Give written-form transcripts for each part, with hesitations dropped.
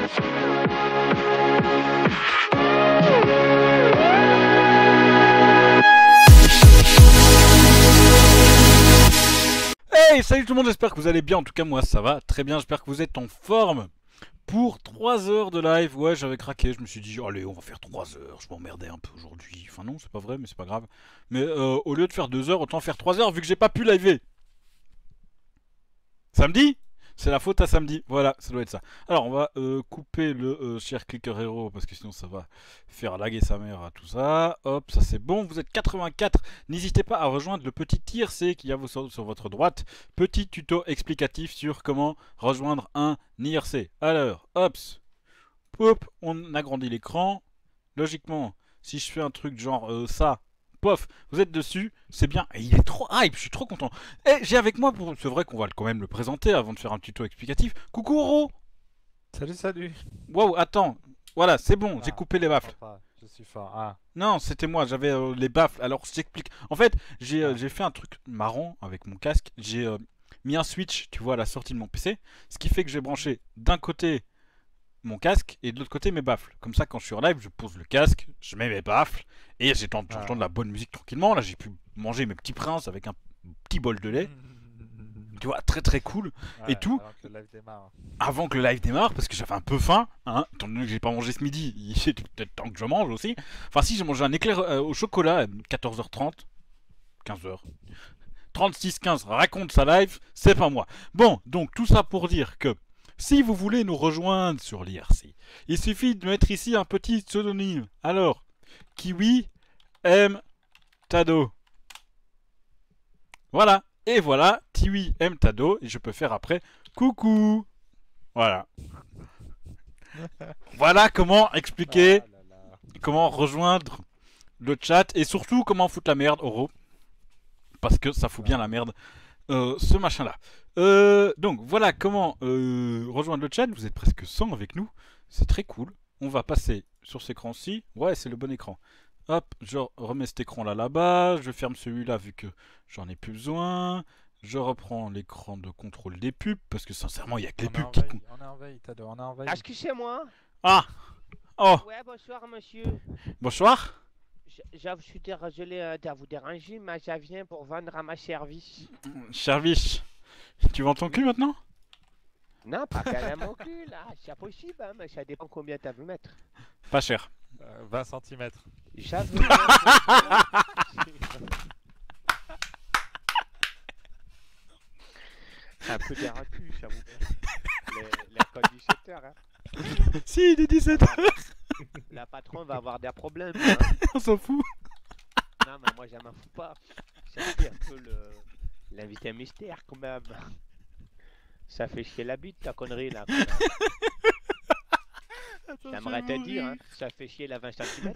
Hey, salut tout le monde, j'espère que vous allez bien. En tout cas, moi ça va très bien. J'espère que vous êtes en forme pour 3 heures de live. Ouais, j'avais craqué. Je me suis dit, allez, on va faire 3 heures. Je m'emmerdais un peu aujourd'hui. Enfin, non, c'est pas vrai, mais c'est pas grave. Mais au lieu de faire 2 heures, autant faire 3 heures vu que j'ai pas pu liver. Samedi? C'est la faute à samedi. Voilà, ça doit être ça. Alors, on va couper le cher Clicker Hero parce que sinon ça va faire laguer sa mère à tout ça. Hop, ça c'est bon. Vous êtes 84. N'hésitez pas à rejoindre le petit IRC qu'il y a sur votre droite. Petit tuto explicatif sur comment rejoindre un IRC. Alors, hop, hop, on agrandit l'écran. Logiquement, si je fais un truc genre ça, pof, vous êtes dessus, c'est bien. Et il est trop hype, je suis trop content. Et j'ai avec moi, c'est vrai qu'on va quand même le présenter avant de faire un tuto explicatif. Coucou Oro. Salut, salut. Waouh, attends. Voilà, c'est bon, j'ai Ah, coupé les baffles. je suis fort. Ah, Non, c'était moi, j'avais les baffles. Alors, je t'explique. En fait, j'ai fait un truc marrant avec mon casque. J'ai mis un switch, tu vois, à la sortie de mon PC. Ce qui fait que j'ai branché d'un côté mon casque et de l'autre côté mes baffles. Comme ça, quand je suis en live, je pose le casque, je mets mes baffles et j'entends de la bonne musique tranquillement. Là, j'ai pu manger mes petits princes avec un petit bol de lait. Tu vois, très très cool. ouais, Et tout. avant que le live démarre. Avant que le live démarre, parce que j'avais un peu faim, hein, étant donné que j'ai pas mangé ce midi, il est peut-être temps que je mange aussi. Enfin, si, j'ai mangé un éclair au chocolat à 14h30, 15h. 36-15 raconte sa live, c'est pas moi. Bon, donc tout ça pour dire que si vous voulez nous rejoindre sur l'IRC, il suffit de mettre ici un petit pseudonyme. Alors, Kiwi M Tado. Voilà, et voilà, Kiwi M Tado, et je peux faire après coucou. Voilà. Voilà comment expliquer, Ah là là. comment rejoindre le chat, et surtout comment foutre la merde, Oro. Parce que ça fout bien la merde. Ce machin là. Donc voilà comment rejoindre le chat. Vous êtes presque 100 avec nous. C'est très cool. On va passer sur cet écran-ci. Ouais, c'est le bon écran. Hop, je remets cet écran là-bas. Je ferme celui-là vu que j'en ai plus besoin. Je reprends l'écran de contrôle des pubs. Parce que sincèrement, il n'y a que les pubs qui comptent. On est en veille, Tado, on est en veille. Excusez-moi. Ah. Oh, Ouais, bonsoir, monsieur. bonsoir. Je suis désolé de vous déranger, mais je viens pour vendre à ma service. Service. Tu vends ton cul maintenant? Non, pas carrément mon cul, là. C'est possible, hein, mais ça dépend combien tu veux mettre. Pas cher. 20 cm. J'avoue. C'est un peu des recul, j'avoue. Les codes 17h, hein. Si, il est 17h. La patronne va avoir des problèmes, hein. On s'en fout. Non, mais moi, je m'en fous pas. C'est un peu l'invité mystère, quand même. Ça fait chier la bite, ta connerie, là. J'aimerais te dire, hein, ça fait chier la 20 cm.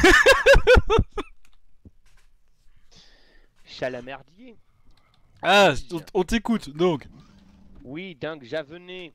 Chalamerdier. Ah, on t'écoute donc. Oui, donc j'avais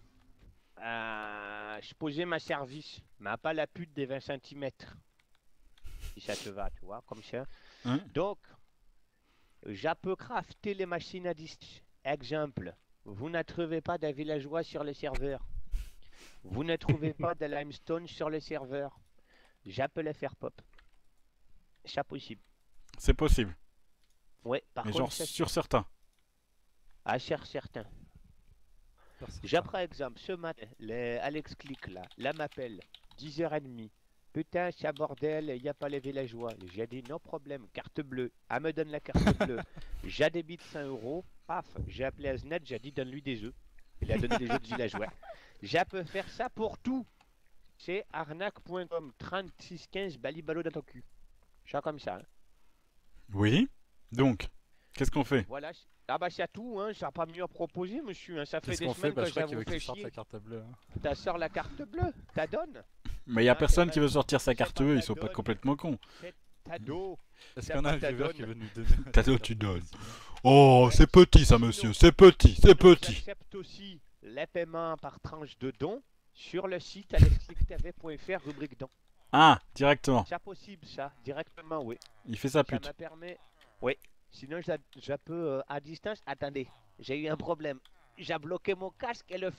je posais ma service, mais pas la pute des 20 cm. Si ça te va, tu vois, comme ça. Hein? Donc, je peux crafter les machines à disque. Exemple, vous ne trouvez pas de villageois sur le serveur. Vous ne trouvez pas de limestone sur le serveur. Je peux les faire pop. C'est possible. C'est possible. Ouais, par Mais contre, genre c'est sur certains. à cher certain. J'ai par exemple ce matin, Alex Click là m'appelle 10h30. Putain, c'est un bordel, il n'y a pas les villageois. J'ai dit non problème, carte bleue. Elle me donne la carte bleue. J'ai débité 100 €. Paf, j'ai appelé Aznet, j'ai dit donne-lui des œufs. Il a donné des œufs de villageois. Je peux faire ça pour tout. C'est arnaque.com 3615 balibalo dans ton cul. C'est comme ça. Hein. Oui. Donc, qu'est-ce qu'on fait? Voilà. Ah bah c'est tout, hein. J'ai pas mieux à proposer, monsieur. Hein. Ça fait Qu'est-ce des qu'on fait? semaines Bah, que je crois qu'il j'avoue veut que fait tu sortes chier. la carte bleue. Hein. T'as sort la carte bleue, t'as donne. Mais il y a Ah, personne c'est qui pas- veut sortir sa c'est carte pas bleue, ta ils sont pas donne. complètement cons. C'est Tado. Est-ce C'est qu'on a pas un ta viewer qui donne. veut nous donner? Tado, tu donnes. Oh, c'est petit ça, monsieur, c'est petit, c'est petit. J'accepte aussi les paiements par tranche de dons sur le site alexclicktv.fr rubrique dons. Ah, directement. C'est possible ça, directement, oui. Il fait sa Ça pute. me permet. Oui. Sinon, je peux à distance. Attendez, j'ai eu un problème. J'ai bloqué mon casque et le fil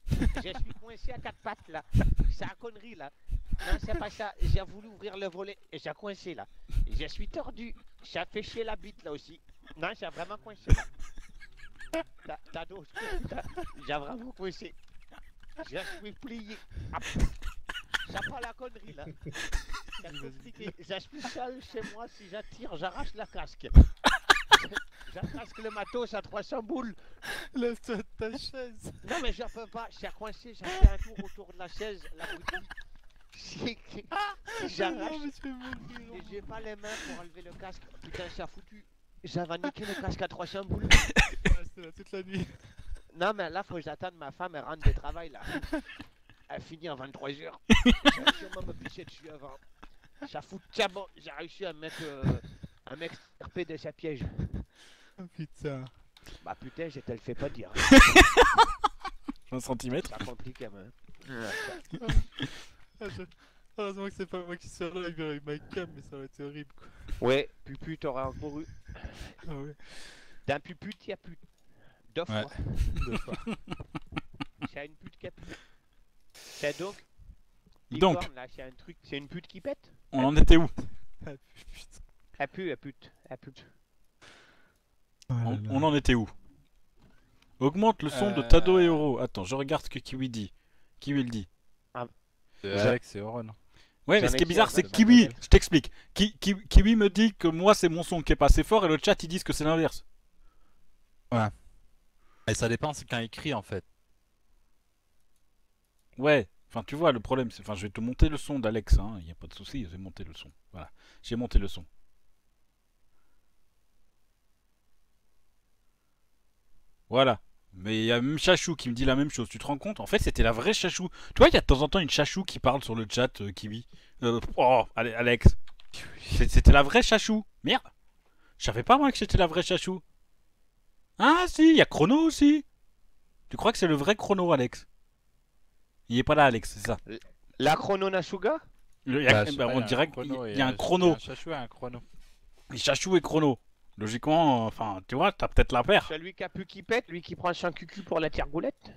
Je suis coincé à quatre pattes là. C'est la connerie là. Non, c'est pas ça. J'ai voulu ouvrir le volet et j'ai coincé là. Je suis tordu. Ça fait chier la bite là aussi. Non, j'ai vraiment coincé là. T'as d'autres. J'ai vraiment coincé. Je suis plié. Ah, ça pas la connerie là. C'est compliqué. Je suis seul chez moi. Si j'attire, j'arrache la casque. J'arrache le matos à 300 boules. Lève-toi de ta chaise. Non mais je peux pas, je suis coincé, j'ai fait un tour autour de la chaise, la boutique. J'arrache et j'ai pas les mains pour enlever le casque. Putain, ça foutu. J'avais niqué le casque à 300 boules. Ouais, c'était là toute la nuit. Non mais là faut que j'attende ma femme, elle rentre de travail là. Elle finit à 23h. J'ai sûrement me pisser dessus avant. Ça fout. Tiens bon, j'ai réussi à mettre un mec RP de sa piège. Oh putain. Bah putain, je te le fais pas dire. 20 cm. C'est compliqué même. Heureusement que c'est pas moi qui suis là avec ma cam, mais ça aurait été horrible quoi. Ouais, Pupu t'aurais encore eu. Ah ouais. D'un puput, il y a plus. Deux Ouais. fois. 2 fois. C'est une pute qui a pu. C'est donc. Donc. Licorne, là, c'est un truc. C'est une pute qui pète. On en était où? Ah putain. Elle pue, elle pute. Elle pute. On en était où? Augmente le son de Tado et Oro. Attends, je regarde ce que Kiwi dit. Kiwi le dit. Alex et Oron. Ouais, mais J'en ce ai qui est dit, bizarre, en c'est fait, que Kiwi, je t'explique. Kiwi me dit que moi, c'est mon son qui est pas assez fort et le chat, ils disent que c'est l'inverse. Et ça dépend, c'est quand il écrit en fait. Ouais, enfin, tu vois, le problème, c'est. Enfin, je vais te monter le son d'Alex, hein. Y a pas de souci, je vais monter le son. Voilà, j'ai monté le son. Voilà. Mais il y a même Chachou qui me dit la même chose. Tu te rends compte? En fait, c'était la vraie Chachou. Tu vois, il y a de temps en temps une Chachou qui parle sur le chat, Kiwi. Oh, allez, Alex. C'était la vraie Chachou. Merde. Je savais pas, moi, que c'était la vraie Chachou. Ah, si, il y a Chrono aussi. Tu crois que c'est le vrai Chrono, Alex? Il est pas là, Alex, c'est ça. La Chrono Nasuga. On dirait qu'il y a un Chrono. Un chachou et un chrono. Chachou et Chrono. Logiquement, enfin, tu vois, t'as peut-être la paire. Celui qui a pu qui pète, lui qui prend son cucu pour la tire-goulette.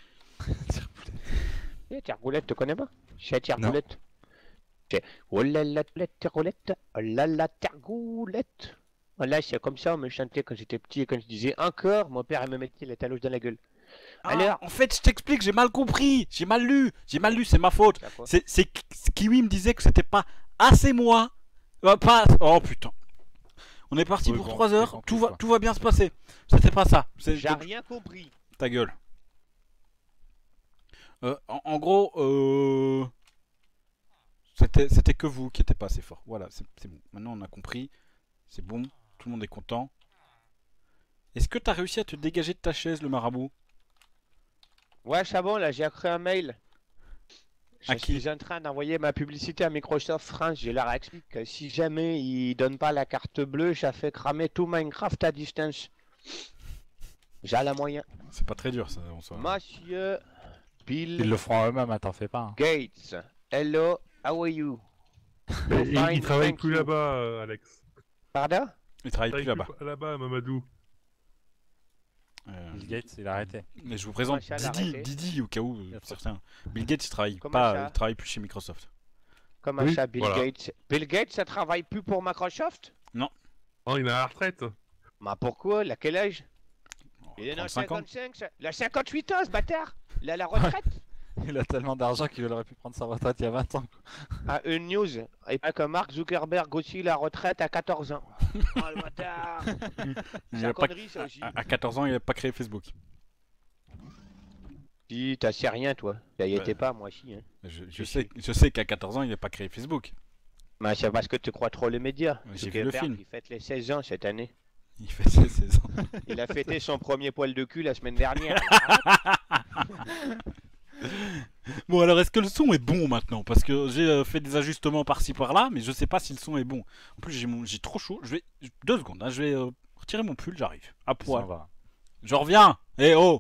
La tire-goulette, tu connais pas? C'est la tire-goulette. C'est oh là là, la tire-goulette. Oh là là, tire-goulette. Voilà, c'est comme ça, on me chantait quand j'étais petit et quand je disais encore, mon père il me mettait les talouches dans la gueule. Alors, En fait, je t'explique, j'ai mal compris. J'ai mal lu, c'est ma faute. C'est Kiwi me disait que c'était pas assez moi. Pas. Oh putain. On est parti Oui, pour bon, 3 j'ai heures, compris, quoi. tout va bien se passer. C'était pas ça. j'ai rien compris. Ta gueule. En gros, c'était que vous qui étiez pas assez fort. Voilà, c'est bon. Maintenant on a compris. C'est bon, tout le monde est content. Est-ce que t'as réussi à te dégager de ta chaise, le marabout? Ouais, Chabon, là, j'ai écrit un mail. À Je qui? suis en train d'envoyer ma publicité à Microsoft France. Je leur explique que si jamais ils donnent pas la carte bleue, ça fait cramer tout Minecraft à distance. J'ai la moyen. C'est pas très dur ça, en soi. Monsieur Ils Bill le feront eux-mêmes, hein, t'en fais pas. Hein. Gates. Hello, how are you? Mais Fine, il travaille thank plus you. là-bas, Alex. Pardon? Il travaille Il plus travaille là-bas. plus là-bas, Mamadou. Bill Gates, il a arrêté. Mais je vous présente Comment ça, Didi, l'arrêter Didi au cas où certains. Bill Gates il travaille Comment pas, ça il travaille plus chez Microsoft. Comment Oui, ça, Bill voilà. Gates? Bill Gates, ça travaille plus pour Microsoft? Oh, il est à la retraite. Mais pourquoi? Il a quel âge? Oh, Il est dans 35 ans. 55, ça. Il a 58 ans, ce bâtard. Il a la retraite. Il a tellement d'argent qu'il aurait pu prendre sa retraite il y a 20 ans. Ah, une news. Et pas que Mark Zuckerberg aussi, la retraite à 14 ans. Oh le bâtard. Il C'est a la pas- connerie, ça aussi. à 14 ans, il a pas créé Facebook. Si, t'as sais rien, toi. Ça y Ouais. était pas, moi aussi. Hein. Je sais qu'à 14 ans, il a pas créé Facebook. Mais c'est parce que tu crois trop les médias. Ouais, j'ai vu le Zuckerberg, film. il fête les 16 ans cette année. Il fait ses 16 ans. Il a fêté son premier poil de cul la semaine dernière. Bon, alors est-ce que le son est bon maintenant? Parce que j'ai fait des ajustements par-ci par-là, mais je sais pas si le son est bon. En plus, j'ai trop chaud. Je vais 2 secondes, hein, je vais retirer mon pull, j'arrive. À Ça poil. va. Je reviens. Eh oh.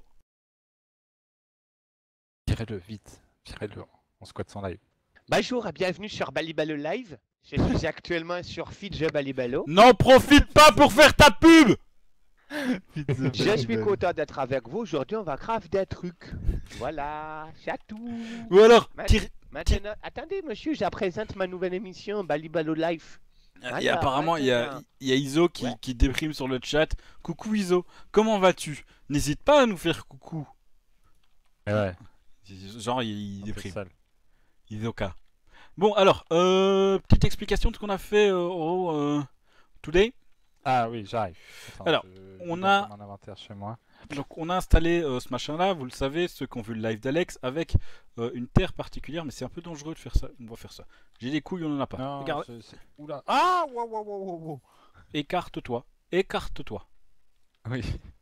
Tirez-le vite. Tirez-le. On squatte son live. Bonjour et bienvenue sur Balibalo Live. Je suis actuellement sur Fidge Balibalo. N'en profite pas pour faire ta pub. Je suis content d'être avec vous. Aujourd'hui, on va grave des trucs. Voilà, c'est tout. Ou alors, Maintenant, attendez, monsieur, je présente ma nouvelle émission, Balibalo Life. Et apparemment, il y a Iso qui déprime sur le chat. Coucou Iso, comment vas-tu? N'hésite pas à nous faire coucou. Ouais. Genre, il Un peu déprime. sale. Isoka. Bon, alors, petite explication de ce qu'on a fait au Today. Ah oui, j'arrive. Attends, Alors, je on vais a- dans mon inventaire chez moi. Donc, on a installé ce machin-là, vous le savez, ceux qui ont vu le live d'Alex, avec une terre particulière, mais c'est un peu dangereux de faire ça. On va faire ça. J'ai des couilles, on en a pas. Non, Regarde, Oula. Ah, wow, wow, wow, wow, wow. écarte-toi. Écarte-toi. Oui.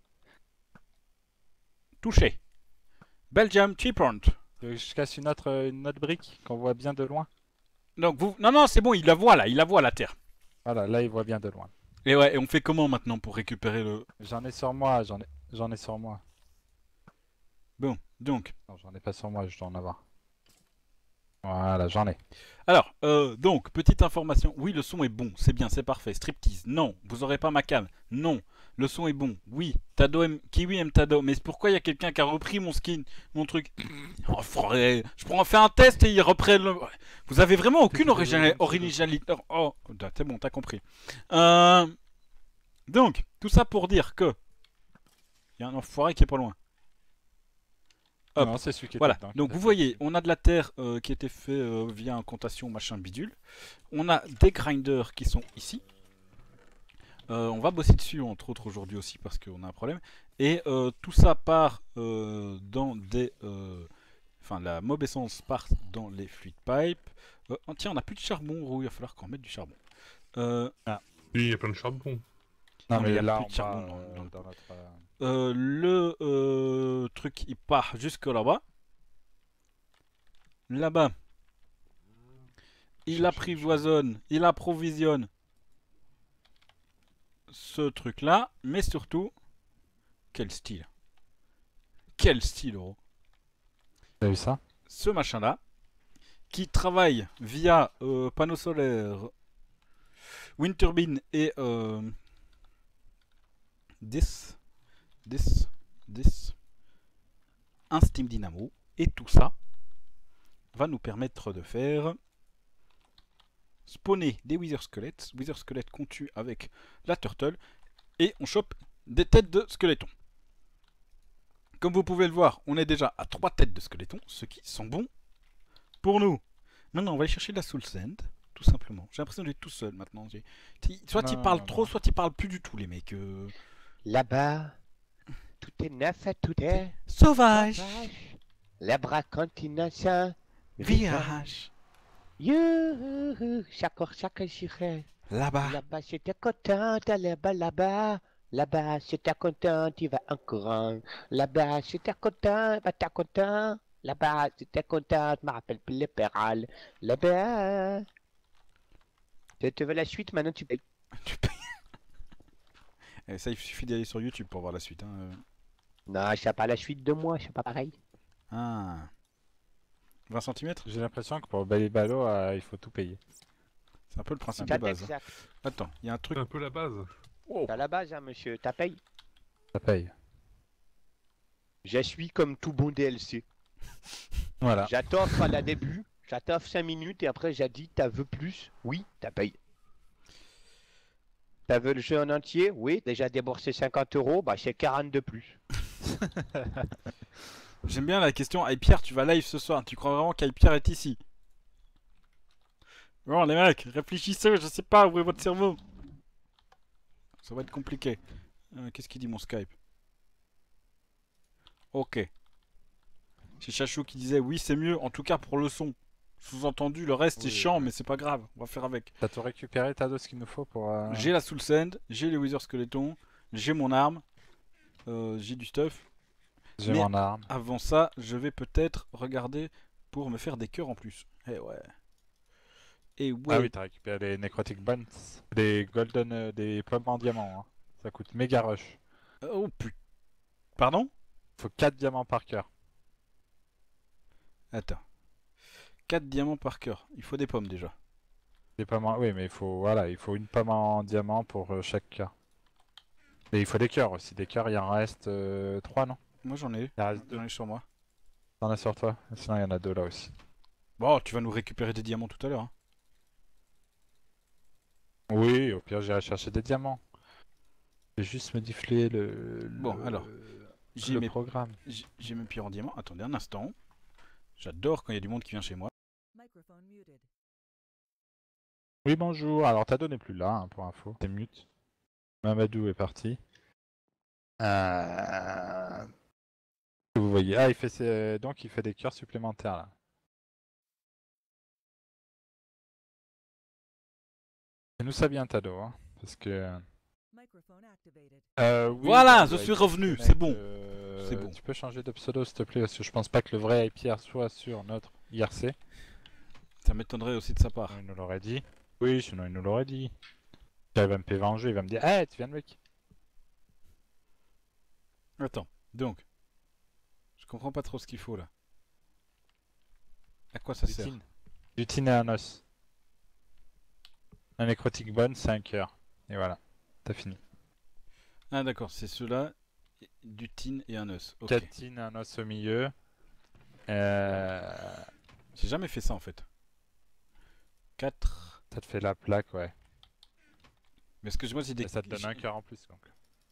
Touché. Belgium Cheapont. Je casse une autre brique qu'on voit bien de loin. Donc vous... Non, c'est bon, il la voit là, il la voit la terre. Voilà, là il voit bien de loin. Et ouais, et on fait comment maintenant pour récupérer le... J'en ai sur moi, j'en ai sur moi. Bon, donc... Non, j'en ai pas sur moi, je dois en avoir. Voilà, j'en ai. Alors, donc, petite information. Oui, le son est bon, c'est bien, c'est parfait. Striptease, non. Vous aurez pas ma cam, non. Le son est bon, oui. Kiwi aime Tado. Mais pourquoi il y a quelqu'un qui a repris mon skin, mon truc? Oh, frère, je prends fait un test et ils reprennent le... Vous avez vraiment aucune originalité. Oh, c'est bon, t'as compris. Donc, tout ça pour dire que... Il y a un enfoiré qui est pas loin. Hop. Non, c'est celui qui est Voilà, dedans, donc tout à vous fait. voyez, on a de la terre qui a été fait via incantation machin bidule. On a des grinders qui sont ici. On va bosser dessus entre autres aujourd'hui aussi parce qu'on a un problème. Et tout ça part dans des... Enfin, la mob essence part dans les fluid pipes. Tiens, on n'a plus de charbon, Roux, il va falloir qu'on mette du charbon. Oui, il y a plein de charbon. Non, Non, mais il y mais a là, plus on de charbon va, dans le- dans notre... Le truc, il part jusque là-bas. Là-bas, il apprivoisonne, il approvisionne ce truc-là, mais surtout, quel style. Quel style, gros. T'as vu ça? Ce machin-là, qui travaille via panneau solaire, wind turbine et un steam dynamo, et tout ça va nous permettre de faire spawner des wither squelettes qu'on tue avec la turtle, et on chope des têtes de squelettons. Comme vous pouvez le voir, on est déjà à 3 têtes de squelettons, ce qui sont bons pour nous. Maintenant, on va aller chercher de la soul sand, tout simplement. J'ai l'impression d'être tout seul maintenant. Soit ils parlent trop, soit ils parlent plus du tout, les mecs. Là-bas, tout est neuf, tout est Sauvage, sauvage. Les bras continents, virage, youhou, chaque j'irai. là-bas. Là-bas, j'étais contente, là-bas, là-bas. Là-bas, j'étais content, tu vas en courant. Là-bas, j'étais content, bah t'es content. Là-bas, j'étais content, je me rappelle plus les pérales. Là-bas. Tu veux la suite, maintenant tu payes. Tu payes. Et ça, il suffit d'aller sur YouTube pour voir la suite. Hein. Non, je sais pas la suite de moi, c'est pas pareil. Ah. 20 cm? J'ai l'impression que pour Bali Balo, il faut tout payer. C'est un peu le principe de T'as base. Hein. exact. Attends, il y a un truc. C'est un peu la base. Oh. T'as la base, hein, monsieur, t'as paye. Ça paye. Je suis comme tout bon DLC. Voilà. J'attoffe à la début, j'attoffe 5 minutes et après j'ai dit t'as veux plus? Oui, t'as payé. T'as veux le jeu en entier? Oui, déjà déboursé 50 €, bah c'est 40 de plus. J'aime bien la question. Hey Pierre, tu vas live ce soir. Tu crois vraiment qu'Aipierre est ici? Bon, les mecs, réfléchissez, je sais pas, ouvrez votre cerveau. Ça va être compliqué. Qu'est-ce qu'il dit mon Skype? Ok. C'est Chachou qui disait oui, c'est mieux, en tout cas pour le son. Sous-entendu, le reste c'est Oui, chiant, oui. mais c'est pas grave, on va faire avec. T'as tout récupéré, t'as ce qu'il nous faut pour... J'ai la soul sand, j'ai les wither skeletons, j'ai mon arme, j'ai du stuff. J'ai mais- mon arme. Avant ça, je vais peut-être regarder pour me faire des cœurs en plus. Eh ouais. Et ouais. Ah oui, t'as récupéré les necrotic bones. Des golden... des pommes en diamant. Hein. Ça coûte méga rush. Oh putain. Pardon? Faut 4 diamants par cœur. Attends. 4 diamants par cœur. Il faut des pommes déjà. Des pommes en... Oui, mais il faut, voilà, il faut une pomme en diamant pour chaque cœur. Et il faut des cœurs aussi. Des cœurs, il en reste 3, non? Moi j'en ai. Il en reste 2. J'en ai sur moi. T'en as sur toi? Sinon, il y en a 2 là aussi. Bon, tu vas nous récupérer des diamants tout à l'heure. Hein. Oui, au pire, j'irai chercher des diamants. Je vais juste modifier Bon, alors, j'ai le mes, programme. j'ai mes pierres en diamant. Attendez un instant. J'adore quand il y a du monde qui vient chez moi. Oui, bonjour. Alors, Tado n'est plus là, hein, pour info. C'est mute. Mamadou est parti. Vous voyez. Ah, donc il fait des cœurs supplémentaires là. Et nous ça vient Tado, hein, parce que. Oui, Voilà, bah, je suis revenu, mec, c'est bon. C'est bon. Tu peux changer de pseudo s'il te plaît, parce que je pense pas que le vrai IPR soit sur notre IRC. Ça m'étonnerait aussi de sa part. Sinon, il nous l'aurait dit. Oui, sinon il nous l'aurait dit. Il va me PV en jeu, il va me dire hey, tu viens de mec. Attends, donc. Je comprends pas trop ce qu'il faut là. À quoi ça sert? Du tin et un os. Un nécrotique bonne, c'est un cœur. Et voilà, t'as fini. Ah d'accord, c'est ceux-là, du tin et un os. Ok. 4 tin et un os au milieu. J'ai jamais fait ça en fait. 4. Ça te fait la plaque, ouais. Mais est-ce que moi j'ai des... Et ça te donne un cœur en plus donc.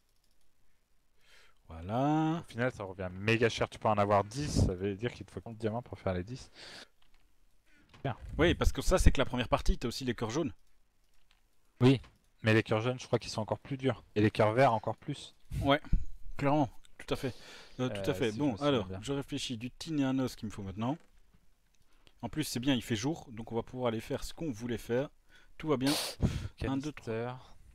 Voilà. Au final ça revient méga cher, tu peux en avoir 10, ça veut dire qu'il te faut 30 diamants pour faire les 10. Bien. Oui, parce que ça c'est que la première partie, t'as aussi les cœurs jaunes. Oui, mais les cœurs jaunes je crois qu'ils sont encore plus durs. Et les cœurs verts encore plus. Ouais, clairement, tout à fait. Tout à fait. Si Bon, je me alors, souviens bien. je réfléchis, du tin et un os qu'il me faut maintenant. En plus c'est bien, il fait jour, donc on va pouvoir aller faire ce qu'on voulait faire. Tout va bien. 1, 2, 3.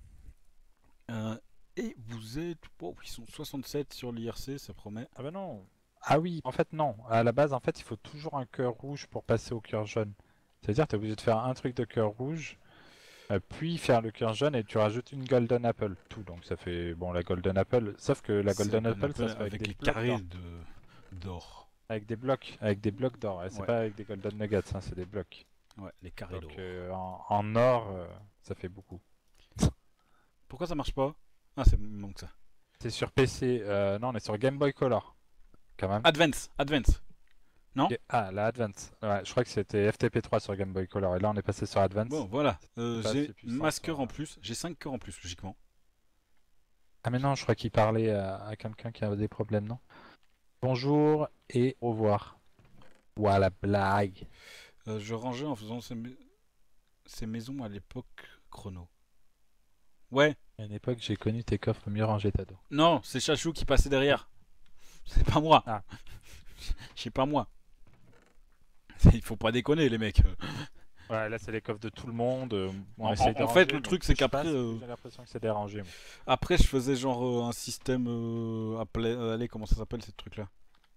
Et vous êtes... Oh, ils sont 67 sur l'IRC, ça promet. Ah bah non. Ah oui, en fait non. À la base en fait il faut toujours un cœur rouge pour passer au cœur jaune. C'est-à-dire t'es obligé de faire un truc de cœur rouge, puis faire le cœur jaune et tu rajoutes une golden apple. Tout, donc ça fait bon la golden apple. Sauf que la golden apple ça se fait avec des les blocs carrés d'or. d'or. Avec des blocs d'or. Et c'est Ouais. pas avec des golden nuggets, hein, c'est des blocs. Ouais, les carrés d'or. Donc en or ça fait beaucoup. Pourquoi ça marche pas? Ah, c'est il manque ça. C'est sur PC, non on est sur Game Boy Color. Quand même. Advance. Non? Ah, la Advance. Ouais, je crois que c'était FTP3 sur Game Boy Color. Et là, on est passé sur Advance. Bon, voilà. pas J'ai assez puissant, masse cœur ça. en plus. J'ai 5 cœurs en plus, logiquement. Ah, mais non, je crois qu'il parlait à quelqu'un qui avait des problèmes, non? Bonjour et au revoir. Ouah, blague. Je rangeais en faisant ces maisons à l'époque chrono. Ouais. À une époque, j'ai connu tes coffres mieux rangés, Tado. Non, c'est Chachou qui passait derrière. C'est pas moi. Ah. C'est pas moi. Il faut pas déconner, les mecs. Ouais, là, c'est les coffres de tout le monde. On En- essaye de en fait, ranger, le mais truc, plus c'est je qu'après, passe, plus j'ai l'impression que c'est dérangé. Moi. Après, je faisais genre un système. Allez, comment ça s'appelle, ces trucs-là?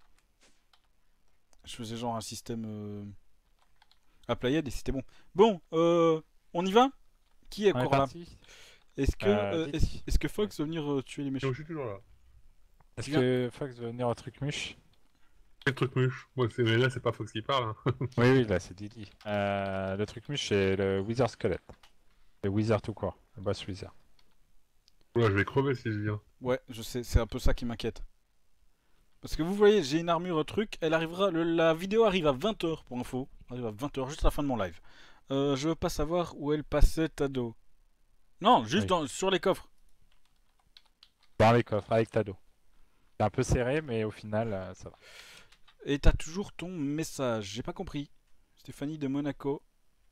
Je faisais genre un système. À Playhead et c'était bon. Bon, on y va? Qui est On est encore là? parti. Est-ce que Fox va venir tuer les méchants? Non, je suis toujours là. Est-ce que Fox veut venir au truc muche? Quel truc mûche? Moi, là, c'est pas Fox qui parle. Hein. Oui, oui, là, c'est Didi. Le truc muche, c'est le Wizard Squelette. Le Wizard tout quoi. Le boss Wizard. Oula, je vais crever si je viens. Ouais, je sais, c'est un peu ça qui m'inquiète. Parce que vous voyez, j'ai une armure truc, elle arrivera, la vidéo arrive à 20h pour info. Elle arrive à 20h, juste à la fin de mon live. Je veux pas savoir où elle passait, Tado. Non, juste Oui. sur les coffres. Dans les coffres, avec Tado. C'est un peu serré, mais au final, ça va. Et t'as toujours ton message, j'ai pas compris. Stéphanie de Monaco.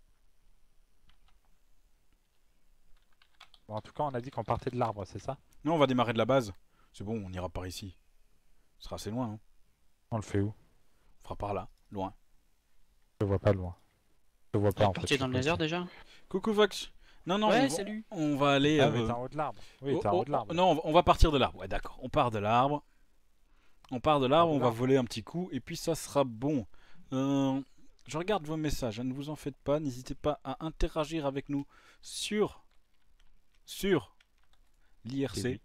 Bon, en tout cas, on a dit qu'on partait de l'arbre, c'est ça? Non, on va démarrer de la base. C'est bon, on ira par ici. Ce sera assez loin, hein. On le fait où? On fera par là, loin. Je le vois pas loin. Je le vois pas en fait. Parti dans le laser déjà? Coucou Vox. Non, non, Ouais, salut. on va aller... Ah, mais t'es en haut de l'arbre. Oui, t'es en haut de l'arbre. Non, on va partir de l'arbre. Ouais, d'accord. On part de l'arbre. On part de l'arbre, on va l'arbre. voler un petit coup et puis ça sera bon. Je regarde vos messages, hein, ne vous en faites pas. N'hésitez pas à interagir avec nous sur l'IRC. Kiwi.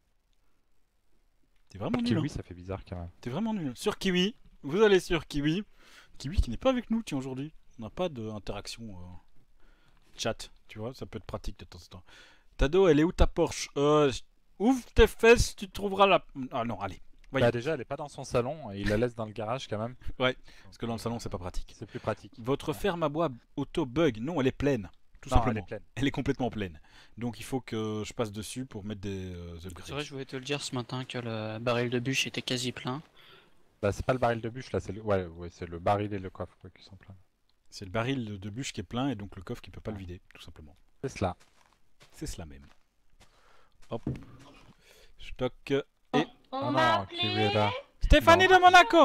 T'es vraiment nul. Kiwi, Hein. ça fait bizarre quand même. T'es vraiment nul. Sur Kiwi, vous allez sur Kiwi. Kiwi qui n'est pas avec nous, tiens, aujourd'hui. On n'a pas d'interaction chat, tu vois, ça peut être pratique de temps en temps. Tado, elle est où ta Porsche? Ouvre tes fesses, tu trouveras la... Ah non, allez. Voyons. Bah déjà, elle est pas dans son salon, il la laisse dans le garage quand même. Parce que dans le salon, c'est pas pratique. C'est plus pratique. Votre ferme à bois auto-bug. Non, elle est pleine. Tout Non, simplement. elle est pleine. Elle est complètement pleine. Donc il faut que je passe dessus pour mettre des C'est vrai, upgrades. je voulais te le dire ce matin que le baril de bûche était quasi plein. Bah c'est pas le baril de bûche là, c'est le... Ouais, c'est le baril et le coffre quoi, qui sont pleins. C'est le baril de bûche qui est plein et donc le coffre qui peut pas le vider, tout simplement. C'est cela. C'est cela même. Hop. Stock. Oh non, qui est là. Stéphanie de Monaco.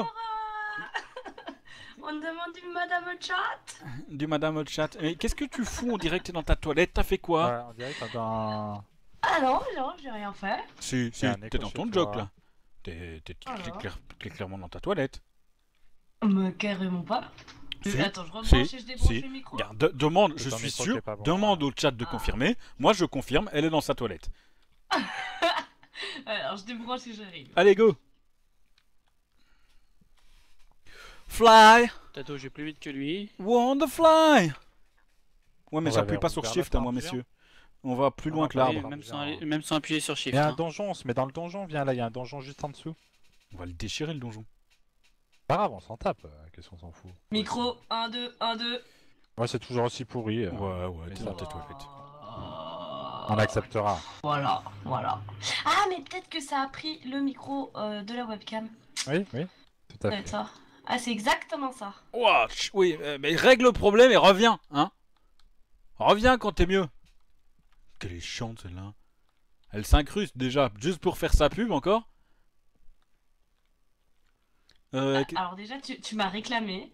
On demande du Madame Chat. Du Madame au chat. Et qu'est-ce que tu fous en direct dans ta toilette? T'as fait quoi? Ouais, on dirait que t'as dans... Ah non, non, j'ai rien fait. Si, y a un t'es écho dans chez ton toi. joke là. T'es Alors. clairement dans ta toilette. Mais carrément pas. Si, Attends, je rebranche si, et je débranche si. le micro. Regarde, demande, C'est je ton suis micro sûr, qui est pas bon. demande au chat de Ah. confirmer. Moi je confirme, elle est dans sa toilette. Alors, je débranche et j'arrive. Allez, go! Fly! Tato, j'ai plus vite que lui. Want to fly! Ouais, mais On va j'appuie vers- pas sur vers shift, la hein, moi, porte, messieurs. On va plus loin Ah, que bah l'arbre. oui, Même sans appuyer sur Il shift. y a un hein. donjon, on se met dans le donjon, viens là, il y a un donjon juste en dessous. On va le déchirer le donjon. Pas grave, on s'en tape, qu'est-ce qu'on s'en fout. Micro, 1, 2, 1, 2. Ouais, c'est toujours aussi pourri. Ouais, mais t'es ça dans va. tes toilettes. On acceptera. Voilà, voilà. Ah, mais peut-être que ça a pris le micro de la webcam. Oui, oui, tout à C'est fait. ça. Ah, c'est exactement ça. Ouah, oui, mais règle le problème et reviens, hein. Reviens quand t'es mieux. Quelle est chiante celle-là. Elle s'incruste déjà, juste pour faire sa pub encore. Alors déjà, tu m'as réclamé.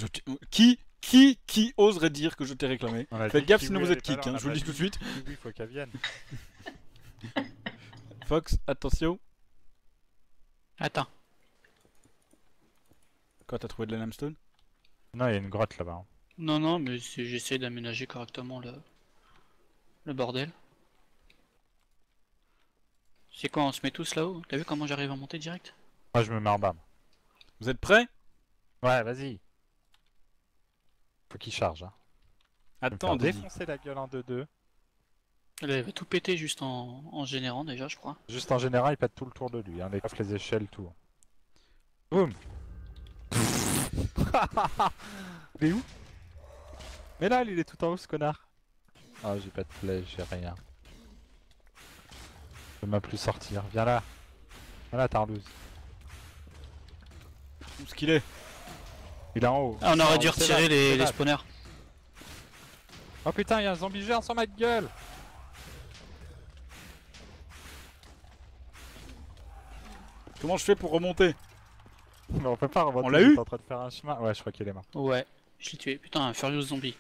Qui oserait dire que je t'ai réclamé? On a Faites dit gaffe Kiwi, sinon vous elle êtes est pas kick, là, on hein, a je vous le pas dis tout de suite. Oui, faut qu'elle vienne. Fox, attention. Attends. Quoi, t'as trouvé de la limestone? Non, il y a une grotte là-bas. Non, mais j'essaie d'aménager correctement le bordel. C'est quoi, on se met tous là-haut? T'as vu comment j'arrive à monter direct? Moi, je me mets en bas. Vous êtes prêts? Ouais, vas-y. Faut qu'il charge. Hein. Je vais me Attends, faire Didi. défoncer la gueule en 2-2. Là, il va tout péter juste en générant déjà, je crois. Juste en général, il pète tout le tour de lui. Hein. Les coffres, les échelles, tout. Boum. Il est où? Mais là, il est tout en haut, ce connard. Ah, j'ai pas de flèche, j'ai rien. Je peux même plus sortir. Viens là. Viens là, Tarlouse. Où est-ce qu'il est? Il est en haut. Ah, on aurait dû c'est là, retirer c'est les là. spawners. Oh putain, il y a un zombie géant sur ma gueule. Comment je fais pour remonter? Mais on peut pas remonter. On l'a il est eu en train de faire un chemin. Ouais, je crois qu'il est mort. Ouais, je l'ai tué. Putain, un furious zombie.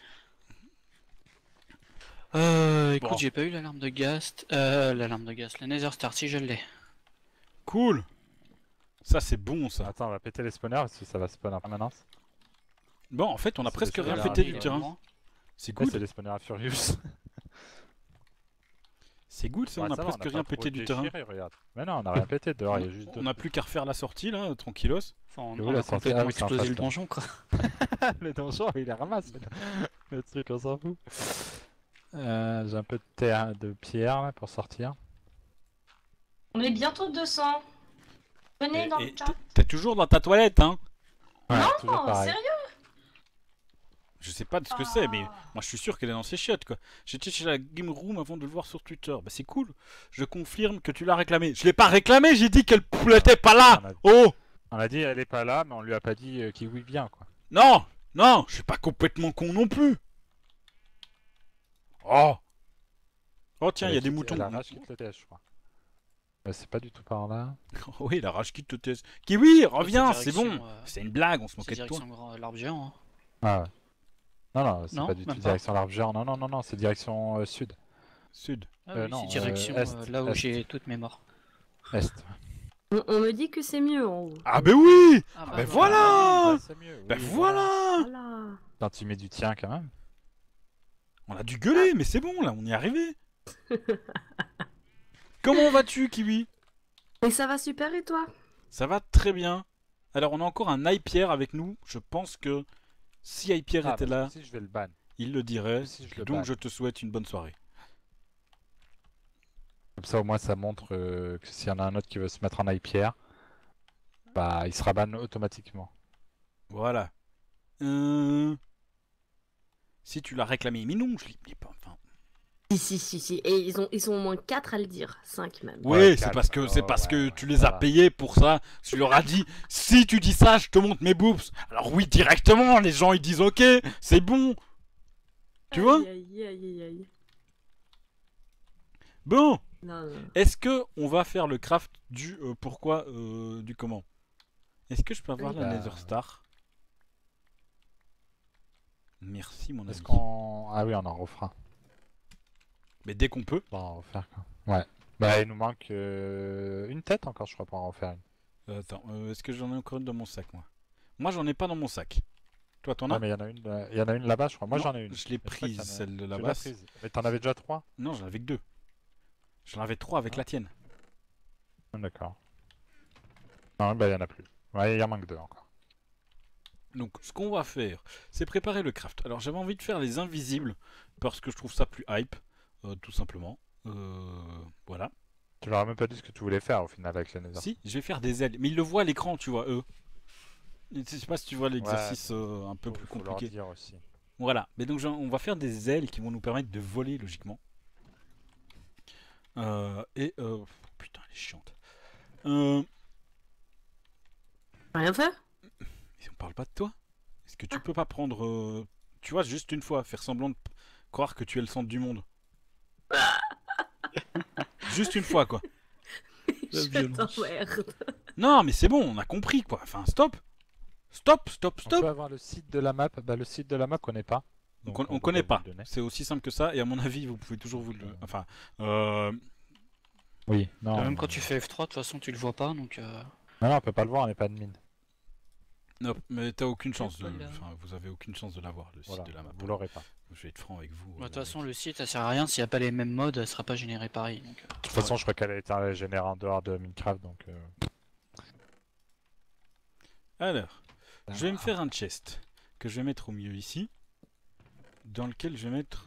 Écoute, Bon. j'ai pas eu l'alarme de gaz. L'alarme de gaz. La Nether Star, si je l'ai. Cool. Ça c'est bon ça. Attends, on va péter les spawners parce que ça va spawn en permanence. Bon, en fait, on a C'est presque des rien spawners pété à du mille, terrain. C'est Ouais, good. c'est les spawners à Furious. C'est good ça, Ouais, on a ça va, presque a rien pas trop pété du terrain. déchiré, regarde. Mais non, on a rien pété dehors, il y a juste On n'a plus qu'à refaire la sortie là, tranquillos. Enfin, on, Et on voilà, a c'est en complètement fait- ah oui, c'est en explosé face, le là. donjon, quoi. le donjon, il est ramasse. Le truc, on s'en fout. J'ai un peu de terre, de pierre là pour sortir. On est bientôt 200. Venez dans Et le chat. t'es toujours dans ta toilette, hein? Ouais, Non, toujours pareil. sérieux? Je sais pas de ce que c'est, mais moi je suis sûr qu'elle est dans ses chiottes quoi. J'étais chez la Game Room avant de le voir sur Twitter. Bah c'est cool. Je confirme que tu l'as réclamé. Je l'ai pas réclamé, j'ai dit qu'elle n'était pas là. Oh! On a dit elle est pas là, mais on lui a pas dit Kiwi vient quoi. Non! Non! Je suis pas complètement con non plus. Oh! Oh tiens, il y a des moutons. La rage quitte le TS, je crois. Bah, c'est pas du tout par là. Oui, la rage quitte le TS. Kiwi, reviens, c'est direction, bon. C'est une blague, on se C'est moquait de toi. direction l'arbre géant. Hein. Ah ouais. Non, non, c'est Non, pas du tout même pas. direction l'arbre géant. Non, non, non, non, c'est direction sud. Sud. Ah oui, non, c'est direction est, là où est. j'ai toutes mes morts. Est. On me dit que c'est mieux en haut. Ah ben oui! Ah ben voilà. Ouais, c'est mieux. Ben oui, voilà! Voilà. Quand tu mets du tien quand même. On a dû gueuler, mais c'est bon là, on y est arrivé. Comment vas-tu, Kiwi? Et ça va super et toi? Ça va très bien. Alors on a encore un Hypierre avec nous. Je pense que si Hypierre Ah, était bah, là, si je vais le ban. il le dirait. Si je le Donc ban. je te souhaite une bonne soirée. Comme ça, au moins, ça montre que s'il y en a un autre qui veut se mettre en eye pierre, bah, il sera ban automatiquement. Voilà. Si tu l'as réclamé, mais non, je l'ai dit pas. Enfin... Si. Et ils sont au moins 4 à le dire. 5 même. Oui, Ouais, c'est calme. parce que, c'est Oh, parce que ouais, tu ouais, les ça as va. payés pour ça. Tu leur as dit, si tu dis ça, je te montre mes boobs. Alors oui, directement, les gens ils disent ok, c'est bon. Tu vois? Aïe. Bon, Non. est-ce que on va faire le craft du pourquoi du comment? Est-ce que je peux avoir Oui. la Bah, Nether Star? Merci mon ami. Est-ce qu'on... Ah oui, on en refera. Mais dès qu'on peut. On va en refaire quoi. Ouais. Bah, il nous manque une tête encore, je crois, pour en refaire une. Attends, est-ce que j'en ai encore une dans mon sac moi? Moi j'en ai pas dans mon sac. Toi t'en as? Ouais, mais il y en a une là-bas, je crois. Moi, Non, j'en ai une. je l'ai Mais je crois prise, qu'il y en a- celle de Tu là-bas. l'as prise. Mais t'en avais déjà 3? Non, j'en avais que 2. J'en avais 3 avec Ah. la tienne. D'accord. Non, bah, il y en a plus. Ouais, il en manque 2 encore. Donc ce qu'on va faire, c'est préparer le craft. Alors j'avais envie de faire les invisibles parce que je trouve ça plus hype, tout simplement. Voilà. Tu leur as même pas dit ce que tu voulais faire au final avec les Nether. Si, je vais faire des ailes. Mais ils le voient à l'écran, tu vois, eux. Je sais pas si tu vois l'exercice un peu plus Faut leur compliqué. dire aussi. Voilà. Mais donc on va faire des ailes qui vont nous permettre de voler logiquement. Putain, elle est chiante. Rien fait? Mais on parle pas de toi. Est-ce que tu peux pas prendre, tu vois, juste une fois, faire semblant de croire que tu es le centre du monde. Juste une fois, quoi. La Je violence. t'emmerde. Non, mais c'est bon, on a compris, quoi. Enfin, stop. Stop. On peut avoir le site de la map. Bah, le site de la map, on connaît pas. Donc, Donc, on peut connaît vous pas. le donner. C'est aussi simple que ça. Et à mon avis, vous pouvez toujours vous le. Enfin, Oui, non. Même quand tu fais F3, de toute façon, tu le vois pas, donc... Non, on peut pas le voir, on n'est pas admin. non, mais t'as aucune chance de. Voilà. Enfin, vous avez aucune chance de l'avoir, le Voilà, site de la map. vous l'aurez pas. Je vais être franc avec vous. De toute façon, le site, ça sert à rien. S'il n'y a pas les mêmes modes, elle sera pas générée pareil. Donc, De toute façon, je crois qu'elle a été générée en dehors de Minecraft, donc... Alors, je vais me faire un chest que je vais mettre au milieu ici, dans lequel je vais mettre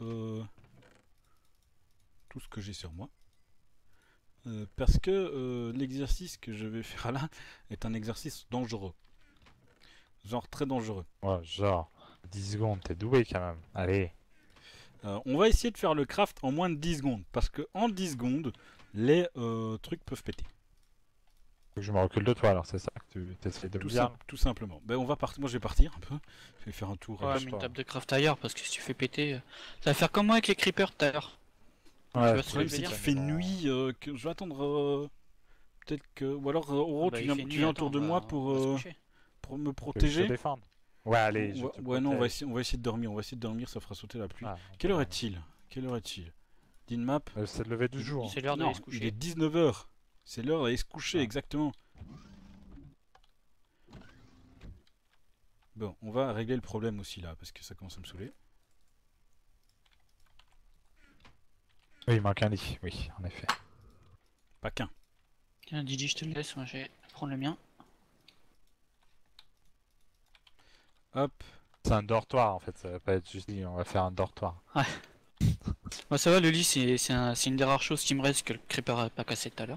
tout ce que j'ai sur moi. Parce que l'exercice que je vais faire là est un exercice dangereux. Genre très dangereux. Ouais, genre, 10 secondes, t'es doué quand même. Allez. On va essayer de faire le craft en moins de 10 secondes. Parce que en 10 secondes, les trucs peuvent péter. Faut que je me recule de toi, alors c'est ça que tu essaies de me dire. Tout simplement. Ben, on va partir. Moi je vais partir un peu. Je vais faire un tour. ouais, je mais sais une pas. table de craft ailleurs, parce que si tu fais péter... Ça va faire comme moi avec les creepers tout à l'heure. Ouais, vois Le ce problème que je c'est veux qu'il dire fait nuit. Que je vais attendre. Peut-être que. Ou alors Oro, Bah, tu il viens, fait tu nuit, viens attends, autour de on moi va se coucher. pour me Tu veux que je te protéger. défende. Ouais, allez, je Ouais, te ouais, non, protège. on va essayer de dormir. On va essayer de dormir, ça fera sauter la pluie. Ah, Quelle heure est-il? Quelle heure est-il? Dinmap? C'est le lever du jour. C'est l'heure Non, d'aller se il est coucher. 19h. C'est l'heure d'aller se coucher, Ah. exactement. Bon, on va régler le problème aussi là, parce que ça commence à me saouler. Oui, il manque un lit, oui, en effet. Pas qu'un. Tiens, DJ, je te le laisse, moi je vais prendre le mien. Hop. C'est un dortoir en fait, ça va pas être juste dit, on va faire un dortoir. Moi ça va, le lit, c'est une des rares choses qui me reste que le creeper a pas cassé tout à l'heure.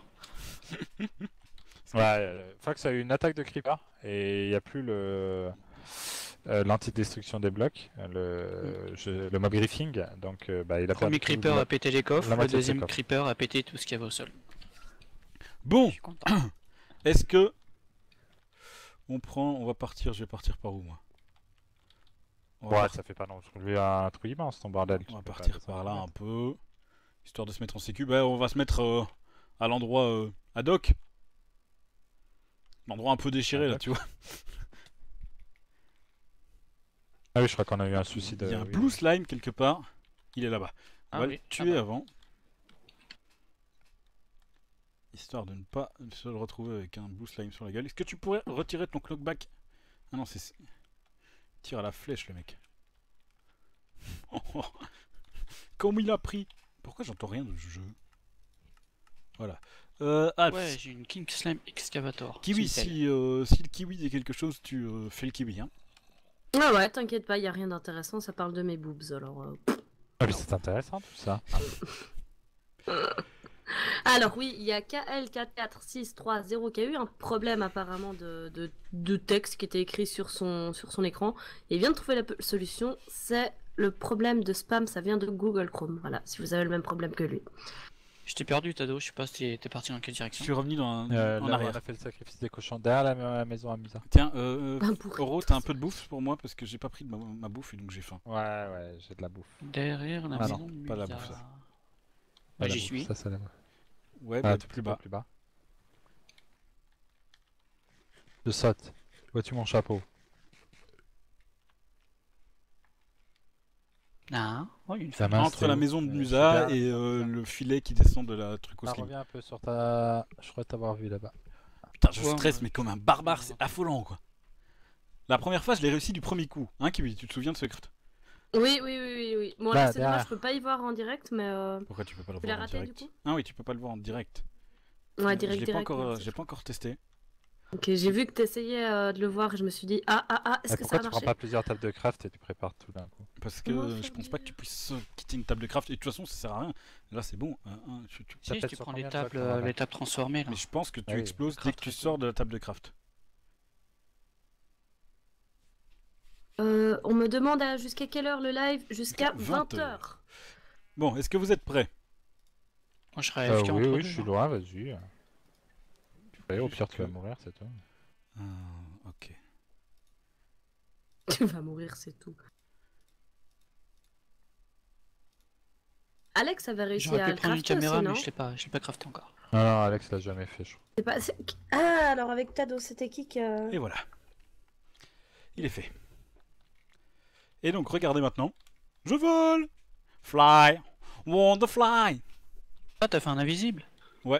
Ouais, Fox a eu une attaque de creeper et il n'y a plus le l'antidestruction des blocs, le mob griefing, donc bah, il a Le premier perdu tout creeper le- a pété les coffres, la le moitié de ses deuxième coffres. creeper a pété tout ce qu'il y avait au sol. Bon, Je suis content. est-ce que on va partir, je vais partir par où moi? On va Ouais, ça fait pas non plus un trou immense ton bordel. On va tu peux pas partir descendre par là le un mettre. peu, histoire de se mettre en sécu. Bah, on va se mettre à l'endroit ad hoc. L'endroit un peu déchiré Ad là, hoc. tu vois. Ah oui, je crois qu'on a eu un souci de... Il y a un oui. blue slime quelque part. Il est là-bas. On Ah va oui, le tuer bah. avant. Histoire de ne pas se le retrouver avec un blue slime sur la gueule. Est-ce que tu pourrais retirer ton knockback? Ah non, c'est... Tire à la flèche le mec. Comme il a pris. Pourquoi j'entends rien de ce jeu? Voilà. Alps. Ouais, j'ai une King Slime Excavator. Kiwi, S'il si le kiwi dit quelque chose, tu fais le kiwi. Hein. Ah ouais, t'inquiète pas, y a rien d'intéressant, ça parle de mes boobs alors. Ah, mais c'est intéressant tout ça. Alors oui, il y a KL44630 qui a eu un problème apparemment de texte qui était écrit sur son écran. Et il vient de trouver la solution, c'est le problème de spam, ça vient de Google Chrome. Voilà, si vous avez le même problème que lui. Je t'ai perdu, Tado, je sais pas si t'es parti dans quelle Je direction. suis revenu en Là, arrière. on a fait le sacrifice des cochons derrière la maison à Musa. Tiens, Pour- Oro, t'as un peu de bouffe pour moi parce que j'ai pas pris de ma bouffe et donc j'ai faim. Ouais, j'ai de la bouffe. Derrière la Ah maison non, de pas la Musa. bouffe, ça. Bah, La j'y bouffe, suis. Ça, c'est la bouffe. Ouais, Ah, bah, tout plus bas. plus bas. Je saute. Vois-tu mon chapeau? Ah, oh, une Ta femme. main, Entre c'est la où maison de Je Musa suis et derrière. le filet qui descend de la truc au Ah, slim. reviens un peu sur ta... Je crois t'avoir vu là-bas. Putain, je Ouais, stresse, ouais. mais comme un barbare, c'est affolant quoi. La première fois, je l'ai réussi du premier coup. Hein, Kiwi, tu te souviens de ce crit? Oui. Bon, Là, là, c'est dommage, derrière. je peux pas y voir en direct, mais Pourquoi tu peux pas le tu l'as voir en raté du direct? coup? Ah oui, tu peux pas le voir en direct. Ouais, Je direct, l'ai pas direct. encore, merci. j'ai pas encore testé. Ok, j'ai vu que t'essayais de le voir et je me suis dit, est-ce Mais que ça pourquoi va tu prends marcher? pas plusieurs tables de craft et tu prépares tout d'un coup? Parce que Comment je faire pense pas que tu mieux puisses quitter une table de craft. Et de toute façon, ça sert à rien. Là, c'est bon. Si, pète tu sur prends combien les de fois tables, qu'on ramène les tables transformées là. Mais je pense que tu Ah oui, exploses le dès que craft tu rate. sors de la table de craft. On me demande jusqu'à quelle heure le live? Jusqu'à 20 20h. Bon, est-ce que vous êtes prêts? Moi je serais AFK Oui, entre oui, deux, je suis hein. loin, vas-y. Ouais, au Juste pire, tu vas que- mourir, c'est tout. Ok. Tu vas mourir, c'est tout. Alex avait réussi J'aurais à pu le prendre une crafter aussi, caméra, non? mais je l'ai pas crafté encore. Non, non, Alex l'a jamais fait, je crois. C'est pas- Ah, alors avec Tado, c'était qui Et voilà. Il est fait. Et donc, regardez maintenant. Je vole! Fly! Want to fly! Ah, t'as fait un invisible? Ouais,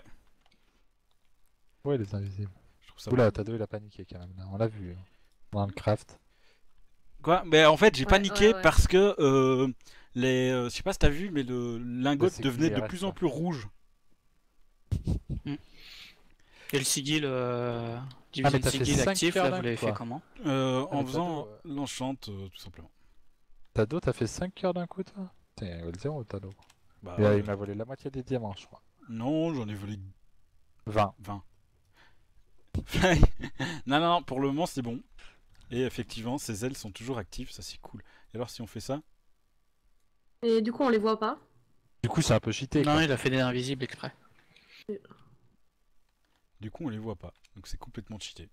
les invisibles. Je trouve ça Oula, bon. Tado, il a paniqué quand même, là. On l'a vu. Dans le craft. Quoi? Mais en fait, j'ai Ouais, paniqué ouais. parce que je sais pas si t'as vu, mais le lingot C'est devenait qu'il de reste, plus en ça. plus rouge. Et le sigil, mais division de t'as fait sigil 5 actif, cœurs là, d'un vous l'avez coup, fait quoi. comment? En mais faisant Tado, l'enchante, tout simplement. Tado, t'as fait 5 cœurs d'un coup, toi? Putain, il a le 0, Tado. Bah, Il m'a volé la moitié des diamants, je crois. non, j'en ai volé 20. 20. Non, pour le moment, c'est bon. Et effectivement, ces ailes sont toujours actives, ça c'est cool. Et alors, si on fait ça? Et du coup, on les voit pas. Du coup, c'est un peu cheaté, Non, quoi. il a fait des invisibles exprès. Du coup, on les voit pas. Donc, c'est complètement cheaté.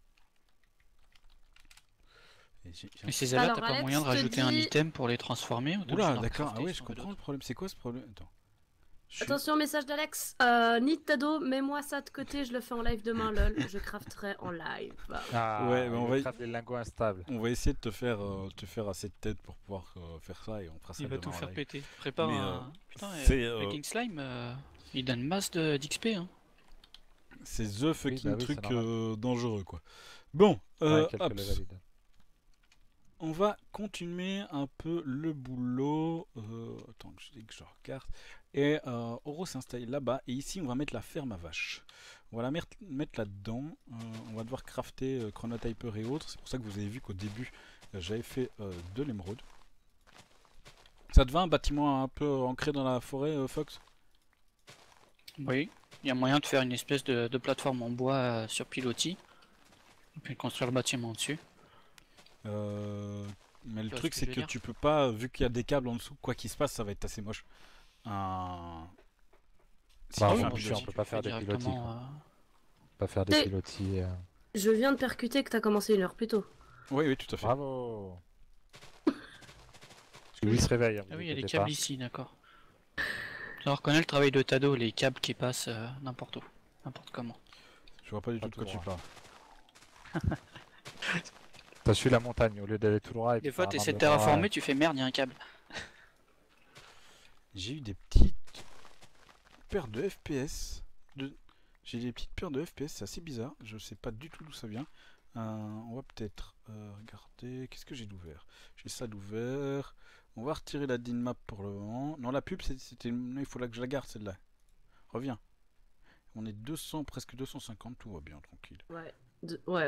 Et Mais ces ailes-là, Alors, t'as pas Alex moyen de te rajouter un dit- item pour les transformer ou t'es obligé Oula, d'en d'accord. Ah crafter ouais, sur je un comprends peu le problème. C'est quoi ce problème? Attends. Attention, message d'Alex. Ni Tado, mets-moi ça de côté, je le fais en live demain, lol. Je crafterai en live. Ah, Ouais, mais on va- craft des lingots instables. On va essayer de te faire assez de tête pour pouvoir faire ça et on fera ça Il va demain tout en faire live. péter. Prépare Mais, un. Putain, c'est, le King Slime, il donne masse d'XP. Hein. C'est the fucking bah oui, truc c'est normal. dangereux quoi. Bon, Ouais, quelques hop. levels, il donne. On va continuer un peu le boulot. Attends que je regarde. Et Oro s'installe là-bas. Et ici, on va mettre la ferme à vaches. On va la mettre là-dedans. On va devoir crafter chronotyper et autres. C'est pour ça que vous avez vu qu'au début, j'avais fait de l'émeraude. Ça te va un bâtiment un peu ancré dans la forêt, Fox? Oui, il y a moyen de faire une espèce de plateforme en bois sur pilotis. Et puis construire le bâtiment dessus. Mais le Tu vois truc ce que c'est je veux que dire tu peux pas, vu qu'il y a des câbles en dessous, quoi qu'il se passe, ça va être assez moche. Si Bah, tu oui, fais mais un puis pilotis. on peut pas faire des pilotis, directement. quoi. Pas faire des Et- pilotis. Je viens de percuter que t'as commencé une heure plus tôt. Oui, oui, tout à fait. Bravo. Lui se réveille. Ah oui, il y a des câbles ici, d'accord. Je reconnais le travail de Tado, les câbles qui passent n'importe où, n'importe comment. Je vois pas du tout de quoi tout tu droit. parles. T'as suivi la montagne au lieu d'aller tout droit. Et Des puis fois, faire un t'essaies de arbre droit, terraformer, tu fais merde, il y a un câble. J'ai eu des petites paires de FPS. J'ai des petites paires de FPS, c'est assez bizarre. Je sais pas du tout d'où ça vient. On va peut-être regarder. Qu'est-ce que j'ai d'ouvert? J'ai ça d'ouvert. On va retirer la DIN-map pour le moment. Non, la pub, c'était. Non, il faut là que je la garde celle-là. Reviens. On est 200, presque 250, tout va bien, tranquille. Ouais. Ouais.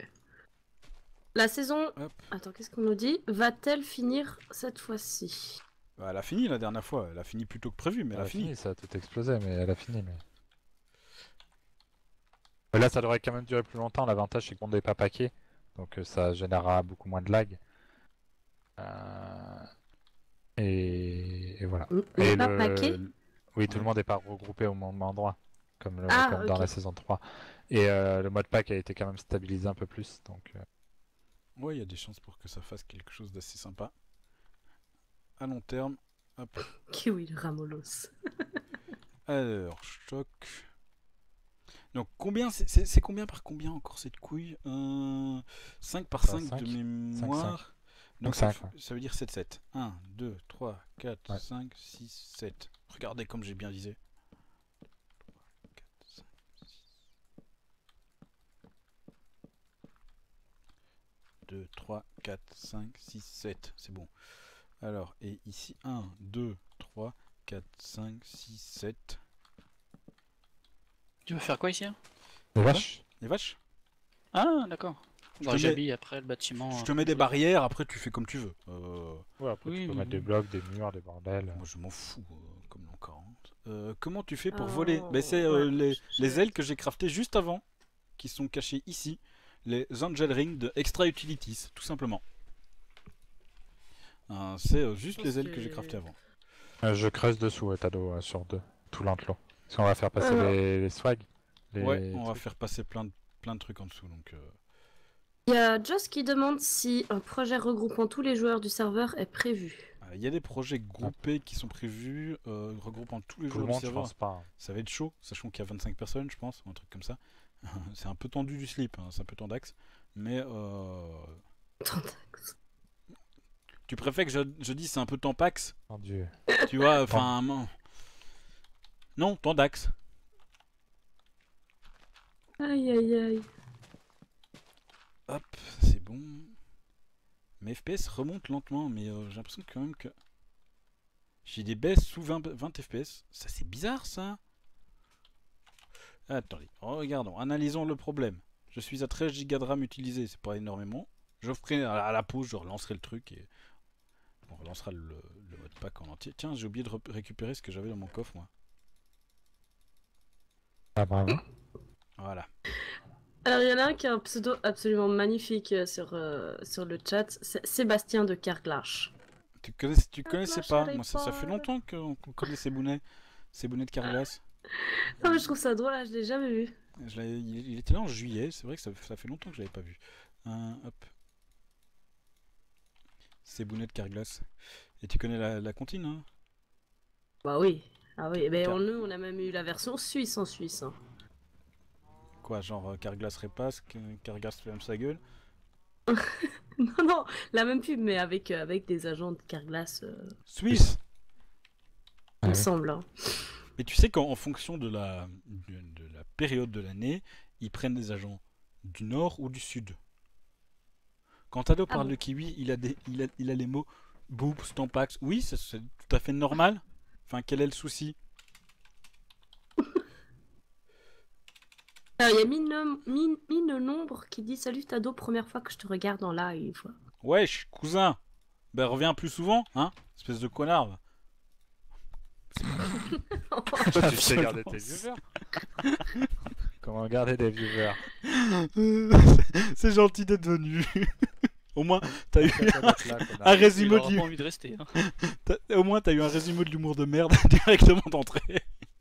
La saison. Hop. Attends, qu'est-ce qu'on nous dit? Va-t-elle finir cette fois-ci? Bah, elle a fini la dernière fois. Elle a fini plus tôt que prévu, mais elle a fini. Ça a tout explosé, mais elle a fini. Mais... Mais là, ça devrait quand même durer plus longtemps. L'avantage, c'est qu'on n'est pas paqué. Donc ça générera beaucoup moins de lag. Et voilà. On Et n'est pas paqué. Oui, tout le monde n'est pas regroupé au même endroit. Comme dans ok. la saison 3. Et le mode pack a été quand même stabilisé un peu plus. Donc, Ouais, il y a des chances pour que ça fasse quelque chose d'assez sympa. À long terme. Hop. Kiwi Ramolos. Alors, choc. Donc, combien c'est combien par combien encore cette couille 5 par 5 5, de mémoire. Donc, cinq, ça veut dire 7, 7. 1, 2, 3, 4, Ouais. 5, 6, 7. Regardez comme j'ai bien visé. 2, 3, 4, 5, 6, 7. C'est bon. Alors, et ici, 1, 2, 3, 4, 5, 6, 7. Tu veux faire quoi ici hein? les vaches. Les vaches? Ah, d'accord. Je Bon, te mets- j'habille après le bâtiment. Je te mets des barrières, après tu fais comme tu veux. Ouais, après, Oui, tu peux oui, mettre des oui. blocs, des murs, des bordels. Moi je m'en fous, comme l'an 40. Comment tu fais pour Oh, voler? Ben, c'est ouais. les ailes que j'ai craftées juste avant, qui sont cachées ici. Les Angel Ring de Extra Utilities, tout simplement. C'est juste les ailes que j'ai craftées avant. Je creuse dessous, Tado, sur 2. Tout l'enclos. Parce qu'on va faire passer Alors. les swags. Ouais, on va trucs. faire passer plein de trucs en dessous. Donc, Il y a Joss qui demande si un projet regroupant tous les joueurs du serveur est prévu. il y a des projets groupés qui sont prévus, regroupant tous les Tout le joueurs du monde, je serveur. pense pas. Ça va être chaud, sachant qu'il y a 25 personnes, je pense, ou un truc comme ça. C'est un peu tendu du slip, hein, c'est un peu tendax. Mais tu préfères que je dise c'est un peu tampax? Mon dieu. Tu vois, enfin. Non, tendax. Aïe aïe aïe. Hop, c'est bon. Mes FPS remontent lentement, mais j'ai l'impression quand même que. J'ai des baisses sous 20 FPS. Ça, c'est bizarre, ça. Attendez, regardons, analysons le problème. Je suis à 13 Go de RAM utilisé, c'est pas énormément. Je ferai à la pause, je relancerai le truc et on relancera le mode pack en entier. Tiens, j'ai oublié de récupérer ce que j'avais dans mon coffre, moi. Ah, bravo. Voilà. Alors il y en a un qui a un pseudo absolument magnifique sur le chat. C'est Sébastien de Carglash. Tu connaissais je pas? savais Moi, ça fait pas. longtemps qu'on connaît ces bonnets de Carglass. Non mais je trouve ça drôle, là, je l'ai jamais vu. Il était là en juillet, c'est vrai que ça fait longtemps que je l'avais pas vu. Hop. Ces bonnets de Carglass. Et tu connais la comptine, hein? Bah oui. Ah oui, ben Car- on a même eu la version suisse en Suisse. Hein. Quoi, genre Carglass repasse, Carglass ferme sa gueule? Non, non, la même pub, mais avec des agents de Carglass, Suisse! il me Ouais. semble. Hein. Mais tu sais qu'en fonction de la période de l'année, ils prennent des agents du nord ou du sud. Quand Tado parle bon de kiwi, il a les mots boobs, tampax. Oui, c'est tout à fait normal. Enfin, quel est le souci? Alors, il y a Mine Nombre qui dit salut Tado, première fois que je te regarde en live. Wesh, cousin! Ben reviens plus souvent, hein? Espèce de connard. Va. Toi, tu sais garder tes viewers. Comment garder des viewers? C'est gentil d'être venu. Au moins, t'as eu un Il résumé aura de pas envie de rester. Hein. Au moins, t'as eu un résumé de l'humour de merde directement d'entrée.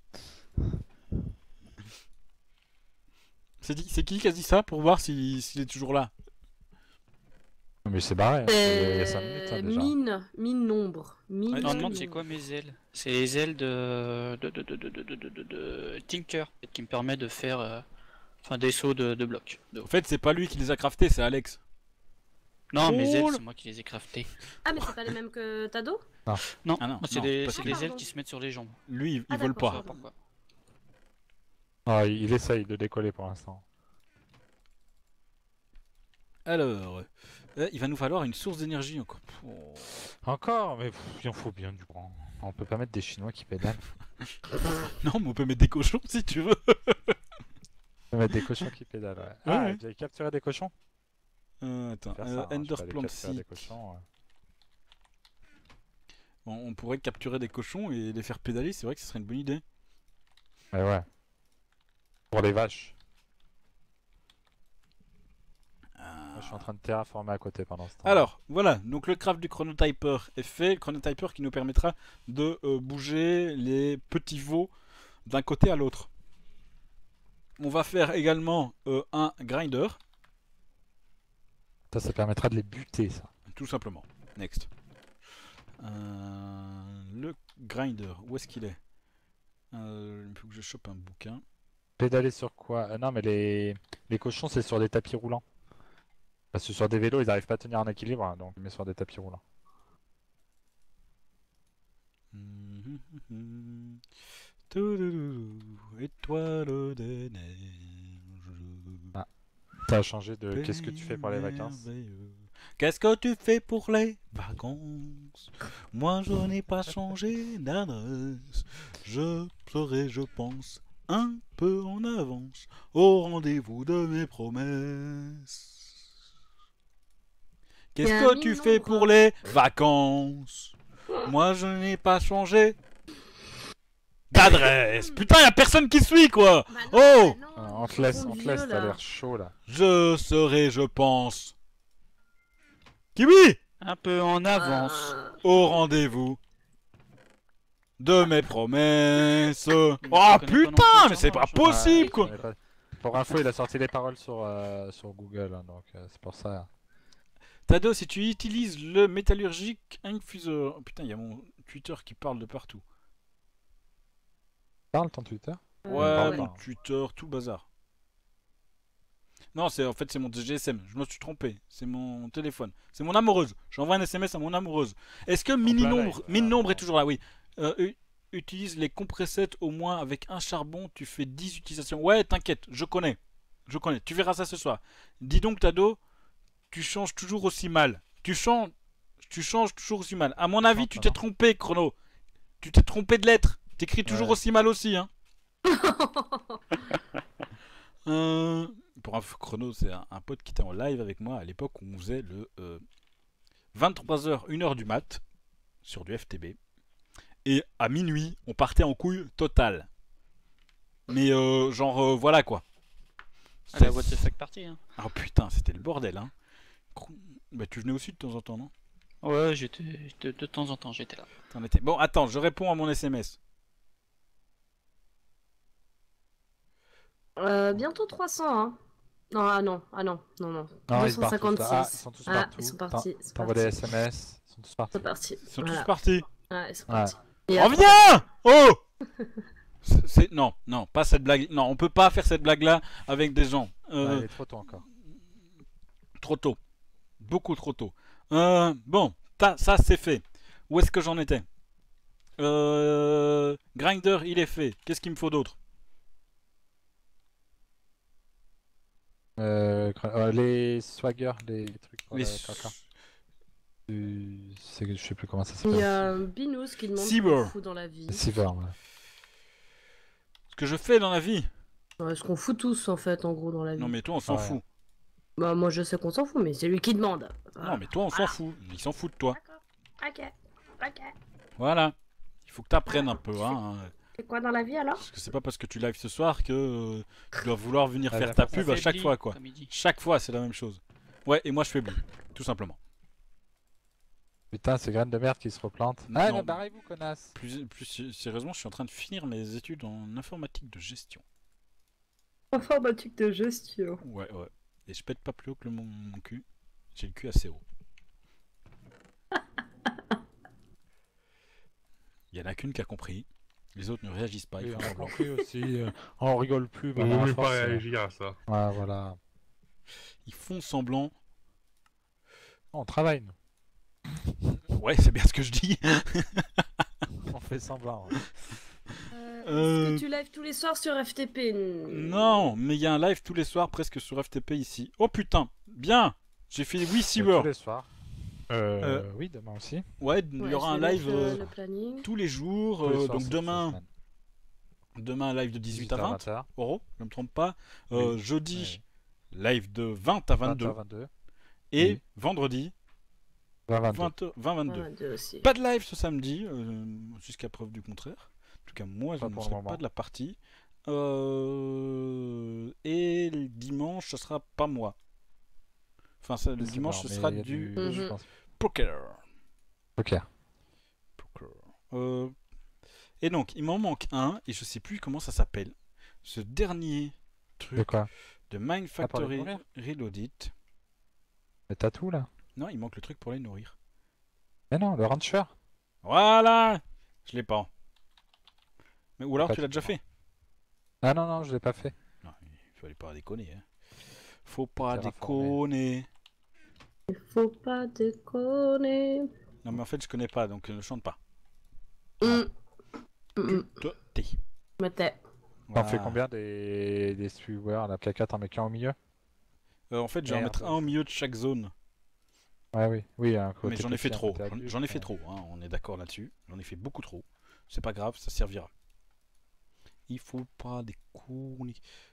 C'est qui a dit ça pour voir s'il est toujours là? Mais c'est barré. Hein. Il y a 5 minutes hein, déjà. Mine Nombre. Mine Ouais, On demande Nombre. c'est quoi mes ailes? C'est les ailes de Tinker qui me permet de faire des sauts de blocs. En fait, c'est pas lui qui les a craftés, c'est Alex. Non, mes ailes, Oh là. c'est moi qui les ai craftées. Ah, mais c'est pas les mêmes que Tado? Non, Ah non, c'est non, des, parce c'est que- des ailes qui se mettent sur les jambes. Lui, il Ah, vole d'accord, pas. pardon. Pourquoi? Ah, il essaye de décoller pour l'instant. Alors, il va nous falloir une source d'énergie encore. Oh. Encore? Mais il en faut bien du coup. On peut pas mettre des Chinois qui pédalent. Non, mais on peut mettre des cochons si tu veux. On peut mettre des cochons qui pédalent, ouais. Ah, Ouais. vous avez capturé des cochons? Attends, Faire ça, hein, je peux aller Enderplant capturer si. des cochons. On pourrait capturer des cochons et les faire pédaler, c'est vrai que ce serait une bonne idée. Ouais, ouais. Pour les vaches. je suis en train de terraformer à côté pendant ce temps. Alors, voilà, donc le craft du chronotyper est fait. Le chronotyper qui nous permettra de bouger les petits veaux d'un côté à l'autre. On va faire également un grinder, Ça permettra de les buter, ça. tout simplement. Next. Le grinder, où est-ce qu'il est, il faut que je chope un bouquin. Pédaler sur quoi? Non, mais les cochons, c'est sur des tapis roulants. Parce que sur des vélos, ils n'arrivent pas à tenir en équilibre, hein, donc mais sur des tapis roulants. Étoile des neiges. Ça a changé de qu'est-ce que tu fais pour les vacances? Qu'est-ce que tu fais pour les vacances? Moi je n'ai pas changé d'adresse. Je serai, je pense, un peu en avance au rendez-vous de mes promesses. Qu'est-ce Il y a un que tu mine fais nombre. pour les vacances? Moi je n'ai pas changé d'adresse. Putain, y a personne qui suit quoi. Bah non, Oh, bah non, On te ils laisse, sont on te vieux, laisse, t'as là. l'air chaud là. je serai, je pense, Kiwi, Un peu en avance. au rendez-vous de mes promesses. Oh connais pas non putain, plus mais son c'est nom, pas je possible je quoi. connais pas. Pour info, il a sorti les paroles sur Google, hein, donc c'est pour ça. Tado, si tu utilises le métallurgique infuseur. Oh, putain, il y a mon Twitter qui parle de partout. Parle ton Twitter? Ouais, parle mon pas. Twitter, tout le bazar. Non, c'est en fait c'est mon GSM. Je me suis trompé. C'est mon téléphone. C'est mon amoureuse. J'envoie un SMS à mon amoureuse. Est-ce que mini-nombre, live. mini-nombre est Ah, toujours là? Oui. Utilise les compressets au moins avec un charbon. Tu fais 10 utilisations. Ouais, t'inquiète. Je connais. Je connais. Tu verras ça ce soir. Dis donc, Tado, tu changes toujours aussi mal. Tu changes toujours aussi mal. À mon avis, chante, tu t'es non trompé, Chrono. Tu t'es trompé de lettres. T'écris toujours Ouais. aussi mal aussi, hein. Pour un chrono, c'est un pote qui était en live avec moi à l'époque où on faisait le 23h, 1h du mat sur du FTB. Et à minuit, on partait en couille totale. Mais voilà quoi. À la what the fuck party. Hein. Ah putain, c'était le bordel, hein. Bah tu venais aussi de temps en temps, non? Ouais, j'étais de temps en temps, j'étais là. T'en étais. Bon, attends, je réponds à mon SMS. Bientôt 300, hein. Non, non, non. Non, ils partent tous là. Ah, 256. ils sont tous Ah, partout. ils sont partis. Ils sont T'envoies des partis. SMS, ils sont tous partis. Ils sont partis. Ils sont Voilà. tous partis. Ouais, ils sont Ouais. partis. Et après- Reviens! Oh! Non, pas cette blague. Non, on peut pas faire cette blague-là avec des gens. Ouais, il est trop tôt encore. Trop tôt. Beaucoup trop tôt. Bon, ça c'est fait. Où est-ce que j'en étais? Grinder, il est fait. Qu'est-ce qu'il me faut d'autre? Les swagger, les trucs pour Les le caca. Je sais plus comment ça Il s'appelle. y a un Binous qui demande ce Seaver. qu'on fout dans la vie. Silver, ouais. Ce que je fais dans la vie. Ouais, ce qu'on fout tous en fait, en gros, dans la vie. Non, mais toi, on s'en Ouais. fout. Bah, moi je sais qu'on s'en fout, mais c'est lui qui demande. Non, mais toi, on s'en fout. Il s'en fout de toi. D'accord. Ok. Voilà. Il faut que tu apprennes un peu, hein. C'est quoi dans la vie alors? Parce que c'est pas parce que tu live ce soir que tu dois vouloir venir Ouais, faire la ta force pub à chaque Affaibli, fois, quoi. comme il dit. Chaque fois, c'est la même chose. Ouais, et moi, je fais bleu. Tout simplement. Putain, ces graines de merde qui se replantent. Non. Ah, mais barrez-vous, connasse. Plus sérieusement, je suis en train de finir mes études en informatique de gestion. Informatique de gestion. Ouais. Et je pète pas plus haut que mon cul. J'ai le cul assez haut. Il y en a qu'une qui a compris. Les autres ne réagissent pas. Ils Oui, font on a semblant. compris aussi. On rigole plus. On maintenant, ne à veut pas force, réagir à ça. Ouais, voilà. Ils font semblant. On travaille, nous. Ouais, c'est bien ce que je dis. On fait semblant. Ouais. Est-ce que tu lives tous les soirs sur FTP? Non, mais il y a un live tous les soirs presque sur FTP ici. Oh putain, bien. J'ai fait oui Tous Seaver. les soirs. Oui, demain aussi. Ouais, il y aura un live Le planning. tous les jours. Tous les soirs, Donc cette demain, semaine. un live de 18 à 20 20h. euros, je ne me trompe pas. Oui. Jeudi, live de 20 à 22. 22. Et Oui. vendredi, 22. 20-22. Ouais, deux aussi. Pas de live ce samedi, jusqu'à preuve du contraire. En tout cas, moi, je Pas ne pour le serai moment. pas de la partie. Et le dimanche, ce sera pas moi. Enfin, ça, le Je sais dimanche, pas, ce mais sera il y a du je pense. poker. Ok. Poker. Et donc, il m'en manque un, et je sais plus comment ça s'appelle. Ce dernier De truc quoi? de Mind pour les Factory nourrir Reloaded. Mais t'as tout là? Non, il manque le truc pour les nourrir. Mais non, le rancher. Voilà. Je l'ai pas. Mais ou alors Pas tu l'as tout, déjà non. fait. Ah non, non, je l'ai pas fait. Non, il fallait pas déconner. Hein. Faut pas Terraformer. déconner. Il faut pas déconner. Non, mais en fait, je connais pas, donc ne chante pas. Hum. Tu te tais. Mais t'es. T'en fais Voilà. combien des sewers? La plaquette, t'en mets qu'un au milieu? En fait, je vais en Merde. mettre un au milieu de chaque zone. Ouais, oui. Oui, un côté Mais j'en ai fait petit, un trop. côté adulte, J'en ai fait ouais. trop, hein, on est d'accord là-dessus. J'en ai fait beaucoup trop. C'est pas grave, ça servira. Il faut pas déconner.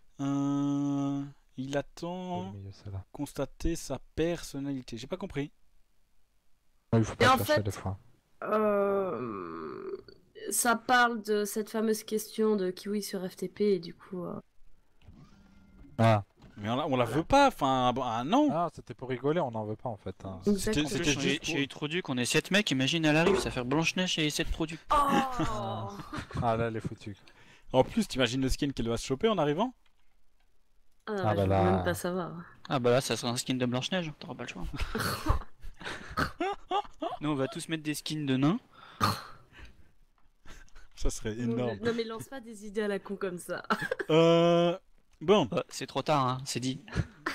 Il Au attend milieu, celle-là. constater sa personnalité. J'ai pas compris. Ouais, il faut Et pas en chercher fait, des fois. ça parle de cette fameuse question de Kiwi sur FTP et du coup. Ah. Mais on la veut pas, enfin, non. Ah, c'était pour rigoler, on n'en veut pas en fait. Hein. C'était En plus, c'était juste chez pour... les Troducs, on est 7 mecs, imagine, elle arrive, ça fait Blanche-Neige et 7 Troducs. Oh Ah là, elle est foutue. En plus, t'imagines le skin qu'elle va se choper en arrivant? Ah, Ah, je bah veux là. même pas savoir. Ah bah là, ça sera un skin de Blanche-Neige, t'auras pas le choix. Nous, on va tous mettre des skins de nains. Ça serait énorme. Non mais lance pas des idées à la con comme ça. Bon, C'est trop tard, hein, c'est dit.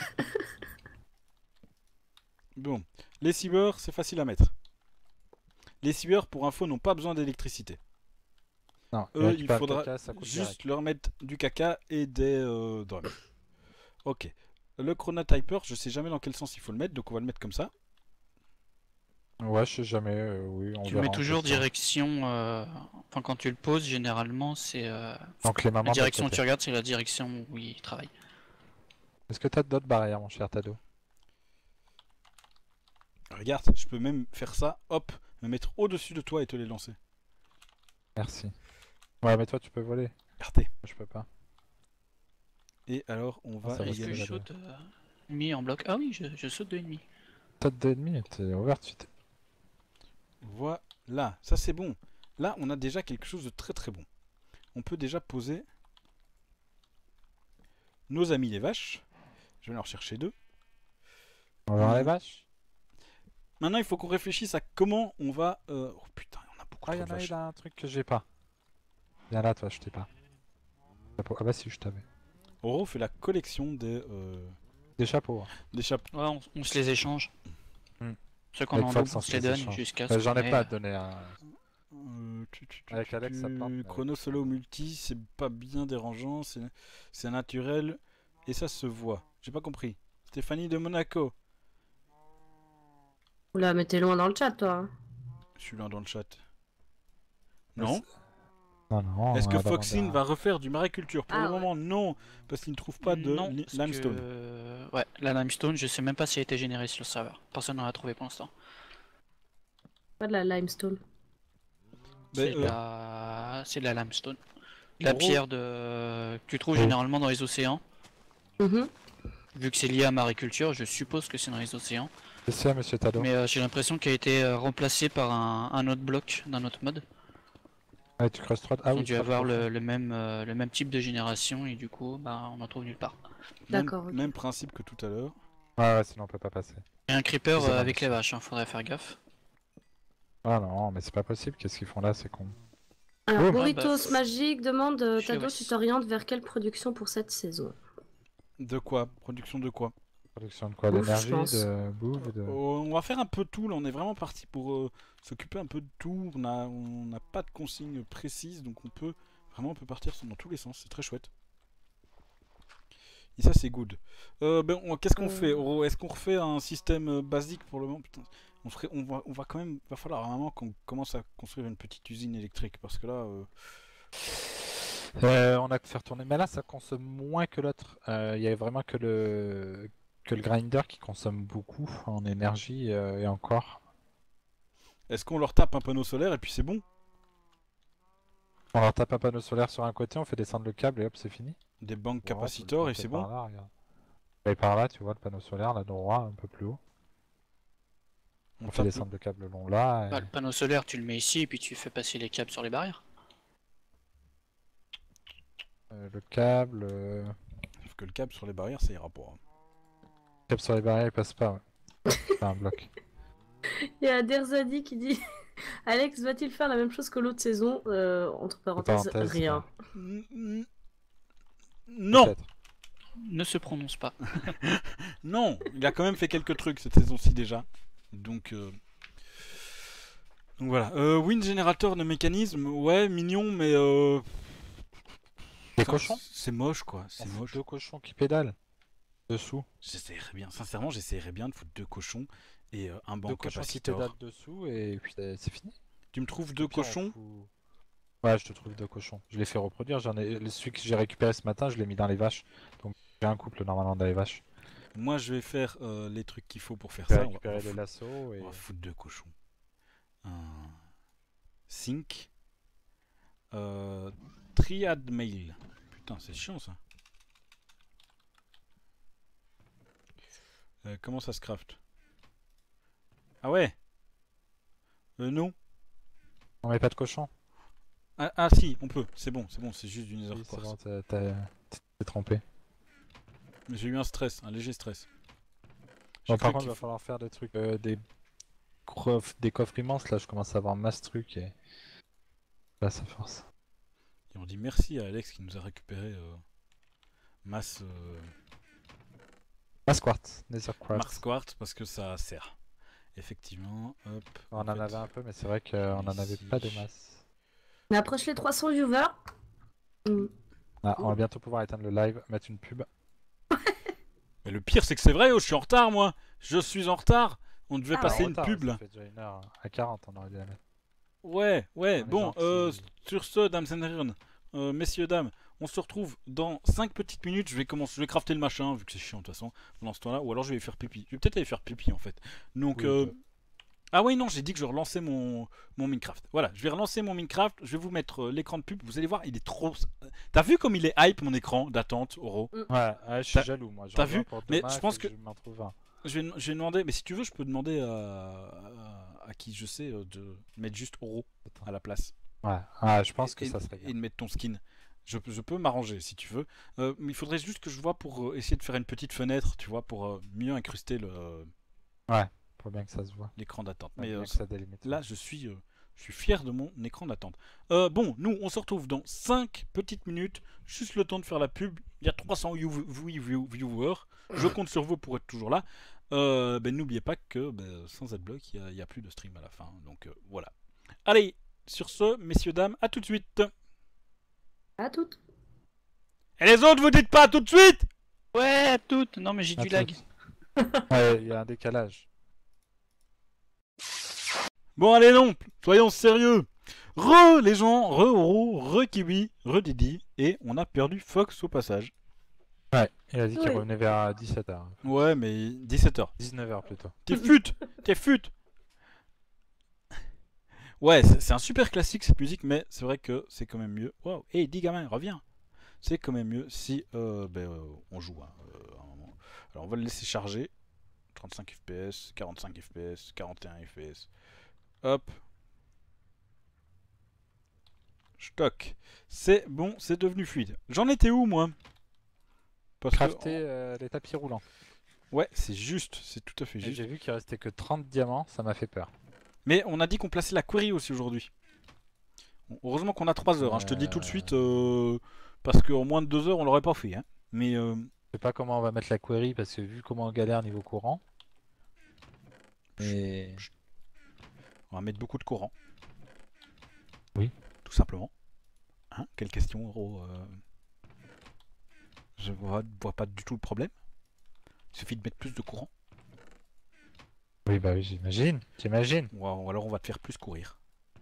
bon. Les cyber, c'est facile à mettre. Les cyber, pour info, n'ont pas besoin d'électricité. Non, Eux, il récupère le faudra caca, ça coûte juste direct. leur mettre du caca et des drums. Ok. Le chronotyper, je sais jamais dans quel sens il faut le mettre, donc on va le mettre comme ça. Ouais, je sais jamais, oui, on Tu verra mets en toujours testant. direction. Enfin, quand tu le poses, généralement, c'est. Donc les mamans La de direction que côté. tu regardes, c'est la direction où il travaille. Est-ce que t'as d'autres barrières, mon cher Tado? Regarde, je peux même faire ça, hop, me mettre au-dessus de toi et te les lancer. Merci. Ouais, mais toi tu peux voler. Regardez. Moi, je peux pas. Et alors, on va ça va, Est-ce que également... je également. saute ennemi en bloc? Ah oui, je saute de ennemi. Tête d'ennemi, t'es ouvert suite. Voilà, ça c'est bon. Là, on a déjà quelque chose de très très bon. On peut déjà poser nos amis les vaches. Je vais en rechercher deux. On va voir les vaches? Maintenant, il faut qu'on réfléchisse à comment on va... Oh putain, on a beaucoup Ah, trop y'en de a vaches. il a un truc que j'ai pas. Viens là, toi, je t'ai pas. Ah bah si, je t'avais. Oro fait la collection Des chapeaux. des chapeaux. Ouais, on se les échange. Hmm. Ceux qu'on Avec en Fox, double, on on se se les les donne échange. jusqu'à Bah, ce j'en qu'on ai pas à ait, te donner un. Avec Alex, ça part, mais- Chrono solo multi, c'est pas bien dérangeant, c'est naturel et ça se voit. J'ai pas compris. Stéphanie de Monaco. Oula, mais t'es loin dans le chat toi. Hein. Je suis là dans le chat. Non. Non, non. Est-ce on que a demandé Foxine à- va refaire du mariculture? Pour Ah le ouais. moment, non, parce qu'il ne trouve pas de Non, parce limestone. que- Ouais, la limestone, je sais même pas si elle a été générée sur le serveur. Personne n'en a trouvé pour l'instant. Pas de la limestone. Ben, C'est de la limestone. La gros- pierre que tu trouves Oui. généralement dans les océans. Mhm. Vu que c'est lié à mariculture, je suppose que c'est dans les océans. C'est ça, monsieur Tado. Mais j'ai l'impression qu'elle a été remplacée par un autre bloc d'un autre mode. Ouais, tu creuses 3. Ah Ils ont oui, dû très avoir profond. le même type de génération et du coup, bah, on en trouve nulle part. D'accord, ok. Même principe que tout à l'heure. Ouais, sinon on peut pas passer. Et un creeper C'est avec bon. les vaches, hein, faudrait faire gaffe. Ah non, mais c'est pas possible. Qu'est-ce qu'ils font là? C'est con. Alors, Oh. Burritos bah, Magique demande chez Tado, Wes. tu t'orientes vers quelle production pour cette saison? De quoi? Production de quoi? Production de quoi? Ouf, D'énergie, je pense. de bouffe, de. On va faire un peu tout, là on est vraiment parti pour s'occuper un peu de tout. On n'a pas de consignes précises, donc on peut partir dans tous les sens, c'est très chouette. Et ça c'est good. Qu'est-ce qu'on fait? Oro, est-ce qu'on refait un système basique pour le moment? Putain, on va quand même, va falloir à un moment qu'on commence à construire une petite usine électrique, parce que là... On a que faire tourner. Mais là, ça consomme moins que l'autre. Il y a vraiment que le grinder qui consomme beaucoup en énergie et encore. Est-ce qu'on leur tape un panneau solaire et puis c'est bon? On leur tape un panneau solaire sur un côté, on fait descendre le câble et hop, c'est fini. Des banques Bon, capacitors on et peut c'est par bon? là, regarde. Et par là, tu vois le panneau solaire, là, droit, un peu plus haut. On fait tape- descendre le câble long là. Et... Bah, le panneau solaire, tu le mets ici et puis tu fais passer les câbles sur les barrières. le câble... Sauf que le câble sur les barrières, ça ira pas. Le câble sur les barrières, il passe pas, ouais. C'est un bloc. Il y a Derzadi qui dit Alex va-t-il faire la même chose que l'autre saison Entre parenthèses, rien. Non. Peut-être. Ne se prononce pas. Non, il a quand même fait quelques trucs cette saison-ci déjà. Donc voilà. Wind Generator de mécanisme, ouais, mignon, mais Des cochons. c'est moche quoi, c'est On fout moche. 2 cochons qui pédalent. Dessous. J'essaierais bien, sincèrement, j'essaierais bien de foutre 2 cochons et un banc 2 cochons qui capacitor. pédalent dessous et puis c'est fini. Tu me trouves 2 Au pire, on cochons? fout- Ouais, je te trouve 2 cochons. Je les fais reproduire. Celui que j'ai récupéré ce matin, je l'ai mis dans les vaches. Donc j'ai un couple normalement dans les vaches. Moi je vais faire les trucs qu'il faut pour faire Je vais ça. récupérer les lassos et... On va foutre 2 cochons. Un sync. Triad mail. Putain, c'est chiant ça. Comment ça se craft? Ah ouais. Non. On met pas de cochon. Ah si, on peut. C'est bon, c'est juste du nether Oui, c'est quartz. bon, t'es trompé. Mais j'ai eu un stress, un léger stress. J'ai Bon, par cru contre, il qu'il va falloir faire des trucs, des coffres immenses. Là, je commence à avoir masse trucs et là, ça force. Et on dit merci à Alex qui nous a récupéré masse Masse quartz, nether quartz. Mars Quartz parce que ça sert. Effectivement, hop. On en avait un peu, mais c'est vrai qu'on en avait ici. pas de masse. On approche les 300 viewers. Ah, on va bientôt pouvoir éteindre le live, mettre une pub. Mais le pire c'est que c'est vrai, oh, je suis en retard moi. Je suis en retard. On devait Ah passer En une retard, pub ça là. fait déjà 1h à 40, on aurait dû la mettre. Ouais, On est bon, gentil. sur ce, dames and herren, messieurs, dames, on se retrouve dans 5 petites minutes. Je vais crafter le machin, vu que c'est chiant de toute façon, pendant ce temps-là, ou alors je vais faire pipi. Je vais peut-être aller faire pipi en fait. Donc, Oui, ah oui, non, j'ai dit que je relançais mon Minecraft. Voilà, je vais relancer mon Minecraft, je vais vous mettre l'écran de pub, vous allez voir, il est trop... T'as vu comme il est hype mon écran d'attente, Oro? Ouais, je suis T'as- jaloux moi. J'en t'as veux vu un pour Mais demain, je pense faut que- je m'en trouve un. Je vais demander, mais si tu veux, je peux demander à qui je sais de mettre juste Oro à la place. Ouais, ah, je pense que et, ça serait et bien. de mettre ton skin. Je peux m'arranger si tu veux. Mais il faudrait juste que je vois pour essayer de faire une petite fenêtre, tu vois, pour mieux incruster Faut bien que ça se voit. l'écran d'attente. Faut Mais bien que ça délimite. là, je suis fier de mon écran d'attente. Bon, nous, on se retrouve dans 5 petites minutes. Juste le temps de faire la pub. Il y a 300 viewers. Je compte sur vous pour être toujours là. N'oubliez pas que sans adblock, il n'y a plus de stream à la fin. Donc voilà. Allez, sur ce, messieurs, dames, à tout de suite. À toutes. Et les autres, vous dites pas à tout de suite? Ouais, toutes. Non, mais j'ai du Attends. lag. Ouais, il y a un décalage. Bon, allez, non, soyons sérieux. Re les gens, re Oro, re Kiwi, re Didi, et on a perdu Fox au passage. Ouais, il a dit qu'il Oui. revenait vers 17h. Ouais, mais 17h. 19h plutôt. T'es fut. Ouais, c'est un super classique cette musique, mais c'est vrai que c'est quand même mieux. Wow, hey, dis gamin, reviens. C'est quand même mieux si on joue. Hein, à un moment. Alors on va le laisser charger. 35 FPS, 45 FPS, 41 FPS. Hop. Stock. C'est bon, c'est devenu fluide. J'en étais où moi? Parce que- Crafter les tapis roulants. Ouais, c'est juste, c'est tout à fait Et juste. j'ai vu qu'il restait que 30 diamants, ça m'a fait peur. Mais on a dit qu'on plaçait la query aussi aujourd'hui. Bon, heureusement qu'on a 3 heures, hein, je te le dis tout de suite, parce qu'en moins de 2 heures on l'aurait pas fait. Hein. Mais Je sais pas comment on va mettre la query parce que vu comment on galère niveau courant. Et... on va mettre beaucoup de courant. Oui. Tout simplement. Hein, quelle question, Oro Je vois pas du tout le problème. Il suffit de mettre plus de courant. Oui, bah oui, j'imagine. T'imagines? Ou alors on va te faire plus courir.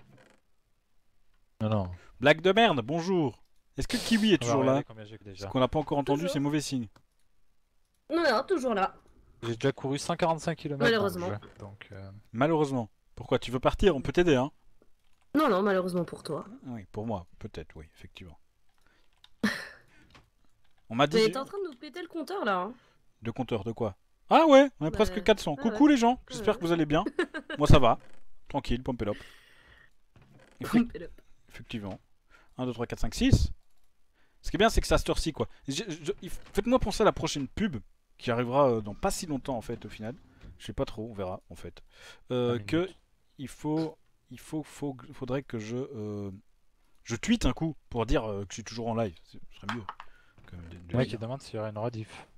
Non, non. Blague de merde, bonjour. Est-ce que Kiwi est On va toujours là? regarder combien j'ai déjà. Ce qu'on n'a pas encore entendu, Toujours. c'est mauvais signe. Non, toujours là. J'ai déjà couru 145 km. Malheureusement. Donc, Malheureusement. Pourquoi? Tu veux partir? On peut t'aider, hein? Non, malheureusement pour toi. Oui, pour moi, peut-être, oui, effectivement. On m'a dit... T'es en train de nous péter le compteur là. Hein. Le compteur de quoi? Ah ouais, on est Bah, presque 400. ouais, Coucou les gens, j'espère ouais. que vous allez bien. Moi ça va. Tranquille, pompe et Effectivement. 1, 2, 3, 4, 5, 6. Ce qui est bien, c'est que ça cette ci quoi. Faites-moi penser à la prochaine pub qui arrivera dans pas si longtemps en fait au final. Je sais pas trop, on verra en fait. Que faudrait que je tweete un coup pour dire que je suis toujours en live. Ce serait mieux. Le mec qui demande s'il y aurait une rediff.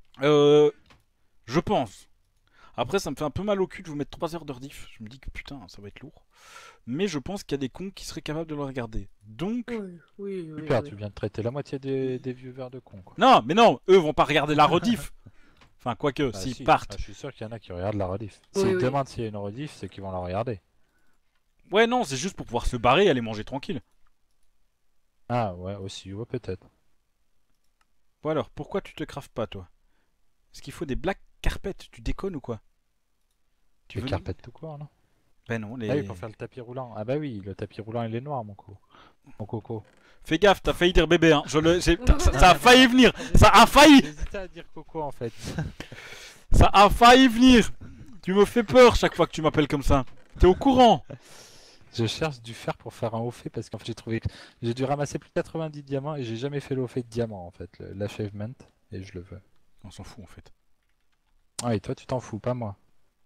Je pense. Après, ça me fait un peu mal au cul de vous mettre 3 heures de rediff. Je me dis que putain, ça va être lourd. Mais je pense qu'il y a des cons qui seraient capables de le regarder. Donc. Oui. Super, tu viens de traiter la moitié des viewers de cons, quoi. Non, mais non, eux vont pas regarder la rediff. Enfin, quoique, Bah, s'ils si. partent. Ah, je suis sûr qu'il y en a qui regardent la rediff. Oui, S'ils oui. demandent s'il y a une rediff, c'est qu'ils vont la regarder. Ouais, non, c'est juste pour pouvoir se barrer et aller manger tranquille. Ah ouais, aussi, ouais, peut-être. Bon alors, pourquoi tu te craves pas, toi? Est-ce qu'il faut des black carpets? Tu déconnes ou quoi? Tu Les veux carpettes tout court, non? Ben non, les... Ah oui, pour faire le tapis roulant. Ah bah oui, le tapis roulant il est noir, mon coco. Fais gaffe, t'as failli dire bébé, hein. Ça a failli venir. Ça a failli. J'hésitais à dire coco en fait. Ça a failli venir. Tu me fais peur chaque fois que tu m'appelles comme ça. T'es au courant? Je cherche du fer pour faire un haut fait parce qu'en fait j'ai dû ramasser plus de 90 diamants et j'ai jamais fait le haut fait de diamant en fait, l'achèvement, et je le veux. On s'en fout en fait. Ah et toi tu t'en fous, pas moi.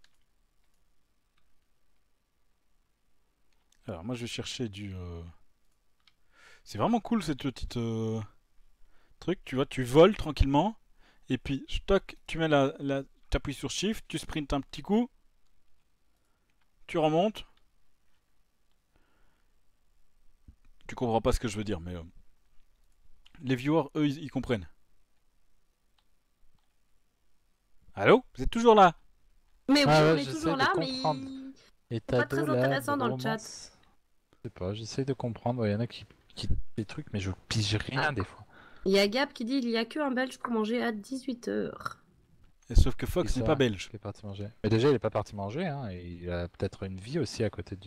Alors moi je vais chercher du... C'est vraiment cool cette petite truc, tu vois, tu voles tranquillement, et puis stock, tu mets t'appuies sur Shift, tu sprintes un petit coup, tu remontes. Tu comprends pas ce que je veux dire, mais les viewers, eux, ils comprennent. Allô? Vous êtes toujours là? Mais oui, Ah ouais, on est j'essaie toujours de là, mais comprendre. Et pas très intéressant dans le chat. Je sais pas, j'essaie de comprendre. Il y en a qui des trucs, mais je pige rien des fois. il y a Gab qui dit il y a que un belge pour manger à 18h. Sauf que Fox C'est n'est ça, pas belge. Il est parti manger. Mais déjà, il est pas parti manger, hein, et il a peut-être une vie aussi à côté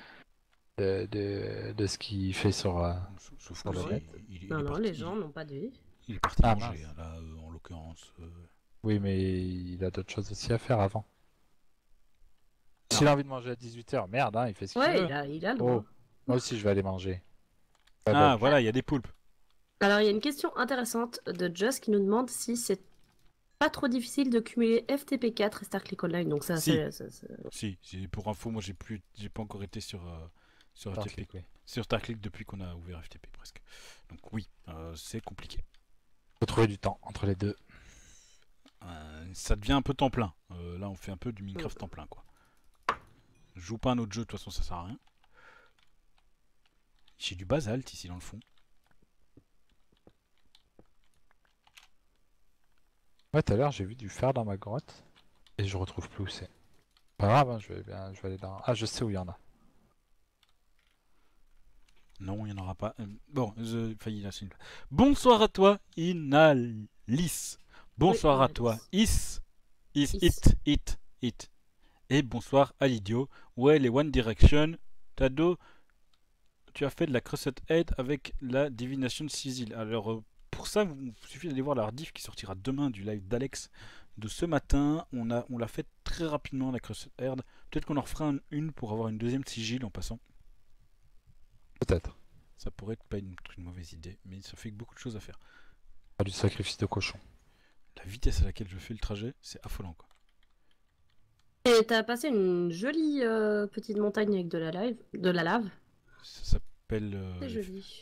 de ce qu'il fait sur. Sauf Sur que le si, net. il est Non, parti, les gens n'ont pas de vie. il est parti Ah, manger, mince. là, en l'occurrence. Oui, mais il a d'autres choses aussi à faire avant. S'il a envie de manger à 18h, merde, hein, il fait ce qu'il Ouais, veut. il a le droit. Oh, moi aussi je vais aller manger. Ah, voilà, il y a des poulpes. Alors, il y a une question intéressante de Just qui nous demande si c'est pas trop difficile de cumuler FTP4 et StarClick Online. Donc, ça, Si. c'est. Si, pour info, moi j'ai pas encore été sur FTP. Starclick, oui. Sur Starclick depuis qu'on a ouvert FTP presque. Donc oui, c'est compliqué. Faut trouver du temps entre les deux. Ça devient un peu temps plein. Là, on fait un peu du Minecraft temps plein, quoi. Je joue pas un autre jeu, de toute façon, ça sert à rien. J'ai du basalte ici dans le fond. Ouais, tout à l'heure j'ai vu du fer dans ma grotte et je retrouve plus où c'est. Pas grave, hein, je vais aller dans. Ah, je sais où il y en a. Non, il n'y en aura pas. Bon, failli lâcher une. Bonsoir à toi, Inalis. Bonsoir Oui, à toi, Inalis. It. Et bonsoir à l'idiot. Ouais, les One Direction. Tado, tu as fait de la Crusade Head avec la Divination Sizzle. Alors, pour ça, il suffit d'aller voir la rediff qui sortira demain du live d'Alex de ce matin. On l'a fait très rapidement, la Crusade Head. Peut-être qu'on en refera une pour avoir une deuxième sigil en passant. Peut-être. Ça pourrait être pas une mauvaise idée, mais ça fait beaucoup de choses à faire. Pas du sacrifice de cochon. La vitesse à laquelle je fais le trajet, c'est affolant, quoi. Et t'as passé une jolie petite montagne avec de la lave. Ça s'appelle... C'est joli.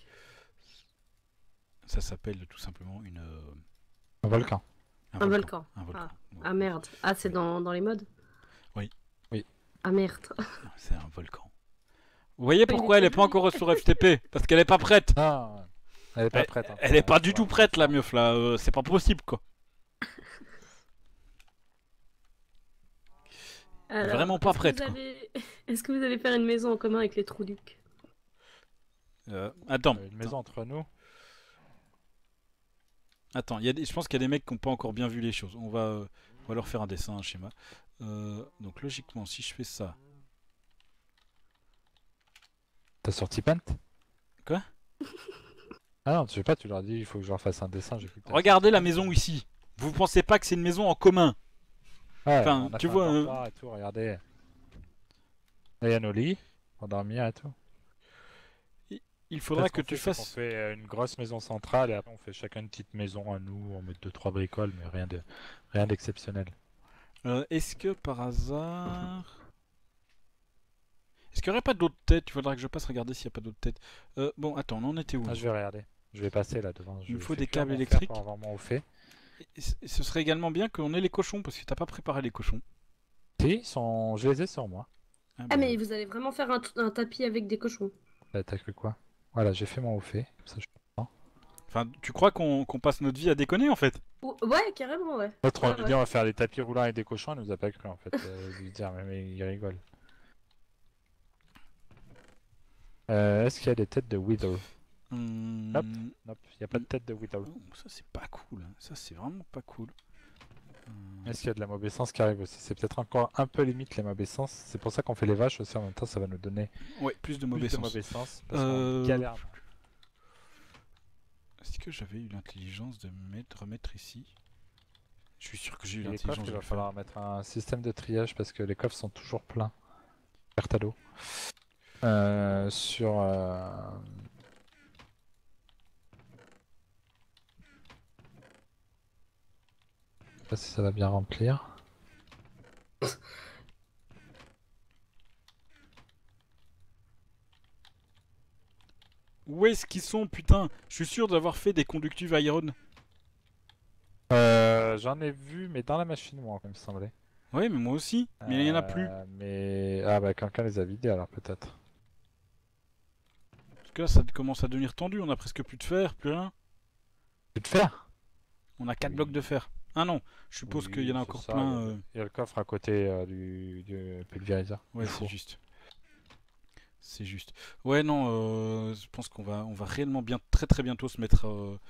Ça s'appelle tout simplement Un volcan. Un volcan. Un volcan. Ah merde. Ah, c'est dans les modes? Oui. Oui. Ah merde. C'est un volcan. Vous voyez pourquoi elle est pas encore sur FTP? Parce qu'elle est pas prête. Non, elle est pas prête. Hein. Elle est pas du tout prête, la meuf là. C'est pas possible, quoi. Alors, Vraiment pas prête, quoi. Est-ce que vous allez faire une maison en commun avec les Trouducs? Attends. Une maison entre nous. Attends, je pense qu'il y a des mecs qui n'ont pas encore bien vu les choses. On va leur faire un dessin, un schéma. Donc logiquement, si je fais ça... T'as sorti Paint? Quoi? Ah non, je sais pas, tu leur dis il faut que je leur fasse un dessin. Regardez la maison ici. Vous pensez pas que c'est une maison en commun? Ouais, Enfin, on a tu fait un vois, dortoir et tout, regardez. Là, il y a nos lits pour dormir et tout. il faudra Peut-être que qu'on tu fait, c'est qu'on fasses... fait une grosse maison centrale et après on fait chacun une petite maison à nous, on met 2-3 bricoles, mais rien d'exceptionnel. Est-ce que par hasard... Est-ce qu'il n'y aurait pas d'autres têtes? Il faudra que je passe regarder s'il n'y a pas d'autres têtes. Bon, attends, on en était où? Ah, je vais regarder. Je vais passer là devant. Il me Je faut fais des cuire câbles mon fer électriques. pour avoir mon au fait. Et ce serait également bien qu'on ait les cochons, parce que t'as pas préparé les cochons. Si, je les ai sur moi. Ah, bah, mais vous allez vraiment faire un tapis avec des cochons. T'as cru quoi? Voilà, j'ai fait mon au fait. Comme ça, je suis content. Enfin, tu crois qu'on passe notre vie à déconner en fait? Ouais, carrément, ouais. L'autre, on Ouais, lui ouais. dit on va faire des tapis roulants avec des cochons, il nous a pas cru en fait. Lui dire, mais il rigole. Est-ce qu'il y a des têtes de Wither? Nope, nope, il n'y a pas de tête de Wither. Oh, ça c'est pas cool, hein. Ça c'est vraiment pas cool. Est-ce qu'il y a de la mauvaise qui arrive aussi? C'est peut-être encore un peu limite les mauvais sens. C'est pour ça qu'on fait les vaches aussi en même temps, ça va nous donner Ouais, plus de plus mauvais de sens. mauvais sens. Parce qu'on galère. Est-ce que j'avais eu l'intelligence de remettre ici? Je suis sûr que j'ai eu Et les l'intelligence coffres, de il va le faire. falloir mettre un système de triage parce que les coffres sont toujours pleins. Carte à l'eau. Sur. Je sais pas si ça va bien remplir. Où est-ce qu'ils sont, putain? Je suis sûr d'avoir fait des conductives iron. J'en ai vu, mais dans la machine, moi, comme il me semblait. Ouais, mais moi aussi. Mais il y en a plus. Mais. Ah, bah, quelqu'un les a vidés alors, peut-être. Parce que là, ça commence à devenir tendu. On a presque plus de fer, plus rien. Tu te faire? On a 4 Oui. blocs de fer. Ah non, je suppose qu'il y en a encore plein. Il y a le coffre à côté du pulvériseur. Ouais, Du c'est four. juste. C'est juste. Ouais, non, je pense qu'on va réellement bien, très bientôt se mettre.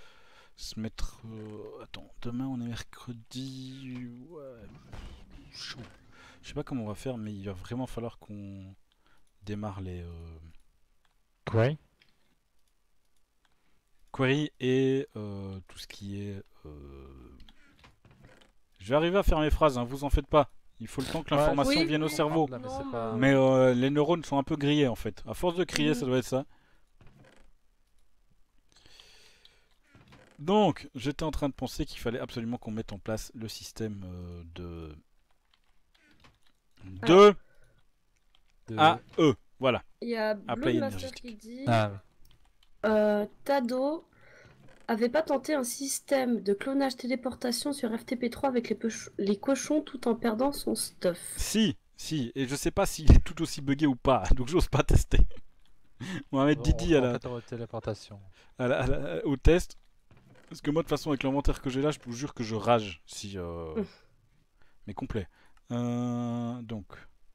Attends, demain on est mercredi. Ouais. Chaud. Je sais pas comment on va faire, mais il va vraiment falloir qu'on démarre les Ouais. queries et tout ce qui est. Je vais arriver à faire mes phrases, hein, vous en faites pas. Il faut le temps que l'information Oui, vienne au oui. cerveau. Là, mais Non, c'est pas... Mais les neurones sont un peu grillés en fait. À force de crier, ça doit être ça. Donc, j'étais en train de penser qu'il fallait absolument qu'on mette en place le système de AE. Voilà. Il y a Apply Blue Master énergétique. qui dit Ah, oui. Tado avait pas tenté un système de clonage téléportation sur FTP3 avec les cochons tout en perdant son stuff. Si, et je sais pas s'il est tout aussi buggé ou pas, donc j'ose pas tester. On va mettre Didi téléportation. au test. Parce que moi, de toute façon, avec l'inventaire que j'ai là, je vous jure que je rage. Si, mais complet. Donc.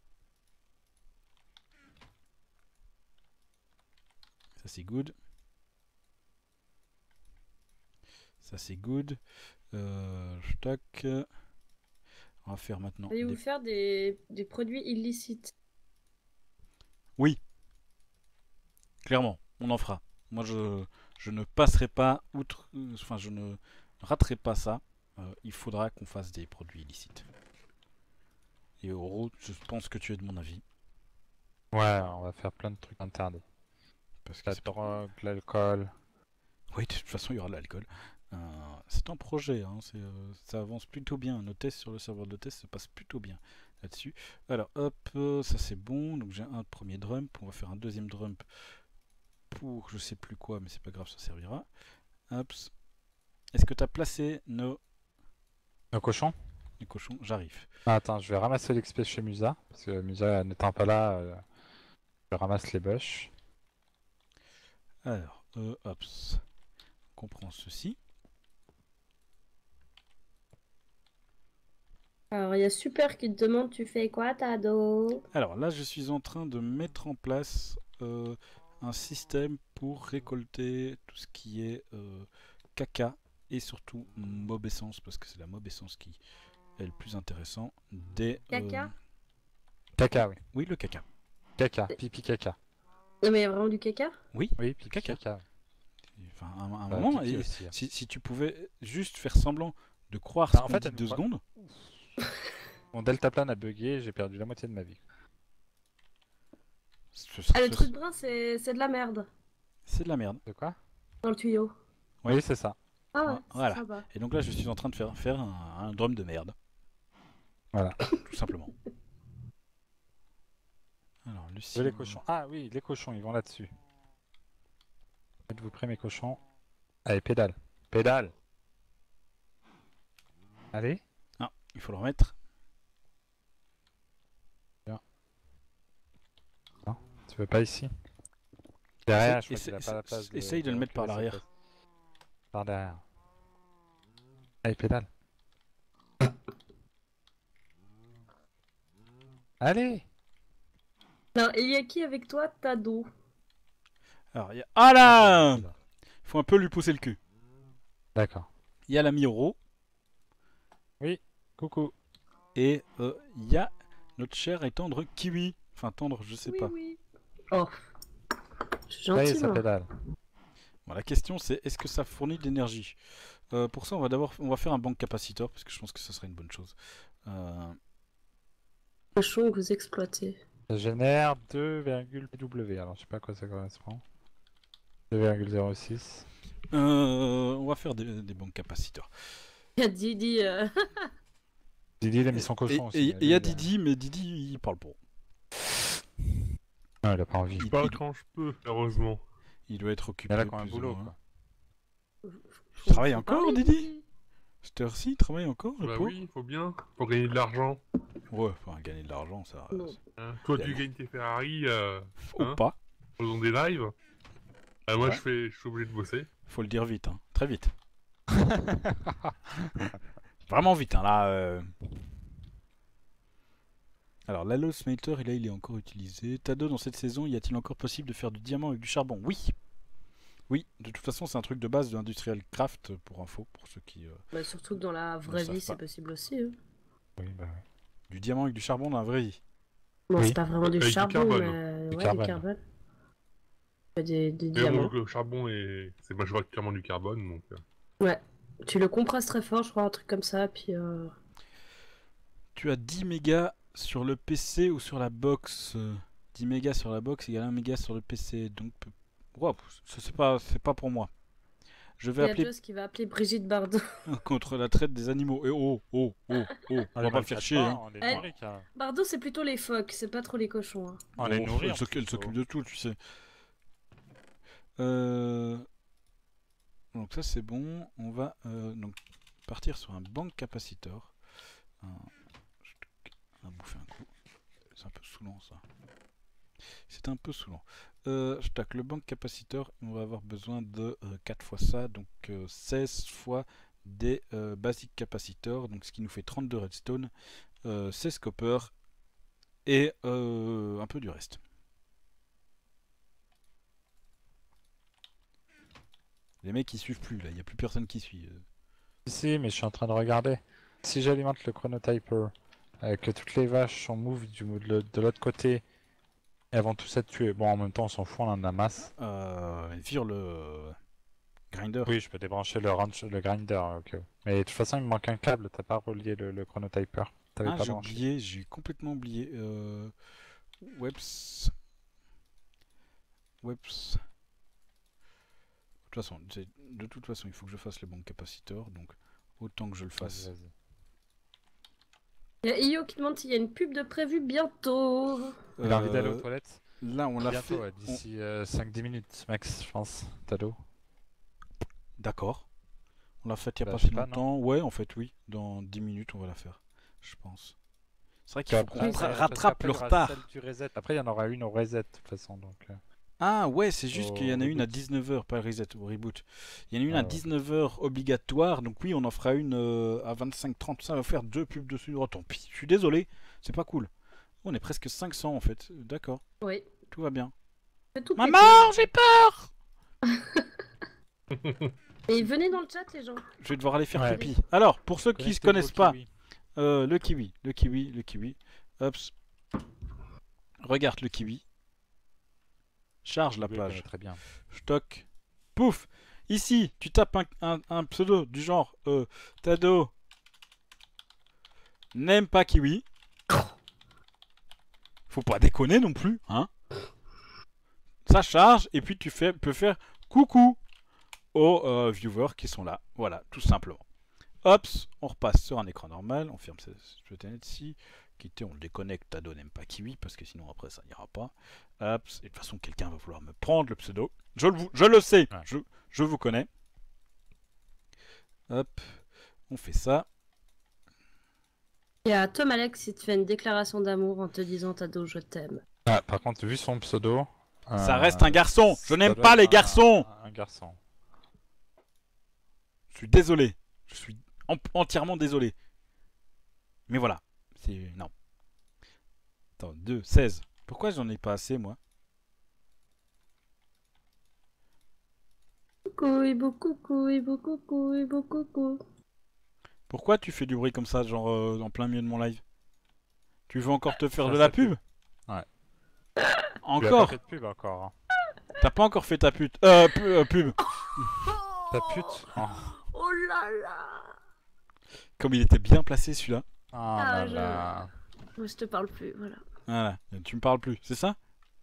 Ça, c'est good. Ça, c'est good. Tac. On va faire maintenant. Allez vous faire des produits illicites. Oui. Clairement, on en fera. Moi, je ne passerai pas outre. Enfin, je ne raterai pas ça. Il faudra qu'on fasse des produits illicites. Et Oro, je pense que tu es de mon avis. Ouais, on va faire plein de trucs interdits. Parce que La drogue, l'alcool. oui, de toute façon, il y aura de l'alcool. C'est un projet, hein, ça avance plutôt bien. Nos tests sur le serveur de test se passent plutôt bien là-dessus. Alors, hop, ça c'est bon. Donc j'ai un premier dump. On va faire un deuxième dump pour je sais plus quoi, mais c'est pas grave, ça servira. Hop. Est-ce que tu as placé nos cochons? Les cochons? J'arrive. Ah, attends, je vais ramasser l'XP chez Musa. Parce que Musa n'étant pas là, je ramasse les bush. Alors, hop. On prend ceci. Alors, il y a Super qui te demande tu fais quoi, Tado? Alors là, je suis en train de mettre en place un système pour récolter tout ce qui est caca et surtout mob essence, parce que c'est la mob essence qui est le plus intéressant des... Caca? Caca, oui. Oui, le caca. Caca, pipi caca. Non, mais il y a vraiment du caca? Oui, Oui, pipi caca. caca. Enfin, un Bah, moment, pipi et aussi, hein. si tu pouvais juste faire semblant de croire Bah, ce en qu'on fait, dit elle nous 2 croit- secondes. Mon deltaplane a bugué, j'ai perdu la moitié de ma vie. Ah, le truc brun, c'est de la merde. C'est de la merde. De quoi? Dans le tuyau. Oui. Oui, c'est ça. Ah ouais, Ouais, c'est voilà. sympa. Et donc là, je suis en train de faire un drum de merde. Voilà. Tout simplement. Alors, Je Lucie. veux les cochons. Ah oui, les cochons, ils vont là-dessus. Êtes-vous prêts, mes cochons? Allez, pédale. Pédale. Allez. Ah, il faut le remettre. Tu veux pas ici? Derrière, je crois Essaye- qu'il a pas la place. essaye de le mettre par récupérer sa l'arrière. place. Par derrière. Allez, pédale. Allez! Non, il y a qui avec toi? Tado. Alors, il y a... Ah là! Faut un peu lui pousser le cul. D'accord. Il y a l'ami Oro. Coucou. Et il y a notre cher et tendre Kiwi. Enfin, tendre, je sais Oui, pas. oui. Oh. Je suis Ça y est, gentil, ça moi. pédale. Bon, la question c'est est-ce que ça fournit de l'énergie? Pour ça, on va faire un banc capacitor parce que je pense que ça serait une bonne chose. Cochon que vous exploitez. Ça génère 2,W. Alors, je sais pas à quoi ça correspond. 2,06. On va faire des bancs capacitors. Il y a Didi. Didi, il a mis son cochon aussi. Et il y a Didi, mais Didi il parle pas. Non, il a pas envie. Je parle quand je peux, heureusement. Il doit être occupé. Il a quand même un plus ou boulot, moins. quoi. Tu travailles Faut encore, parler, Didi? Cette heure-ci, il travaille encore, le Bah pauvre? oui, faut bien. Faut gagner de l'argent. Ouais, enfin, gagner de l'argent, ça. Non. Hein. Toi, Bien. tu gagnes tes Ferrari Faut Hein? pas. faisant des lives. Moi, Ouais. je suis obligé de bosser. Faut le dire vite, hein. Très vite. Vraiment vite, hein, là. Alors, l'Halo Smelter, il est encore utilisé. Tado, dans cette saison, y a-t-il encore possible de faire du diamant avec du charbon? Oui. Oui, de toute façon, c'est un truc de base de Industrial Craft, pour info, pour ceux qui... Bah, surtout que dans la vraie savent vie, c'est pas. possible aussi. Hein. Oui, bah oui. Du diamant avec du charbon dans la vraie vie. Bon, Oui. c'est pas vraiment du Avec du charbon, carbone. mais Du ouais, carbone. du carbone. Des Mais diamants. bon, le charbon, c'est majoritairement du carbone, donc... Ouais. Tu le compresses très fort, je crois, un truc comme ça, puis... Tu as 10 mégas sur le PC ou sur la box 10 mégas sur la box égale 1 méga sur le PC. Donc, wow, c'est pas pour moi. Je Il vais y a appeler Zeus qui va appeler Brigitte Bardot. contre la traite des animaux. Et oh, oh, oh, oh, on va pas le faire chier. Hein. On les Eh. nourrit, carrément. Bardot, c'est plutôt les phoques, c'est pas trop les cochons. Hein. On les Oh, nourrit. elle en s'occupe plus, elle s'occupe faut- de tout, tu sais. Donc ça c'est bon. On va donc partir sur un bank capacitor. On a bouffé un coup. C'est un peu saoulant ça. C'est un peu saoulant. Je tac le bank capacitor. On va avoir besoin de 4 fois ça. Donc 16 fois des basic capacitors. Donc ce qui nous fait 32 redstone. 16 copper. Et un peu du reste. Les mecs ils suivent plus là, il n'y a plus personne qui suit. Si, mais je suis en train de regarder. Si j'alimente le chronotyper, que toutes les vaches sont move de l'autre côté, elles vont tous être tuées. Bon, en même temps, on s'en fout, on en a masse. Vire le grinder. Oui, je peux débrancher le grinder. Ok. Mais de toute façon, il me manque un câble, t'as pas relié le chronotyper. T'avais Ah, pas j'ai branché. oublié, j'ai complètement oublié. Webs. Webs. De toute façon, il faut que je fasse le banc capacitor, donc autant que je le fasse. Vas-y, vas-y. Il y a Io qui demande s'il y a une pub de prévu bientôt. Il a envie d'aller aux toilettes? Là, on l'a Bientôt, fait. ouais, d'ici 5-10 minutes max, je pense. Tado. D'accord. On l'a fait il n'y a Bah, pas je sais si pas, longtemps. Ouais, en fait, oui. Dans 10 minutes, on va la faire. Je pense. C'est vrai qu'il Puis faut après, qu'on parce rattrape qu'après, le il y aura retard. celle du reset. Après, il y en aura une au reset, de toute façon. Donc, Ah ouais, c'est juste qu'il y en a Au une à reboot. 19h, pas le reset, au reboot. Il y en a une Ah à ouais. 19h obligatoire, donc oui, on en fera une à 25-30. Ça va faire 2 pubs dessus. Oh, tant pis, je suis désolé, c'est pas cool. On est presque 500 en fait, d'accord, Oui. tout va bien. C'est tout Maman, pété. j'ai peur. Et venez dans le chat, les gens. Je vais devoir aller faire Ouais. pipi. Alors, pour ceux qui ne se connectez-vous connaissent au pas, kiwi. le kiwi. Hop. Regarde le kiwi. Charge la Je le connais plage. Très bien. Stock. Pouf. Ici, tu tapes un pseudo du genre Tado n'aime pas Kiwi. Faut pas déconner non plus, hein. Ça charge, et puis tu peux faire coucou aux viewers qui sont là. Voilà, tout simplement. Hop, on repasse sur un écran normal, on ferme cette fenêtre-ci. Quitter, on le déconnecte, Tado n'aime pas Kiwi, parce que sinon après ça n'ira pas. Hop, et de toute façon quelqu'un va vouloir me prendre le pseudo. Je le sais, ouais. je vous connais. Hop, on fait ça. Il y a Tom Alex qui te fait une déclaration d'amour en te disant Tado, je t'aime. Ah, par contre, vu son pseudo... ça reste un garçon. Je n'aime pas les garçons. Un garçon. Je suis désolé. Je suis entièrement désolé. Mais voilà. C'est... Non. Attends, 2, 16. Pourquoi j'en ai pas assez, moi? Coucou, coucou, coucou, coucou. Pourquoi tu fais du bruit comme ça, genre en plein milieu de mon live? Tu veux encore te faire de la pub? Ouais. Encore? Tu as pas fait de pub encore. Hein. T'as pas encore fait ta pute. Pub. Ta pute? Oh. Oh là là. Comme il était bien placé celui-là. Ah là là. Je te parle plus, voilà. Voilà, tu me parles plus, c'est ça?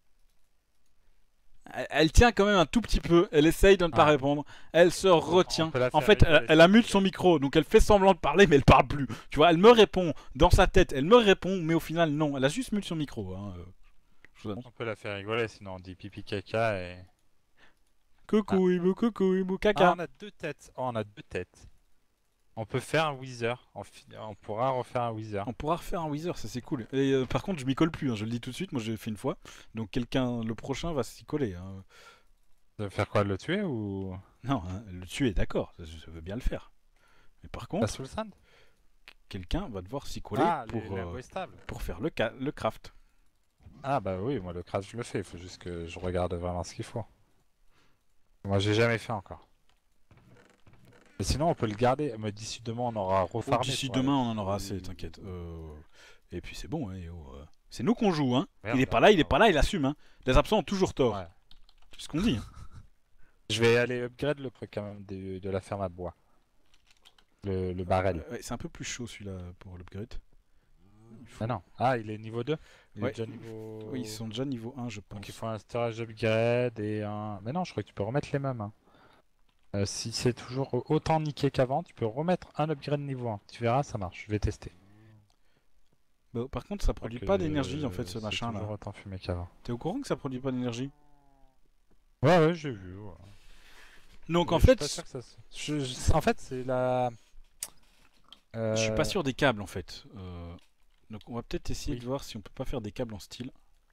Elle tient quand même un tout petit peu, elle essaye de ne pas répondre, elle se retient. En fait, elle a mute son micro, donc elle fait semblant de parler, mais elle parle plus. Tu vois, elle me répond, dans sa tête, elle me répond, mais au final, non, elle a juste mute son micro. Hein. On peut la faire rigoler, sinon on dit pipi caca et... Coucou, hibou, caca. Ah, on a 2 têtes. Oh, on a 2 têtes. On peut faire un Wither. On pourra refaire un Wither. On pourra refaire un Wither, ça c'est cool. Et par contre, je m'y colle plus, hein, je le dis tout de suite, moi je l'ai fait une fois. Donc quelqu'un, le prochain, va s'y coller. Hein. De faire quoi, le tuer ou... Non, hein, le tuer, d'accord, je veux bien le faire. Mais par contre, Soul Sand, quelqu'un va devoir s'y coller pour faire le craft. Ah bah oui, moi le craft je le fais, il faut juste que je regarde vraiment ce qu'il faut. Moi j'ai jamais fait encore. Mais sinon on peut le garder, mais d'ici demain on aura refarmé. D'ici demain on en aura assez, t'inquiète. Et puis c'est bon, hein, c'est nous qu'on joue, hein. Merde, il est pas là, il assume, hein. Les absents ont toujours tort. Ouais. C'est ce qu'on dit. Hein. Je vais aller upgrade le truc quand même de la ferme à bois. Le barrel. Ouais, c'est un peu plus chaud celui-là pour l'upgrade. Ah non, il est niveau 2 ouais. Oui, ils sont déjà niveau 1 je pense. Donc il faut un storage upgrade et un... Mais non, je crois que tu peux remettre les mêmes. Hein. Si c'est toujours autant niqué qu'avant, tu peux remettre un upgrade niveau 1. Tu verras, ça marche, je vais tester. Bah, par contre, ça produit pas d'énergie en fait ce machin là. Autant fumé qu'avant. T'es au courant que ça produit pas d'énergie? Ouais, j'ai vu. Ouais. Donc en fait... En fait, c'est la... Je suis pas sûr des câbles en fait. Donc on va peut-être essayer de voir si on peut pas faire des câbles en style.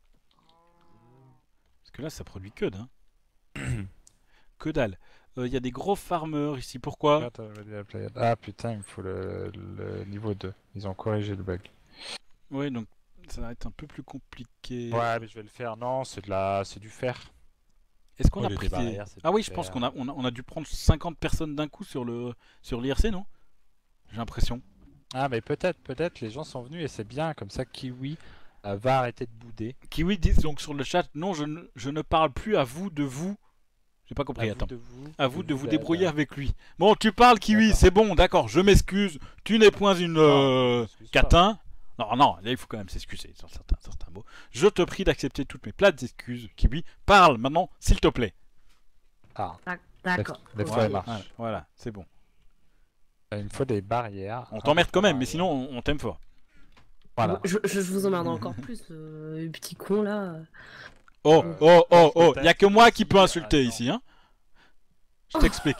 Parce que là ça produit que dalle. Hein. Que dalle. Il y a des gros farmers ici, pourquoi? Ah putain, il me faut le niveau 2. Ils ont corrigé le bug. Ouais, donc ça va être un peu plus compliqué. Ouais, mais je vais le faire. Non, c'est du fer. Est-ce qu'on a pris des... Ah oui, je pense qu'on a dû prendre 50 personnes d'un coup sur l'IRC, non? J'ai l'impression. Ah mais peut-être les gens sont venus et c'est bien, comme ça Kiwi va arrêter de bouder. Kiwi dit donc sur le chat, non je ne parle plus à vous de vous. J'ai pas compris, attends. À vous de vous débrouiller avec lui. Bon, tu parles Kiwi, c'est bon, d'accord, je m'excuse, tu n'es point une catin. Non, là il faut quand même s'excuser sur certains mots. Je te prie d'accepter toutes mes plates excuses, Kiwi. Parle maintenant, s'il te plaît. Ah, d'accord. Voilà, c'est bon. Il me faut des barrières. On t'emmerde quand même, mais sinon on t'aime fort. Voilà. Je vous emmerde encore plus, petit con là. Oh, il y a que moi qui peux insulter ici, hein. Je t'explique.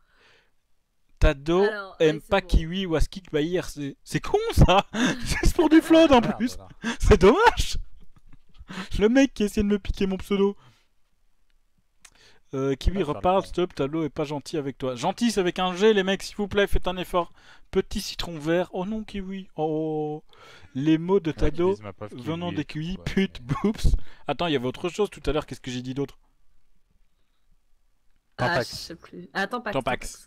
Tado aime pas Kiwi ou Askik by IRC. C'est con ça. C'est pour du flood en plus. C'est dommage. Le mec qui essaie de me piquer mon pseudo. Kiwi reparle, stop, Tado est pas gentil avec toi. Gentil c'est avec un G les mecs, s'il vous plaît, faites un effort. Petit citron vert, oh non Kiwi, oh. Les mots de Tado venant des Kiwi, pute, boops. Attends, il y avait autre chose tout à l'heure, qu'est-ce que j'ai dit d'autre? Je sais plus. Ah, Tampax.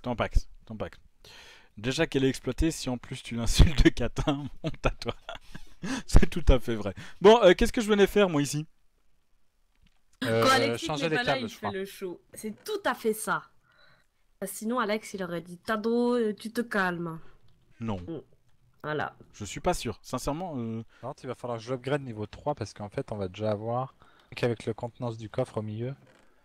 Déjà qu'elle est exploitée, si en plus tu l'insultes de catin, honte à toi. C'est tout à fait vrai. Bon, qu'est-ce que je venais faire moi ici? Quand Alexis n'est pas là, il fait le show. C'est tout à fait ça. Sinon, Alex, il aurait dit Tado, tu te calmes. Non. Voilà. Je suis pas sûr. Sincèrement, Non, il va falloir que je l'upgrade niveau 3 parce qu'en fait, on va déjà avoir qu'avec le contenance du coffre au milieu.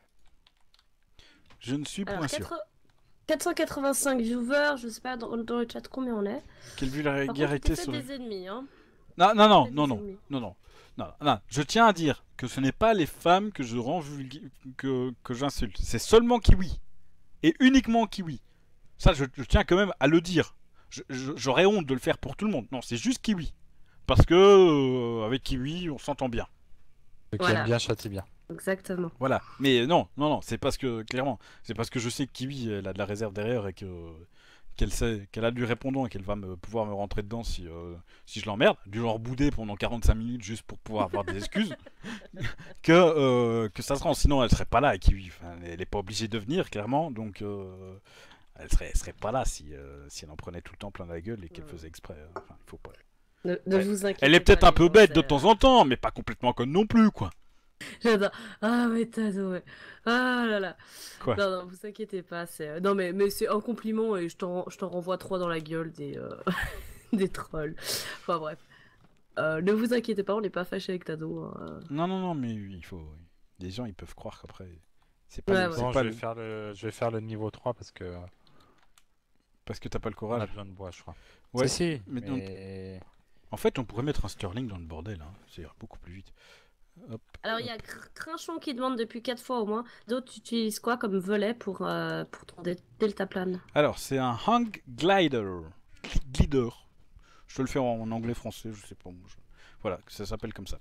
je ne suis Alors, point sûr. 485 viewers, je sais pas dans le chat combien on est. Quelle Par contre, vulgarité tu sur des ennemis, hein. Non, non, non, Des non, non, ennemis. non, non, non, non. Je tiens à dire que ce n'est pas les femmes que je rends que j'insulte. C'est seulement Kiwi. Et uniquement Kiwi. Ça, je tiens quand même à le dire. J'aurais honte de le faire pour tout le monde. Non, c'est juste Kiwi. Parce que avec Kiwi, on s'entend bien. Ceux qui Voilà. aiment bien châtient bien. Exactement. Voilà. Mais non, non, non, c'est parce que, clairement, c'est parce que je sais que Kiwi, elle a de la réserve derrière et qu'elle sait, qu'elle a du répondant et qu'elle va pouvoir me rentrer dedans si je l'emmerde, du genre bouder pendant 45 minutes juste pour pouvoir avoir des excuses, que ça se rend. Sinon, elle serait pas là, Kiwi. Enfin, elle est pas obligée de venir, clairement, donc elle serait pas là si elle en prenait tout le temps plein la gueule et qu'elle faisait exprès. Enfin, il faut pas. Ne vous inquiétez Elle est peut-être pas, un les peu gens, bête de c'est, temps en temps, mais pas complètement conne non plus, quoi. J'adore. Ah ouais, Tado, ouais. Ah là là. Quoi? Non, non, vous inquiétez pas. Non, mais c'est un compliment et je t'en renvoie 3 dans la gueule des trolls. Enfin bref. Ne vous inquiétez pas, on n'est pas fâché avec Tado. Hein. Non, non, non, mais il faut. Les gens, ils peuvent croire qu'après. C'est pas, Ouais, le- ouais. c'est Bon, pas je vais faire le niveau 3 parce que parce que t'as pas le on a courage. besoin de bois, je crois. Ouais, Si, mais mais... En fait, on pourrait mettre un Sterling dans le bordel, hein. Ça ira beaucoup plus vite. Hop. Alors, il y a Crinchon qui demande depuis 4 fois au moins. D'autres, tu utilises quoi comme volet pour ton deltaplane? Alors, c'est un hang glider. Glider. Je te le fais en anglais-français, je sais pas. Voilà, ça s'appelle comme ça.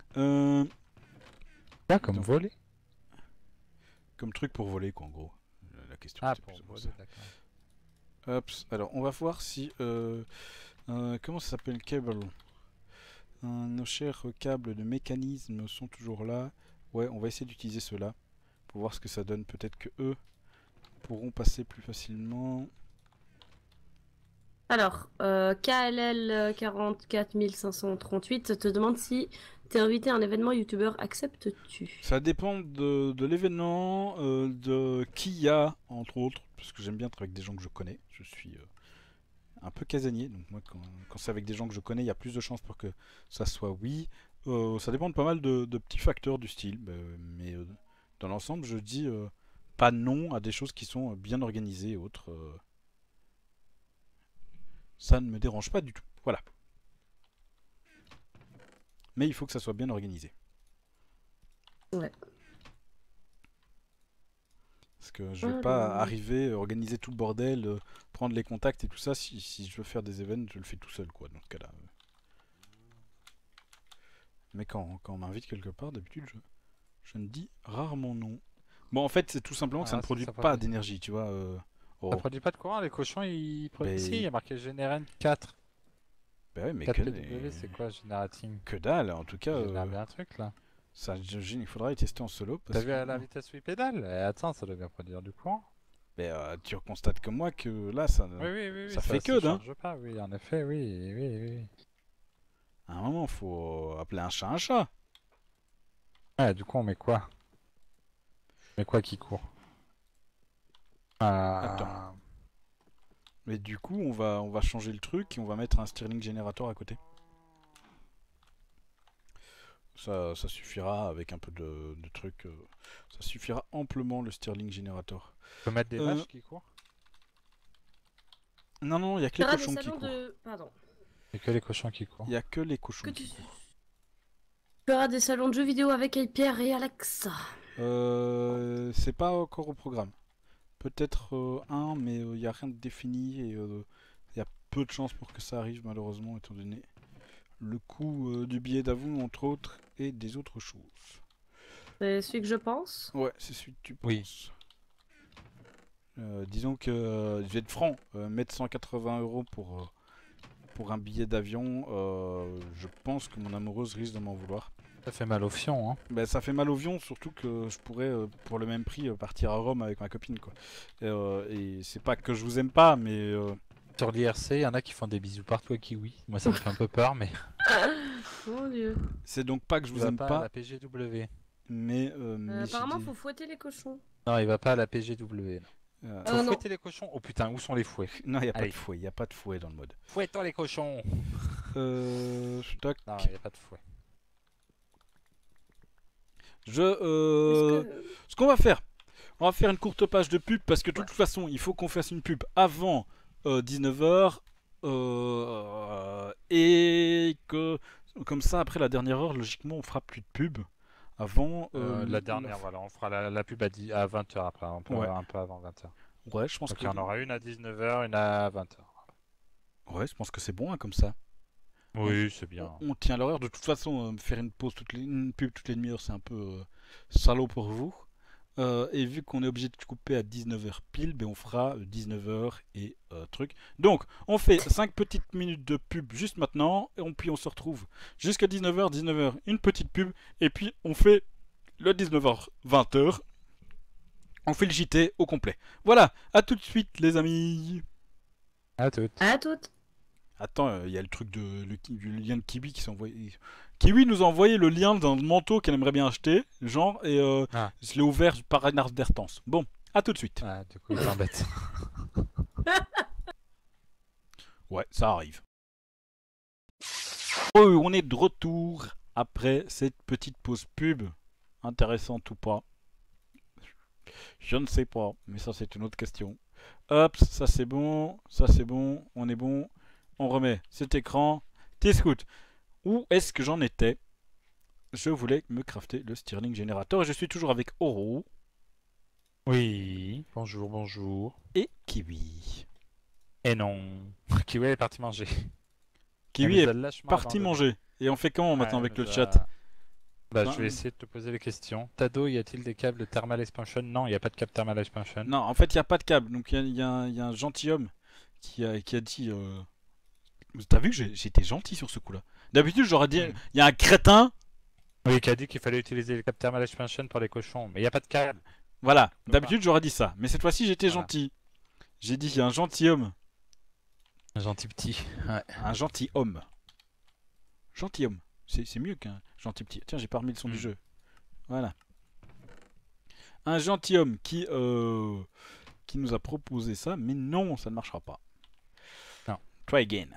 Là, comme Donc, voler. Comme truc pour voler, quoi, en gros. La question Ah, c'est pour plus ou moins voler, ça. d'accord. Hop. Alors, on va voir si. Comment ça s'appelle, cable? Nos chers câbles de mécanisme sont toujours là. Ouais, on va essayer d'utiliser ceux-là pour voir ce que ça donne. Peut-être que eux pourront passer plus facilement. Alors, KLL 44538 te demande si t'es invité à un événement youtubeur, acceptes-tu? Ça dépend de l'événement, de qui y a, entre autres, parce que j'aime bien être avec des gens que je connais. Je suis un peu casanier, donc moi, quand c'est avec des gens que je connais, il y a plus de chances pour que ça soit oui. Ça dépend de pas mal de petits facteurs du style, mais dans l'ensemble, je dis pas non à des choses qui sont bien organisées et autres. Ça ne me dérange pas du tout. Voilà. Mais il faut que ça soit bien organisé. Ouais. Parce que je vais pas arriver, organiser tout le bordel, prendre les contacts et tout ça. Si je veux faire des événements, je le fais tout seul, quoi, dans ce cas-là. Mais quand on m'invite quelque part, d'habitude, je ne dis rarement non. Bon, en fait, c'est tout simplement que ça ne produit pas d'énergie, tu vois. Ça produit pas de courant, les cochons, ils produisent... Si, il y a marqué Générate 4. Bah ouais, mais 4PW, c'est quoi, Generating? Que dalle, en tout cas. J'ai un truc, là. Ça, il faudra y tester en solo. T'as vu à la vitesse 8 pédales? Attends, ça doit bien produire du courant. Mais tu constates comme moi que là, ça, Oui, ça fait que hein. Pas, oui, en effet, oui. À un moment, faut appeler un chat un chat. Ouais, du coup, on met quoi? On met quoi qui court? Attends. Mais du coup, on va changer le truc et on va mettre un Stirling Generator à côté. Ça suffira avec un peu de trucs. Ça suffira amplement le Stirling Generator. On peut mettre des vaches qui courent? Non, il n'y a que les cochons qui courent. Pardon. Il n'y a que les cochons qui courent. Il n'y a que les cochons qui courent. Tu feras des salons de jeux vidéo avec Pierre et Alex. C'est pas encore au programme. Peut-être un, mais il n'y a rien de défini et il y a peu de chances pour que ça arrive malheureusement étant donné le coût du billet d'avion entre autres et des autres choses. C'est celui que je pense? Ouais, c'est celui que tu penses. Oui. Disons que je vais être franc, mettre 180 € pour un billet d'avion, je pense que mon amoureuse risque de m'en vouloir. Ça fait mal au fion, hein. Ben, ça fait mal au fion, surtout que je pourrais, pour le même prix, partir à Rome avec ma copine, quoi. Et c'est pas que je vous aime pas, mais... Sur l'IRC, il y en a qui font des bisous partout à Kiwi. Moi, ça me fait un peu peur, mais... Mon dieu. C'est donc pas que je vous aime pas. pas, À la PGW. mais... Apparemment, faut fouetter les cochons. Non, il va pas à la PGW. Faut non. fouetter les cochons. Oh putain, où sont les fouets? Non, il n'y a pas Allez. de fouet, il n'y a pas de fouet dans le mode. Fouettons les cochons. Tac. Non, il n'y a pas de fouet. Ce qu'on va faire, on va faire une courte page de pub parce que de toute façon, il faut qu'on fasse une pub avant 19h et que comme ça, après la dernière heure, logiquement, on fera plus de pub avant La dernière, voilà, on fera la pub à 20h après, un peu avant 20h. Ouais, je pense Donc que il y en aura une à 19h, une à 20h. ouais, je pense que c'est bon hein, comme ça. Oui, c'est bien. On tient l'horaire. De toute façon, faire une pause une pub toutes les demi-heures, c'est un peu salaud pour vous. Et vu qu'on est obligé de couper à 19h pile, ben on fera 19h et truc. Donc, on fait 5 petites minutes de pub juste maintenant, et puis on se retrouve jusqu'à 19h, 19h, une petite pub, et puis on fait le 19h, 20h. On fait le JT au complet. Voilà, à tout de suite les amis. À toutes. À toutes. Attends, il y a le truc du lien de Kiwi qui s'est envoyé. Kiwi nous a envoyé le lien d'un manteau qu'elle aimerait bien acheter, genre, et je l'ai ouvert par inadvertance. Bon, à tout de suite. Ah, du coup, il t'embête. Ouais, ça arrive. Oh, on est de retour après cette petite pause pub. Intéressante ou pas? Je ne sais pas, mais ça c'est une autre question. Hop, ça c'est bon, on est bon. On remet cet écran. T-Scoot. Où est-ce que j'en étais? Je voulais me crafter le Stirling Generator et je suis toujours avec Oro. Oui, bonjour, bonjour. Et Kiwi. Et non. Kiwi est parti manger. Kiwi Elle nous a est lâchement parti abandonné. manger. Et on fait comment maintenant Ouais, avec elle le nous chat? a- Bah, Ben, je vais essayer de te poser les questions. Tado, y a-t-il des câbles Thermal Expansion? Non, il n'y a pas de câble Thermal Expansion. Non, en fait, il n'y a pas de câble. Donc, il y a un gentilhomme qui a dit. T'as vu que j'étais gentil sur ce coup-là. D'habitude, j'aurais dit. Il y a un crétin. Oui, qui a dit qu'il fallait utiliser le câble Thermal Expansion pour les cochons. Mais il n'y a pas de câble. Voilà, d'habitude, j'aurais dit ça. Mais cette fois-ci, j'étais Voilà. gentil. J'ai dit il y a un gentilhomme. Un gentil petit. Ouais. Un gentilhomme. Gentilhomme. C'est mieux qu'un gentil petit. Tiens, j'ai pas remis le son du jeu. Voilà. Un gentilhomme qui nous a proposé ça, mais non, ça ne marchera pas. Non. Try again.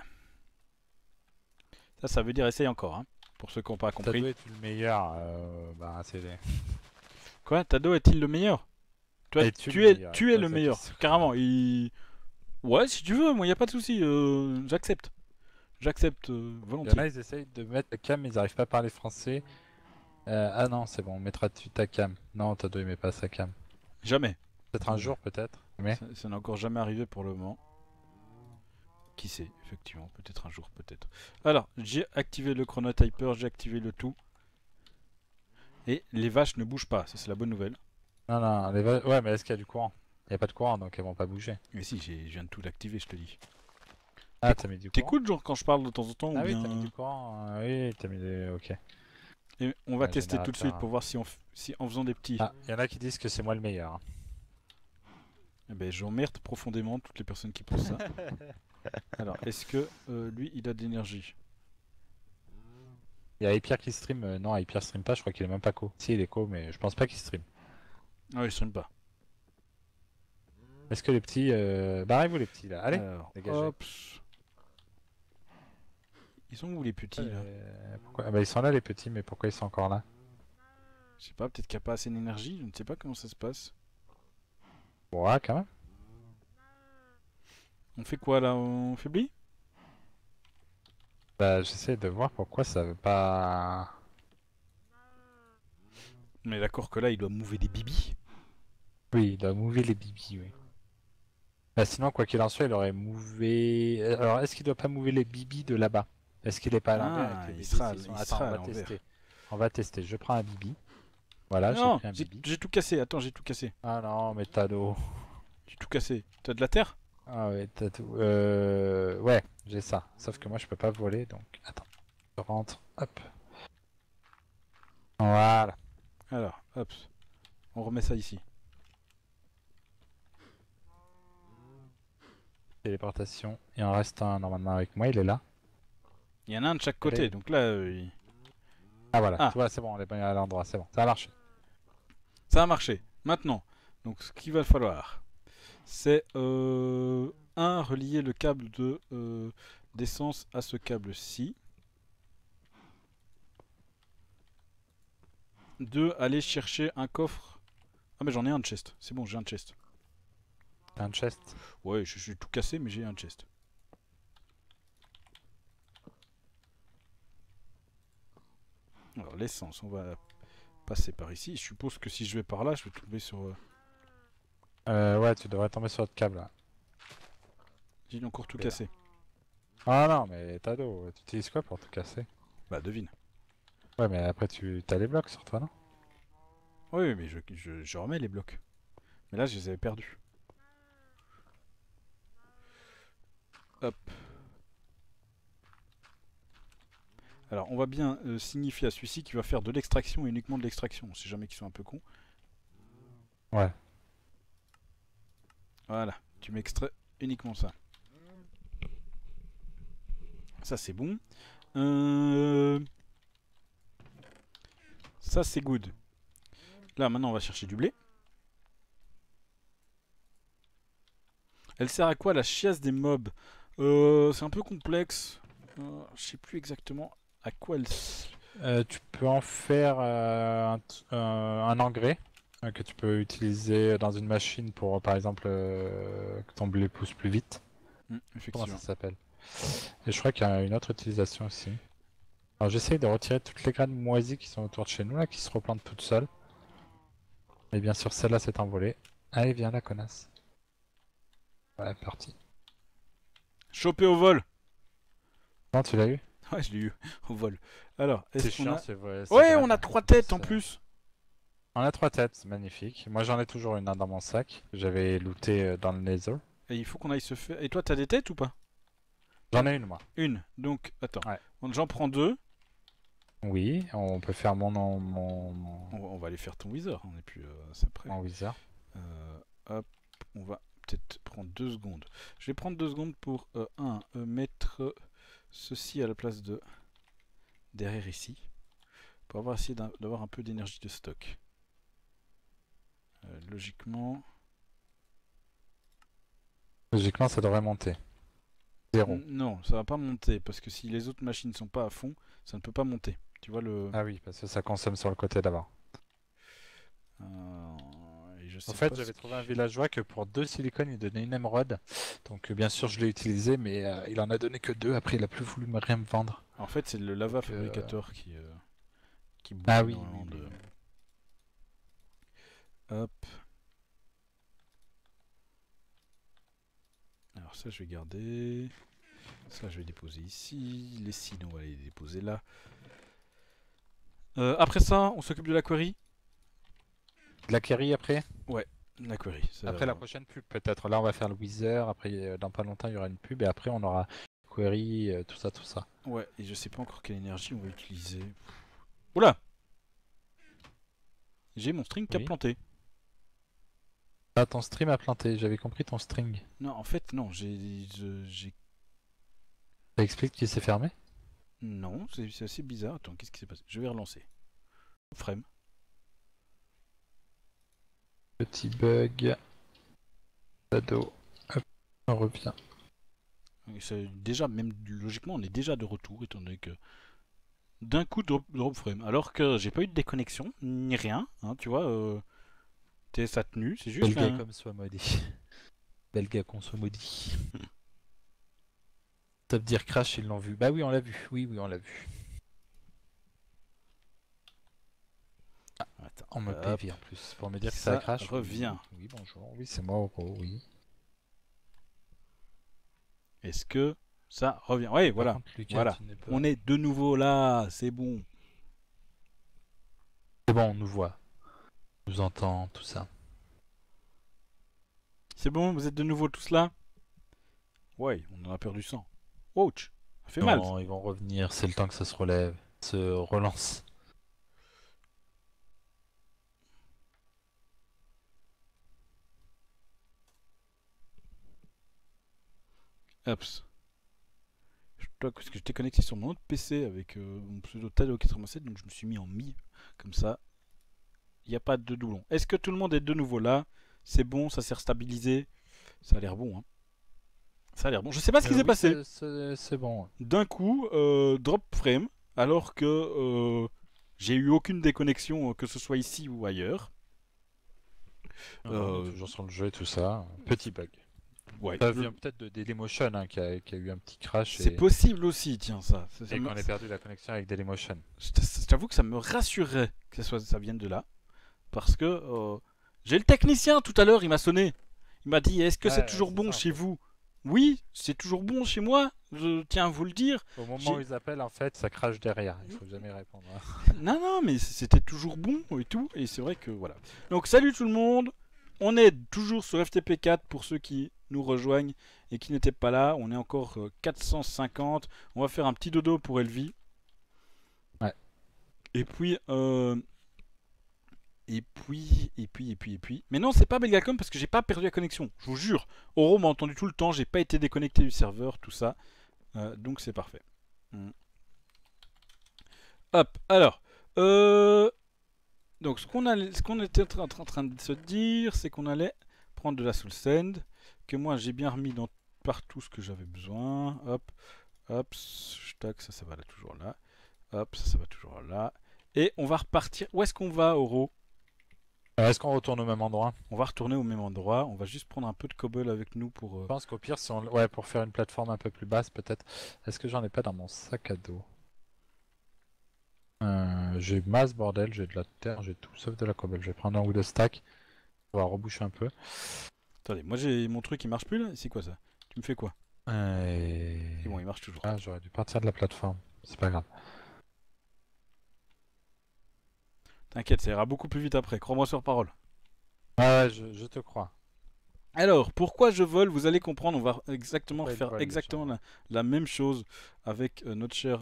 Ça veut dire essaye encore, hein, pour ceux qui n'ont pas Tado compris. est le meilleur. Bah, c'est... Quoi, Tado est-il le meilleur? Toi, Es-tu tu le es, meilleur, tu es pas le sa meilleur, question. carrément. Ouais, si tu veux, moi, il n'y a pas de souci. J'accepte. J'accepte Il y en volontiers. a, ils essayent de mettre la cam, mais ils n'arrivent pas à parler français. Ah non, c'est bon, on mettra dessus ta cam. Non, Tado, il met pas sa cam. Jamais. Peut-être un jour, peut-être. Mais Ça n'est encore jamais arrivé pour le moment. Qui sait, effectivement, peut-être un jour, peut-être. Alors, j'ai activé le chronotyper, j'ai activé le tout. Et les vaches ne bougent pas, ça c'est la bonne nouvelle. non, non, ouais, mais est-ce qu'il y a du courant? Il n'y a pas de courant, donc elles vont pas bouger. Mais si, je viens de tout l'activer, je te dis. Ah, t'as mis du courant? T'écoutes, genre, quand je parle de temps en temps, Ah ou oui, bien... t'as mis du courant. Oui, t'as mis des... Ok. Et on va Ouais, tester tout de suite générateur. pour voir si, si en faisant des petits... Ah, il y en a qui disent que c'est moi le meilleur. Hein. Eh ben, j'emmerde profondément toutes les personnes qui posent ça. Alors, est-ce que lui, il a de l'énergie? Il y a Hyper qui stream. Non, Hyper stream pas, je crois qu'il est même pas co. Si, il est co, mais je pense pas qu'il stream. Ah, il stream pas. Est-ce que les petits. Barrez-vous les petits là, allez. Alors, dégagez. hop. Ils sont où les petits là? Pourquoi... Ah bah ils sont là les petits, mais pourquoi ils sont encore là? Je sais pas, peut-être qu'il n'y a pas assez d'énergie, je ne sais pas comment ça se passe. Ouais, quand même. On fait quoi là? On faiblit? Bah j'essaie de voir pourquoi ça veut pas... Mais d'accord que là, il doit mouver des bibis. Oui, il doit mouver les bibis, oui. Bah sinon, quoi qu'il en soit, il aurait mouvé... Alors, est-ce qu'il doit pas mouver les bibis de là-bas? Est-ce qu'il est pas à l'envers avec les il bibis sera, s'ils sont- il Attends, sera on à va l'envers. tester. On va tester, je prends un bibi. Voilà, j'ai Non, pris un bibi. j'ai tout cassé, attends, j'ai tout cassé. Ah non, mais t'as d'eau. J'ai tout cassé. T'as de la terre? Ah ouais, t'as tout. Ouais, j'ai ça. Sauf que moi, je peux pas voler, donc... Attends. Je rentre, hop. Voilà. Alors, hop. On remet ça ici. Téléportation. Il en reste un normalement avec moi, il est là. Il y en a un de chaque côté, Allez. donc là, Ah voilà, Ah. tu vois, c'est bon, on est bien à l'endroit, c'est bon, ça a marché. ça a marché. Maintenant, donc ce qu'il va falloir, c'est un, relier le câble de d'essence à ce câble-ci. 2, aller chercher un coffre. Ah mais j'en ai un de chest, c'est bon, j'ai un chest. T'as un chest? Ouais, je suis tout cassé mais j'ai un chest. Alors l'essence, on va passer par ici. Je suppose que si je vais par là, je vais tomber sur... Ouais, tu devrais tomber sur notre câble là. J'ai encore tout Et cassé. Ah non, mais t'as d'eau, tu utilises quoi pour tout casser? Bah devine. Ouais, mais après tu as les blocs sur toi, non? Oui, mais je remets les blocs. Mais là, je les avais perdus. Hop. Alors, on va bien signifier à celui-ci qu'il va faire de l'extraction et uniquement de l'extraction. On sait jamais qu'ils sont un peu cons. Ouais. Voilà, tu m'extrais uniquement ça. Ça, c'est bon. Ça, c'est good. Là, maintenant, on va chercher du blé. Elle sert à quoi, la chiasse des mobs? C'est un peu complexe. Je sais plus exactement à quoi elle... Tu peux en faire un engrais que tu peux utiliser dans une machine pour, par exemple, que ton blé pousse plus vite. Comment effectivement. ça s'appelle? Et je crois qu'il y a une autre utilisation aussi. Alors j'essaye de retirer toutes les graines moisies qui sont autour de chez nous, là, qui se replantent toutes seules. Et bien sûr, celle-là s'est envolée. Allez, viens là, connasse. Ouais, parti. Chopé au vol. Non, tu l'as eu? Ouais, je l'ai eu au vol. Alors, C'est est-ce qu'on chiant, a... c'est vrai. Ouais, on a 3 têtes en plus. On a 3 têtes, magnifique. Moi j'en ai toujours une dans mon sac. J'avais looté dans le Nether. Et il faut qu'on aille se faire... Et toi, t'as des têtes ou pas? J'en ai une, moi. Une. Donc, attends. Ouais. J'en prends 2. Oui, on peut faire mon On va aller faire ton Wither. On est plus ça près. Wizard. Hop, on va peut-être prendre 2 secondes. Je vais prendre 2 secondes pour mettre ceci à la place de derrière ici. Pour avoir essayé d'avoir un peu d'énergie de stock. Logiquement... Logiquement, ça devrait monter. 0. Non, ça va pas monter parce que si les autres machines sont pas à fond, ça ne peut pas monter. Tu vois le... Ah oui, parce que ça consomme sur le côté d'avant. et je sais En fait, pas j'avais ce trouvé un villageois que pour 2 silicones, il donnait une émeraude. Donc bien sûr, je l'ai utilisé, mais il en a donné que 2. Après, il a plus voulu rien me vendre. En fait, c'est le lava Donc, fabricateur qui bouffe Ah oui, énormément oui, de... oui. Hop. Alors ça, je vais garder. Ça, je vais déposer ici. Les signes, on va les déposer là. Après ça, on s'occupe de la query. De la query après? La query. ça- Après la prochaine pub, peut-être. Là, on va faire le Wither. Après, dans pas longtemps, il y aura une pub. Et après, on aura query, tout ça, tout ça. Ouais, et je sais pas encore quelle énergie on va utiliser. Oula! J'ai mon string qui a Oui. planté. Ah, ton stream a planté. J'avais compris ton string. Non, en fait, non, Ça explique qu'il s'est fermé? Non, c'est assez bizarre. Attends, qu'est-ce qui s'est passé? Je vais relancer. Frame. Petit bug. Shadow. Hop, on revient. Déjà, même logiquement, on est déjà de retour, étant donné que d'un coup drop frame. Alors que j'ai pas eu de déconnexion, ni rien, hein, tu vois. Ça a tenu, c'est juste. Belga comme soit maudit. Belga qu'on soit maudit. Top dire crash, ils l'ont vu. Bah oui, on l'a vu. Oui, on l'a vu. Attends, On me hop. PV en plus pour me dire que Ça ça crash. revient. Oui, bonjour. Oui, c'est moi, Oro, oui. Est-ce que ça revient? Oui, voilà. Par contre, Lucas, Voilà. tu n'es pas- On est de nouveau là, c'est bon. C'est bon, on nous voit. On nous entend, tout ça. C'est bon, vous êtes de nouveau tous là? Ouais, on en a perdu 100. Ouch, ça fait mal. Non, ils vont revenir. C'est le temps que ça se relève, se relance. Hops. Parce que j'étais connecté sur mon autre PC avec mon pseudo Tado87, donc je me suis mis en mi. Comme ça, il n'y a pas de doublon. Est-ce que tout le monde est de nouveau là? C'est bon, ça s'est restabilisé? Ça a l'air bon, hein. Ça a l'air bon. Je sais pas ce qui s'est Oui, passé. c'est bon. D'un coup, drop frame, alors que j'ai eu aucune déconnexion, que ce soit ici ou ailleurs. Non, toujours sur le jeu et tout ça. Petit bug. Ouais. Ça vient peut-être de Dailymotion hein, qui a eu un petit crash C'est possible aussi, tiens, ça. et qu'on ait perdu la connexion avec Dailymotion. Je t'avoue que ça me rassurerait que ça vienne de là. Parce que j'ai le technicien tout à l'heure, il m'a sonné. Il m'a dit, est-ce que c'est toujours bon chez vous? Oui, c'est toujours bon chez moi, je tiens à vous le dire. Au moment où ils appellent, en fait, ça crache derrière. Il faut jamais répondre. Hein. Non, mais c'était toujours bon et tout. Et c'est vrai que voilà. Donc, salut tout le monde. On est toujours sur FTP4 pour ceux qui nous rejoignent et qui n'étaient pas là. On est encore 450. On va faire un petit dodo pour Elvie. Ouais. Et puis, Mais non, c'est pas Belgacom parce que j'ai pas perdu la connexion. Je vous jure. Oro m'a entendu tout le temps. J'ai pas été déconnecté du serveur, tout ça. Donc c'est parfait. Hop. Alors. Donc ce qu'on était en train de se dire, c'est qu'on allait prendre de la Soul Sand. Que moi j'ai bien remis dans partout ce que j'avais besoin. Hop. Hop. Tac, ça va là, toujours là. Hop, ça va toujours là. Et on va repartir. Où est-ce qu'on va, Oro? Est-ce qu'on retourne au même endroit? On va retourner au même endroit. On va juste prendre un peu de cobble avec nous pour. Je pense qu'au pire, si on... ouais, pour faire une plateforme un peu plus basse, peut-être. Est-ce que j'en ai pas dans mon sac à dos? J'ai masse bordel, j'ai de la terre, j'ai tout sauf de la cobble. Je vais prendre un ou deux stacks. On va reboucher un peu. Attendez, moi j'ai mon truc qui marche plus là. C'est quoi ça? Tu me fais quoi? C'est bon, il marche toujours. Ah, j'aurais dû partir de la plateforme. C'est pas grave. T'inquiète, ça ira beaucoup plus vite après. Crois-moi sur parole. Ouais, je te crois. Alors, pourquoi je vole? Vous allez comprendre. On va exactement Pourquoi il faire vole, exactement la même chose avec notre cher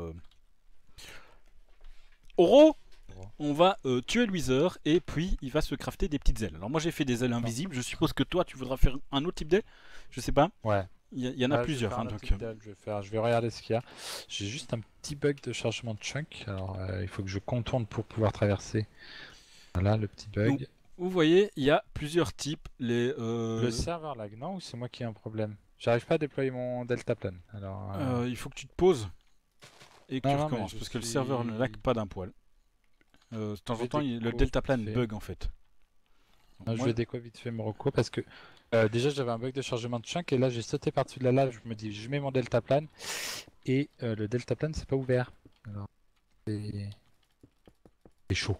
Oro. On va tuer le Wither et puis il va se crafter des petites ailes. Alors moi j'ai fait des ailes invisibles. Je suppose que toi tu voudras faire un autre type d'aile. Je sais pas. Ouais. Il y en a plusieurs. Hein, donc... je vais regarder ce qu'il y a. J'ai juste un petit bug de chargement de chunk. Alors il faut que je contourne pour pouvoir traverser. Voilà le petit bug. Donc, vous voyez, il y a plusieurs types. Le serveur lag, non? Ou c'est moi qui ai un problème? J'arrive pas à déployer mon deltaplane. Alors, il faut que tu te poses et que tu non, recommences parce que le serveur ne lag pas d'un poil. De temps en temps, le deltaplane bug en fait. Donc, je vais déco vite fait Morocco parce que déjà j'avais un bug de chargement de chunk et là j'ai sauté par-dessus de la lave. Je me dis, je mets mon deltaplane et le deltaplane c'est pas ouvert. Alors, c'est chaud.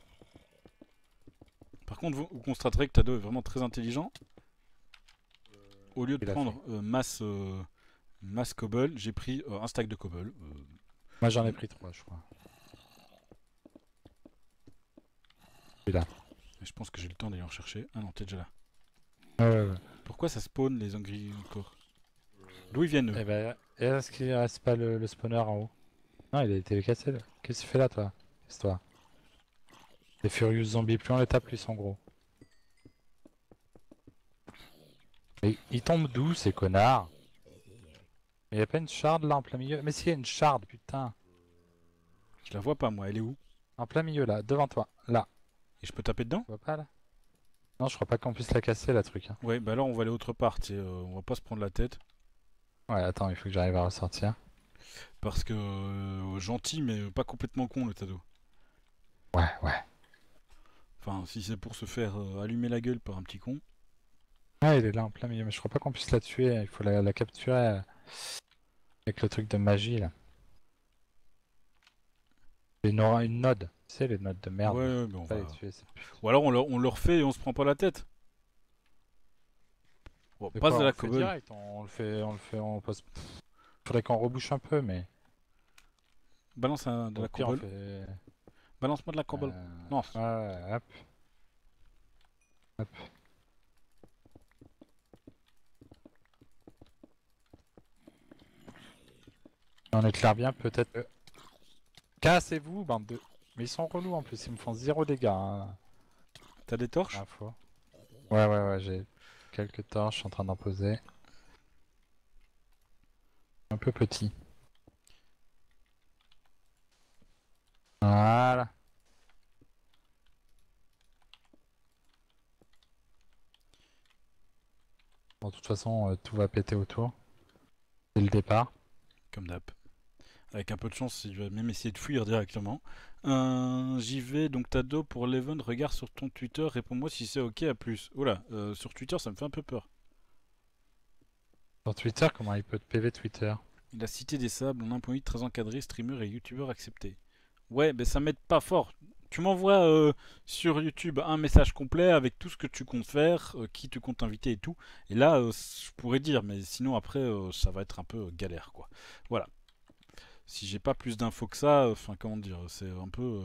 Par contre, vous constaterez que Tado est vraiment très intelligent. Au lieu de prendre masse cobble, j'ai pris un stack de cobble. Moi j'en ai pris 3 je crois. Là. Je pense que j'ai le temps d'aller en chercher. Ah non, t'es déjà là. Ouais. Pourquoi ça spawn les angry encore? D'où ils viennent eux? Eh ben, est-ce qu'il reste pas le spawner en haut? Non, il a été cassé là. Qu'est-ce que tu fais là toi? Histoire. Les Furious Zombies, plus on les tape, plus ils sont gros. Mais ils tombent d'où ces connards? Il y a pas une shard là en plein milieu? Mais s'il y a une shard, putain! Je la vois pas moi, elle est où? En plein milieu là, devant toi, là. Et je peux taper dedans? Tu vois pas là? Non, je crois pas qu'on puisse la casser la truc. Hein. Ouais, bah alors on va aller autre part, on va pas se prendre la tête. Ouais, attends, il faut que j'arrive à ressortir. Parce que gentil, mais pas complètement con le Tado. Ouais. Enfin, si c'est pour se faire allumer la gueule par un petit con. Ah, il est là en plein milieu, mais je crois pas qu'on puisse la tuer. Il faut la capturer avec le truc de magie là. Il aura une node. Tu sais, les nodes de merde. Ouais, mais on va... les tuer, Ou alors on le refait et on se prend pas la tête. Bon, passe de la cobble. Direct, on le fait, on passe. Faudrait qu'on rebouche un peu, mais. Balance de la cobble. Balance-moi de la cobble. Non. Ouais, hop. On éclaire bien, peut-être. Cassez-vous, bande de. Mais ils sont relous en plus, ils me font 0 dégâts. Hein. T'as des torches? Ouais, j'ai quelques torches, je suis en train d'en poser. Un peu petit. Voilà. toute façon, tout va péter autour. C'est le départ. Comme d'hab. Avec un peu de chance, tu vas même essayer de fuir directement. J'y vais, donc Tado pour Leven, regarde sur ton Twitter, réponds-moi si c'est ok, à plus. Oula, sur Twitter ça me fait un peu peur. Sur Twitter, comment il peut te PV Twitter? La Cité des Sables, en 1.8, très encadré, streamer et youtubeur accepté. Ouais, mais ça m'aide pas fort. Tu m'envoies sur YouTube un message complet avec tout ce que tu comptes faire, qui tu comptes inviter et tout. Et là, je pourrais dire, mais sinon après, ça va être un peu galère, quoi. Voilà. Si j'ai pas plus d'infos que ça, enfin, comment dire, c'est un peu...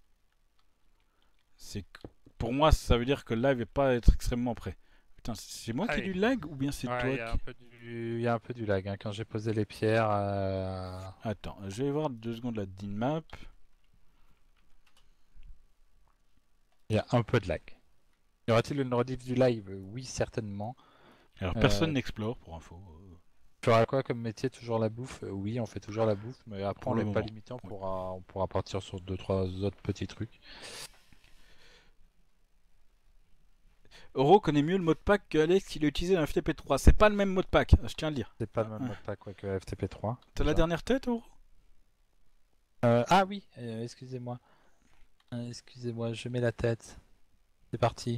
pour moi, ça veut dire que le live est pas être extrêmement prêt. Putain, c'est moi qui ai du lag ou bien c'est toi il y a un peu du lag. Hein. Quand j'ai posé les pierres... Attends, je vais voir 2 secondes la DinMap. Il y a un peu de lag. Y aura-t-il une rediff du live? Oui, certainement. Alors, personne n'explore, pour info. Tu feras quoi comme métier? Toujours la bouffe? Oui, on fait toujours la bouffe, mais après Pour on le n'est pas moment. limité, on pourra partir sur 2-3 autres petits trucs. Euro connaît mieux le mot de pack que Alex qui l'a utilisé dans FTP3. C'est pas le même mot de pack, je tiens à le dire. C'est pas le même mot de pack que FTP3. T'as la dernière tête, Euro? Ah oui, excusez-moi. Excusez-moi, je mets la tête. C'est parti.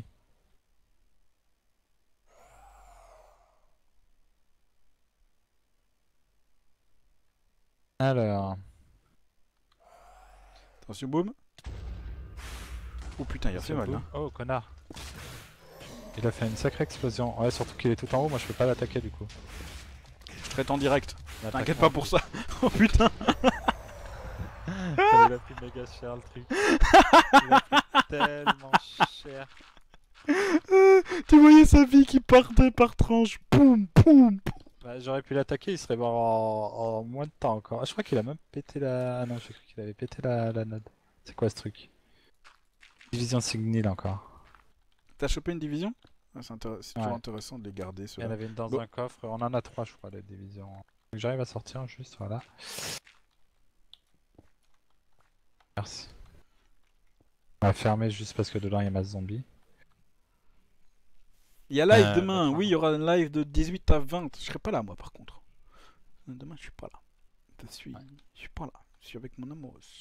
Alors... Attention, boum. Oh putain, il a fait mal. Hein. Oh, connard. Il a fait une sacrée explosion. Ouais, surtout qu'il est tout en haut, moi je peux pas l'attaquer du coup. Je traite en direct. L'attaque T'inquiète pas pour ça. Oh putain. Il a pris méga cher le truc. Il a pris tellement cher. Tu voyais sa vie qui partait par tranche. Poum, poum. Bah, j'aurais pu l'attaquer, il serait mort en moins de temps encore. Ah, je crois qu'il a même pété la... Ah non, j'ai cru qu'il avait pété la node. C'est quoi ce truc? Division Signal encore. T'as chopé une division? C'est toujours Ouais. intéressant de les garder. Il y en avait une dans Bon. un coffre, on en a 3 je crois, les divisions. Faut que j'arrive à sortir juste, voilà. Merci. On va fermer juste parce que dedans il y a masse zombies. Il y a live demain. d'accord. Oui, il y aura un live de 18 à 20. Je serai pas là, moi, par contre. Demain, je suis pas là. Je suis pas là. Je suis avec mon amoureuse.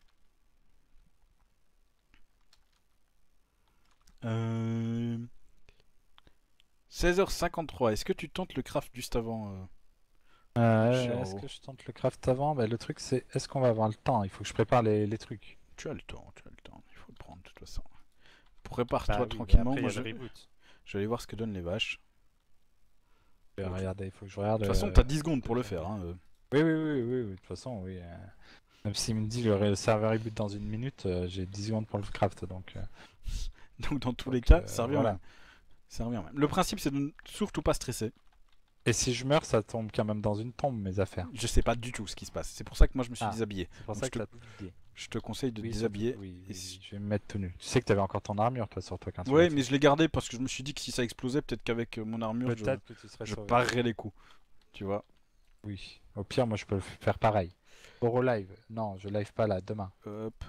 16h53. Est-ce que tu tentes le craft juste avant Est-ce que je tente le craft avant? Bah, le truc c'est, est-ce qu'on va avoir le temps? Il faut que je prépare les trucs. Tu as le temps, il faut le prendre de toute façon. Prépare-toi Bah oui, tranquillement. après, Moi, il y a le reboot. je vais aller voir ce que donnent les vaches. Regardez, il faut que je regarde. De toute façon, t'as 10 secondes pour le faire. Hein. Oui, de toute façon, oui. Même s'il me dit le serveur reboot dans 1 minute, j'ai 10 secondes pour le craft, donc... Donc, dans tous les cas, ça revient voilà. même. Ça revient même. Le principe, c'est de ne surtout pas stresser. Et si je meurs, ça tombe quand même dans une tombe, mes affaires. Je sais pas du tout ce qui se passe. C'est pour ça que moi, je me suis Ah. déshabillé. C'est pour Donc, ça je que te- t'as tout vidé. Je te conseille de Oui, déshabiller. Oui, Et si- je vais me mettre tout nu. Tu sais que t'avais encore ton armure, toi, sur toi, quand tu Ouais, l'as mais je l'ai gardé parce que je me suis dit que si ça explosait, peut-être qu'avec mon armure, fait. Peut-être que tu serais je sauvé. parerais les coups. Tu vois. Oui. Au pire, moi, je peux faire pareil. Oro live. Non, je live pas là, demain. Hop.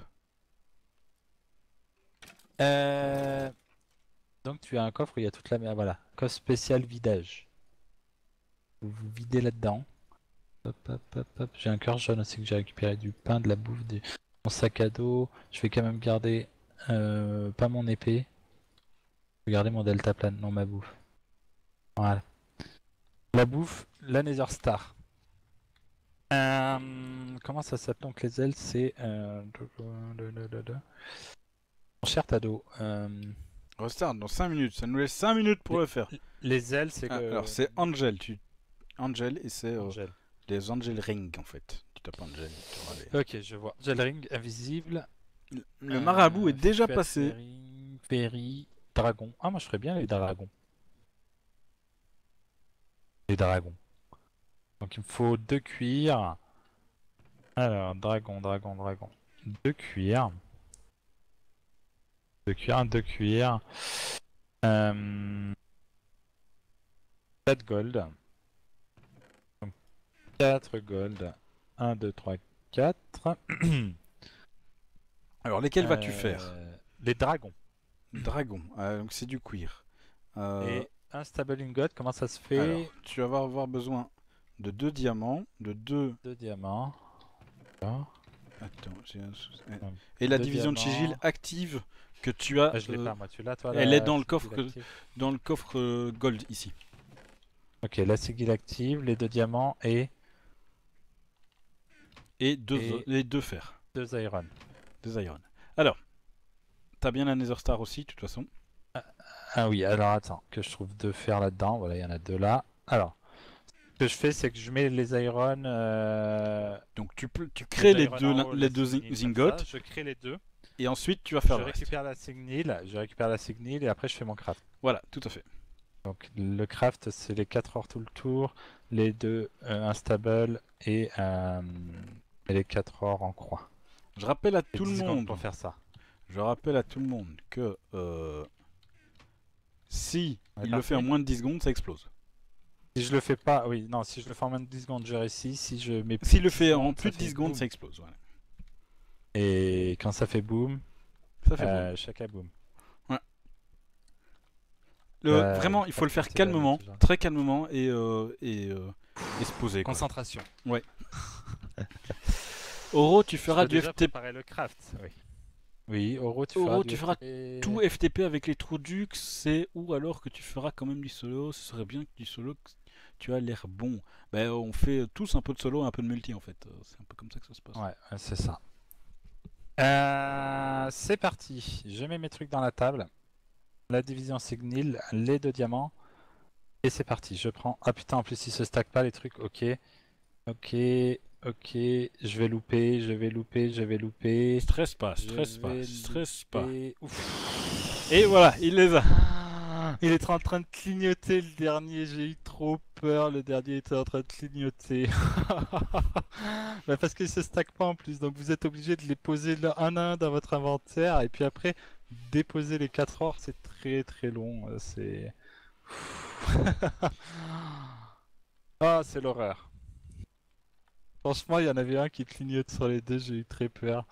Donc, tu as un coffre où il y a toute la merde. Voilà. Coffre spécial vidage. Vous videz là-dedans. Hop, hop, hop, hop. J'ai un cœur jaune aussi que j'ai récupéré du pain, de la bouffe, mon sac à dos. Je vais quand même garder pas mon épée. Je vais garder mon deltaplane, non ma bouffe. Voilà. La bouffe, la Nether Star. Comment ça s'appelle donc les ailes? C'est mon cher Tado. Restart dans 5 minutes. Ça nous laisse 5 minutes pour le faire. Les ailes, c'est Ah, que. alors, c'est Angel. Angel, et c'est Angel. les Angel Ring en fait. Tu tapes Angel. tu auras les- Ok, je vois. Angel Ring, invisible. Le marabout est déjà Fête, passé. Ferry, dragon. Ah, moi je ferais bien les dragons. Les dragons. Donc il me faut 2 cuirs. Alors, dragon. 2 cuirs. 2 cuirs, 2 cuirs. 4 gold. Donc 4 gold. 1, 2, 3, 4. Alors, lesquels vas-tu faire? Les dragons. Dragon. Donc, c'est du cuir. Et unstable ingot, comment ça se fait? Alors, tu vas avoir besoin de 2 diamants, de 2... 2 diamants. D'accord. Attends, j'ai un souci. Ouais. Et la 2 division de diamants. sigil active que tu as... Ah, je l'ai pas, moi, tu l'as, toi? elle la est dans le sigil coffre active dans le coffre gold ici. Ok, la sigil active, les 2 diamants et Et 2 fers. 2 iron. 2 iron. Alors, t'as bien la Nether Star aussi, de toute façon. Ah oui, alors attends, que je trouve 2 fers là-dedans. Voilà, il y en a 2 là. Alors, ce que je fais, c'est que je mets les iron. Donc tu crées les iron deux, en haut, les la deux signil comme ingots, ça, je crée les 2. et ensuite tu vas faire Je le reste. récupère la signil et après je fais mon craft. Voilà, tout à fait. Donc le craft, c'est les 4 ores tout le tour, les 2 unstable et les 4 ores en croix. Je rappelle à Et tout le 10 secondes monde, pour faire ça. je rappelle à tout le monde que si Ouais, il le fait en parfait. moins de 10 secondes, ça explose. Si je le fais pas, oui, non, si je le fais en moins de 10 secondes, je réussis. Si je mets plus S'il le de 10 fait en secondes, plus ça de 10 fait secondes, boum. ça explose. Voilà. Et quand ça fait boom, Ça fait bon. chacun boom. Vraiment, il faut le faire c'est calmement, déjà. très calmement et se poser. Quoi. Concentration. Oro, tu feras Je dois du déjà FTP. préparer le craft. Oui. Oui, Oro, tu Oro, feras, tu feras FTP. tout FTP avec les trous dux, ou alors que tu feras quand même du solo. Ce serait bien que du solo, tu as l'air bon. Ben, on fait tous un peu de solo, un peu de multi en fait. C'est un peu comme ça que ça se passe. Ouais, c'est ça. C'est parti. Je mets mes trucs dans la table. La division signil, les 2 diamants. Et c'est parti. Je prends. Ah putain, en plus ils se stackent pas les trucs. Ok. Ok. Ok. Je vais louper. Stresse pas, Je stresse pas, vais stresse pas. Et... Ouf. Et voilà, il les a. Il est en train de clignoter le dernier, j'ai eu trop peur, le dernier était en train de clignoter. Bah parce qu'il se stack pas en plus, donc vous êtes obligé de les poser un à un dans votre inventaire, et puis après, déposer les 4 ores, c'est très très long, c'est... Ah, c'est l'horreur. Franchement, il y en avait un qui clignote sur les deux, j'ai eu très peur.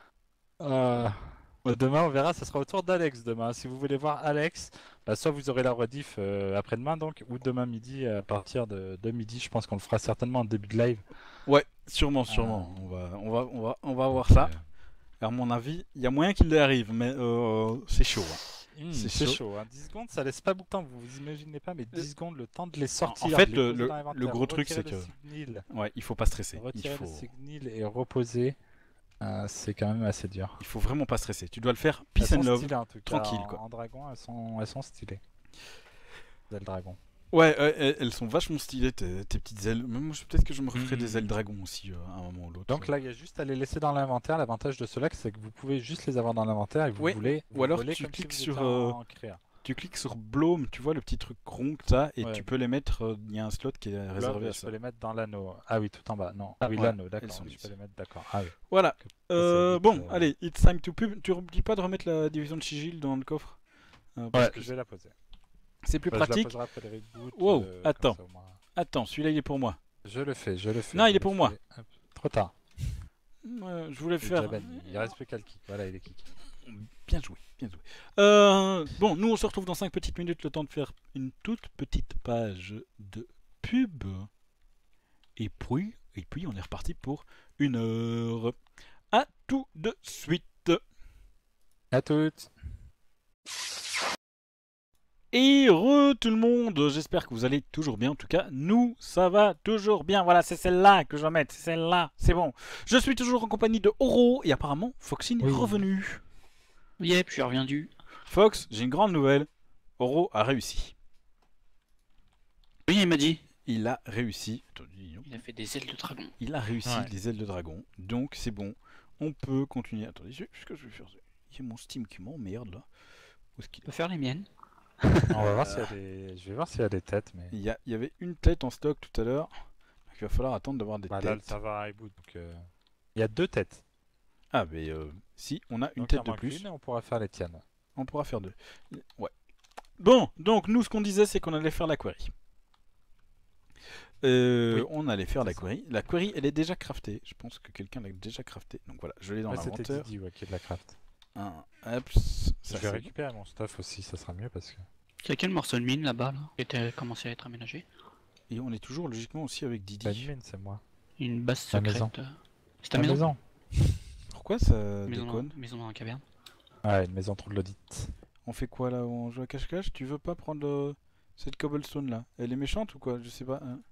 Demain, on verra, ça sera au tour d'Alex demain. Si vous voulez voir Alex, bah, soit vous aurez la rediff après-demain, donc, ou demain midi, à partir de midi. Je pense qu'on le fera certainement en début de live. Ouais, sûrement. On va voir ça. À mon avis, il y a moyen qu'il y arrive, mais c'est chaud. Hein. C'est chaud. Hein. 10 secondes, ça laisse pas beaucoup de temps. Vous vous imaginez pas, mais 10 secondes, le temps de les sortir. En fait, de les poser dans le l'inventaire, gros truc, c'est retirer que. le signil, Ouais, il faut pas stresser. retirer le signil et reposer. C'est quand même assez dur. Il faut vraiment pas stresser. Tu dois le faire peace Elles and sont love. stylées, en tout cas. tranquille, quoi. En dragon, elles sont stylées. Les ailes dragon. Ouais, elles sont vachement stylées, tes petites ailes. Même peut-être que je me referai des ailes dragon aussi à un moment ou l'autre. Donc là, il y a juste à les laisser dans l'inventaire. L'avantage de cela, c'est que vous pouvez juste les avoir dans l'inventaire et vous Ouais, voulez. ou alors volez tu comme si cliques vous sur, étiez en créa. Tu cliques sur Bloom, tu vois le petit truc rond que t'as, et Ouais. tu peux les mettre. Il y a un slot qui est réservé Là, à je ça. peux les mettre dans l'anneau. Ah oui, tout en bas. Non. Ah oui, Ouais, l'anneau, d'accord. elles sont Oui, je ici. peux les mettre, d'accord. Ah oui. Voilà. c'est Bon, vite, allez, it's time to pub. Tu oublies pas de remettre la division de sigil dans le coffre. Parce Ouais, que je vais la poser. c'est plus Bah, je la pratique. poserai après les reboots, Wow, comme attends. ça, au moins. Attends, celui-là il est pour moi. Je le fais. Non, il je est pour le moi. fais. Hop, trop tard. Je voulais Il est faire. déjà banni. Il reste plus qu'à le kick. Voilà, il est kick. Bien joué, bien joué. Bon, nous on se retrouve dans 5 petites minutes, le temps de faire une toute petite page de pub. Et puis on est reparti pour 1 heure. À tout de suite. À toutes. Et tout le monde, j'espère que vous allez toujours bien. En tout cas, nous, ça va toujours bien. Voilà, c'est celle-là que je vais mettre. C'est celle-là, c'est bon. Je suis toujours en compagnie de Oro et apparemment, Foxine est revenu. Yep, je suis reviendu. Fox, j'ai une grande nouvelle. Oro a réussi. Oui, il m'a dit. Il a réussi. Attends, Il a fait des ailes de dragon. il a réussi Ouais. les ailes de dragon. Donc c'est bon. On peut continuer. Attendez, ce que je vais faire. Il y a mon Steam qui m'emmerde là. Où est-ce qu'il Il peut faire les miennes. On va voir s'il y a des. Je vais voir s'il y a des têtes, mais. Il y avait une tête en stock tout à l'heure. Donc il va falloir attendre d'avoir des Bah, là, le têtes. serveur reboot, donc. Il y a 2 têtes. Ah, mais si on a une Donc, tête il en de manque plus, une et on pourra faire les tiennes. on pourra faire 2. Ouais. Bon, donc nous ce qu'on disait c'est qu'on allait faire la query. Oui. On allait faire la C'est ça. query. La query elle est déjà craftée. Je pense que quelqu'un l'a déjà craftée. Donc voilà, je l'ai dans Ouais, c'était l'inventaire. Didi qui est de la craft. Hop, ça Je vais c'est récupérer mon stuff aussi, ça sera mieux parce que. C'est quel morceau de mine là-bas là, qui était commencé à être aménagé? Et on est toujours logiquement aussi avec Didi. La mine, c'est moi. Une base La secrète. maison. C'est ta maison? Pourquoi ça Maison déconne? maison dans la caverne. Ouais, une maison trop de l'audit. On fait quoi là? On joue à cache-cache? Tu veux pas prendre cette cobblestone là? Elle est méchante ou quoi? Je sais pas. Hein.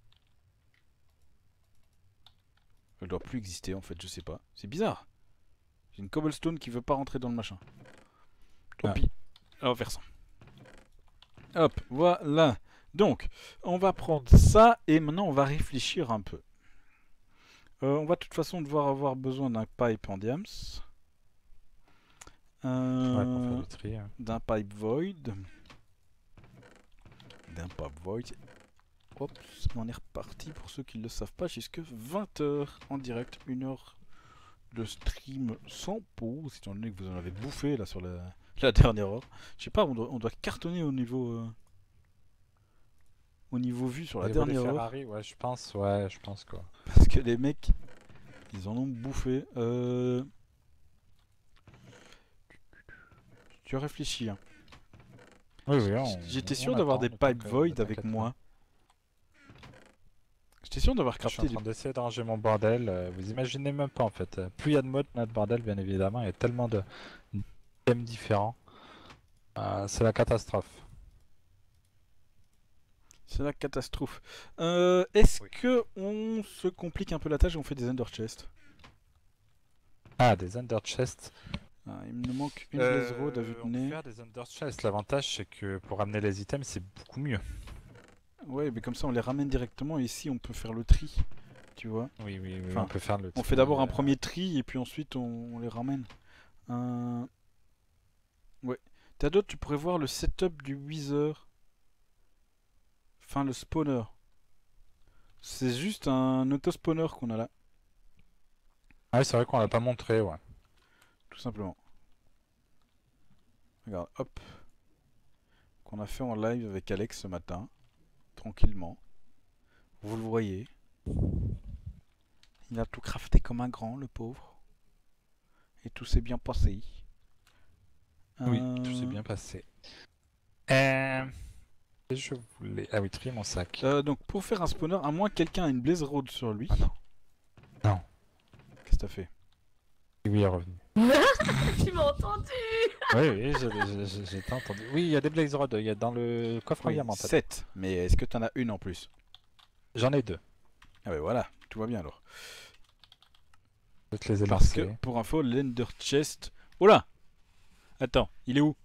Elle doit plus exister en fait, je sais pas. C'est bizarre. J'ai une cobblestone qui veut pas rentrer dans le machin. Tant pis. On va faire ça. Hop, voilà. Donc, on va prendre ça et maintenant on va réfléchir un peu. On va de toute façon devoir avoir besoin d'un pipe en diams. Ouais, pour faire du tri. Hein. D'un pipe void. D'un pipe void. Hop, on est reparti pour ceux qui ne le savent pas jusque 20h en direct, 1 heure de stream sans pause, étant donné que vous en avez bouffé là sur la dernière heure. Je sais pas, on doit cartonner au niveau vue sur la Et dernière heure. Ferrari, ouais, je pense quoi. Parce que les mecs, ils en ont bouffé. Tu as réfléchi, hein. Oui, J'étais sûr d'avoir des pipes void avec moi. J'étais sûr d'avoir Je suis crafté en train d'essayer de ranger mon bordel. Vous imaginez même pas en fait. Plus il y a de modes, notre bordel, bien évidemment, il y a tellement de thèmes différents. C'est la catastrophe. C'est la catastrophe. Est-ce que on se complique un peu la tâche et on fait des under chests? Ah, des under chests. Il me manque une blaze road à vue de On peut nez. faire des under chests. L'avantage, c'est que pour ramener les items, c'est beaucoup mieux. Ouais, mais comme ça on les ramène directement et ici on peut faire le tri. Tu vois? Oui, Enfin, on peut faire le On fait d'abord un premier tri et puis ensuite on les ramène. Ouais. T'as d'autres, tu pourrais voir le setup du Wither. Enfin, le spawner. C'est juste un auto-spawner qu'on a là, Ah oui, c'est vrai qu'on l'a pas montré, ouais. tout simplement. Regarde, hop. Qu'on a fait en live avec Alex ce matin. Tranquillement. Vous le voyez. Il a tout crafté comme un grand, le pauvre. Et tout s'est bien passé. Oui, tout s'est bien passé. Et je voulais... Ah oui, trier mon sac. Donc pour faire un spawner, à moins que quelqu'un ait une blaze road sur lui. Ah non. Non. Qu'est-ce que t'as fait? Oui, il est revenu. Tu m'as entendu? Oui, j'ai entendu. Oui, il y a des Blaze Rods, il y a dans le coffre à Oui, diamant. peut-être. 7. Mais est-ce que t'en as une en plus? J'en ai 2. Ah bah voilà, tout va bien alors. Je vais te les ai Parce que, lancés. pour info, l'Ender Chest... Oh là! Attends, il est où?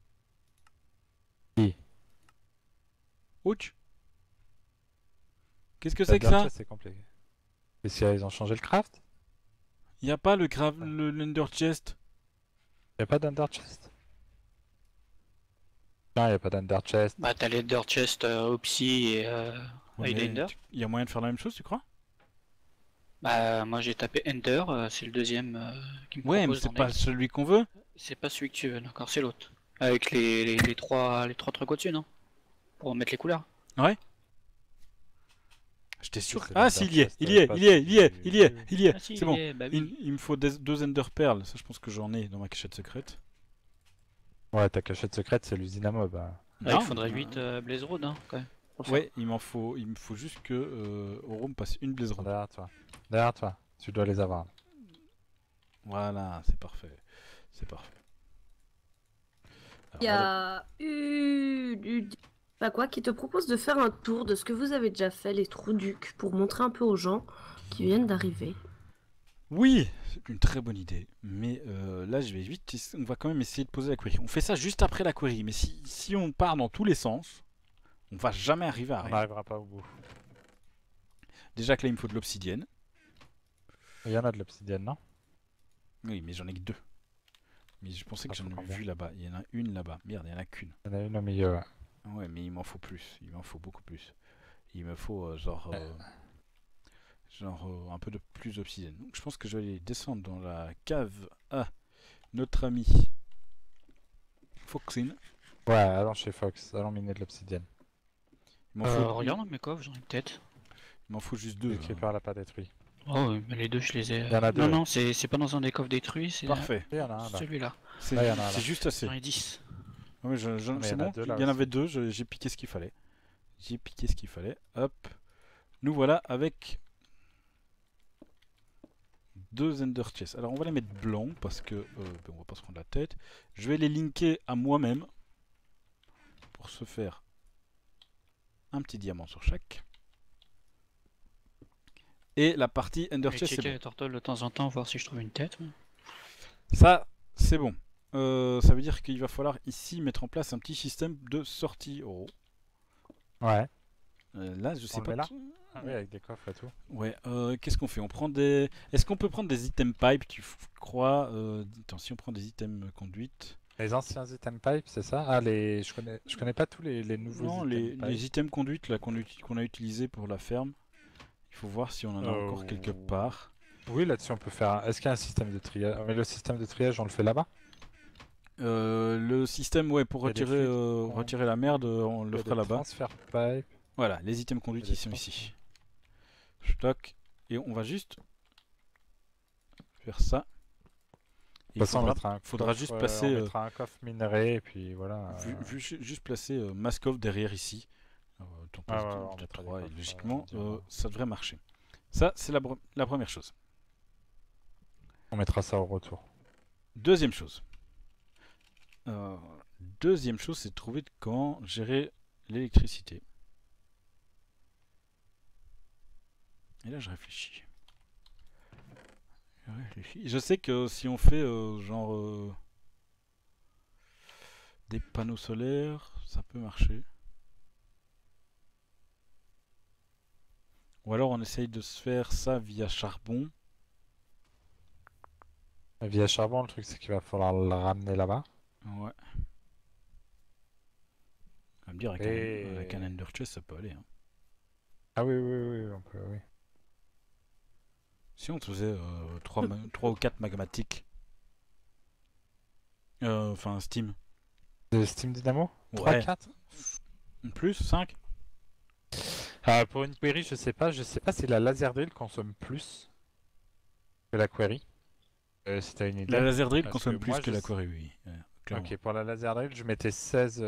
Qui? Ouch! Qu'est-ce que c'est que ça? C'est compliqué. Et si ils ont changé le craft? Il a pas l'Ender Chest? Il a pas d'Under Chest? Non, il a pas d'Under Chest. Bah t'as les Dirt Chest Opsy et Ouais, mais Highlander. il y a moyen de faire la même chose, tu crois? Bah moi j'ai tapé Enter, c'est le deuxième qui me Ouais, mais propose c'est dans pas Next. celui qu'on veut. C'est pas celui que tu veux, d'accord, c'est l'autre. Avec les trois trucs au-dessus, non? Pour mettre les couleurs. J'étais sûr. C'est Ah, l'Ender s'il y est, Chest, il y est, pas il y est, il y est, celui- il y est, il y est. Ah si, C'est bon. bah oui. Il me faut 2 Ender Pearls. Ça, je pense que j'en ai dans ma cachette secrète. Ouais, ta cachette secrète, c'est l'usine à mob. Ah, Non, il faudrait 8 Blaze Road, hein, quand même. pour le Ouais, il me faut juste que Oro me passe une Blaze Road. Derrière toi. Derrière toi. Tu dois les avoir. Voilà, c'est parfait. C'est parfait. Alors, Il y a bah quoi, qui te propose de faire un tour de ce que vous avez déjà fait, les trous ducs, pour montrer un peu aux gens qui viennent d'arriver. oui, c'est une très bonne idée. Mais là, je vais vite. On va quand même essayer de poser la query. On fait ça juste après la query. Mais si on part dans tous les sens, on va jamais arriver à On rien. n'arrivera pas au bout. Déjà que là, il me faut de l'obsidienne. Il y en a de l'obsidienne, non? Oui, mais j'en ai que 2. Mais je pensais que Ah, j'en faut avais combien? vu là-bas. Il y en a une là-bas. Merde, il y en a qu'une. Il y en a une au milieu, ouais. Ouais, mais il m'en faut plus. Il m'en faut beaucoup plus. Il me faut un peu de plus d'obsidienne. Donc je pense que je vais aller descendre dans la cave à notre ami Foxin. Ouais, allons chez Fox, allons miner de l'obsidienne. Il m'en faut, Regarde dans mes coffres, j'en ai peut-être. il m'en faut juste 2. Le creeper l'a pas détruit. Oh oui, mais les deux je les ai. Il y en a deux. Non, non, c'est pas dans un des coffres détruits, c'est Parfait. Il y en a un là. celui-là. C'est Là, il y en a un, là. c'est juste assez. J'en ai 10. Ouais, mais il y c'est en a bon, deux, il là, y en aussi. avait deux, j'ai piqué ce qu'il fallait. J'ai piqué ce qu'il fallait. Hop. Nous voilà avec 2 Ender Chest. Alors on va les mettre blancs parce que on va pas se prendre la tête. Je vais les linker à moi-même pour se faire un petit diamant sur chaque. Et la partie Ender Je vais Chest, c'est checker bon. les tortolles de temps en temps, voir si je trouve une tête. Ça, c'est bon. Ça veut dire qu'il va falloir ici mettre en place un petit système de sortie. Oh. Ouais. Là, je sais On le pas. met là Ah oui, avec des coffres et tout. Ouais, qu'est-ce qu'on fait? On prend des. Est-ce qu'on peut prendre des items pipe, tu crois? Attends, si on prend des items conduite. Les anciens item pipe, c'est ça? Ah, je connais pas tous les nouveaux Non, item les pipe. items conduite là qu'on a utilisés pour la ferme. Il faut voir si on en a encore quelque part. Oui, là-dessus on peut faire. Est-ce qu'il y a un système de triage? Mais le système de triage, on le fait là-bas? Le système, ouais, pour Il y a des retirer, fluides. retirer la merde, on Il y le a fera des là-bas. transfert pipe. Voilà, les items conduite, Il y a ils des sont transferts. ici. Stock. Et on va juste faire ça. Et De toute façon, on faudra, mettra un faudra coffre, juste placer, on mettra un coffre minerai et puis voilà. juste placer Maskov derrière ici. T'en Ah poses ouais, deux, on deux, mettra des trois, et coffres, logiquement, direct. ça devrait marcher. Ça, c'est la première chose. On mettra ça au retour. Deuxième chose. Deuxième chose, c'est de trouver comment gérer l'électricité. Et là, je réfléchis. Je sais que si on fait genre des panneaux solaires, ça peut marcher. Ou alors on essaye de se faire ça via charbon. Via charbon, le truc c'est qu'il va falloir le ramener là-bas. Ouais. On va me dire, avec un Ender Chest, ça peut aller. Hein. Ah oui, oui, oui, on peut, oui. Si on se faisait 3 ou 4 magmatiques. Enfin, Steam. De Steam Dynamo? 3, Ouais. 4? Plus 5? Pour une query, je sais pas si la laser drill consomme plus que la query. Si t'as une idée. La laser drill Parce consomme que plus moi, que je la sais- query, oui. Clairement. Ok, pour la laser drill, je mettais 16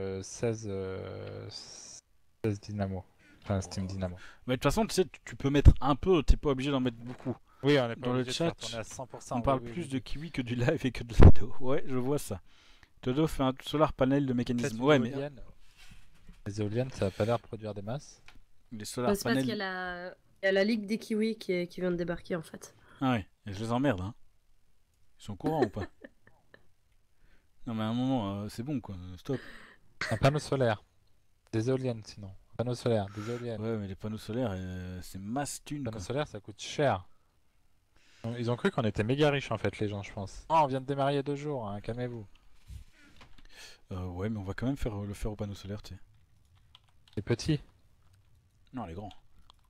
Dynamo. Enfin, Steam Dynamo. Mais de toute façon, tu sais, tu peux mettre un peu, t'es pas obligé d'en mettre beaucoup. Oui, on est pas Dans le obligé de chat, faire tourner à 100%. On oui, parle oui, plus oui. de Kiwi que du live et que de Todo. Ouais, je vois ça. Todo fait un solar panel de Peut-être mécanisme. une Ouais, mais éolienne. Les éoliennes, ça a pas l'air de produire des masses. les solar C'est parce qu'il y a panels. il y a la Ligue des Kiwis qui vient de débarquer en fait. Ah ouais, et je les emmerde, hein. Ils sont courants ou pas? Non, mais à un moment, c'est bon quoi, stop. Un panneau solaire. Des éoliennes sinon. Un panneau solaire, des éoliennes. Ouais, mais les panneaux solaires, c'est masse thune Un panneau quoi. solaire, ça coûte cher. Ils ont cru qu'on était méga riches en fait, les gens, je pense. Oh, on vient de démarrer il y a 2 jours, hein, calmez-vous. Ouais, mais on va quand même le faire aux panneaux solaires, tu sais. C'est petit. Non, les grands.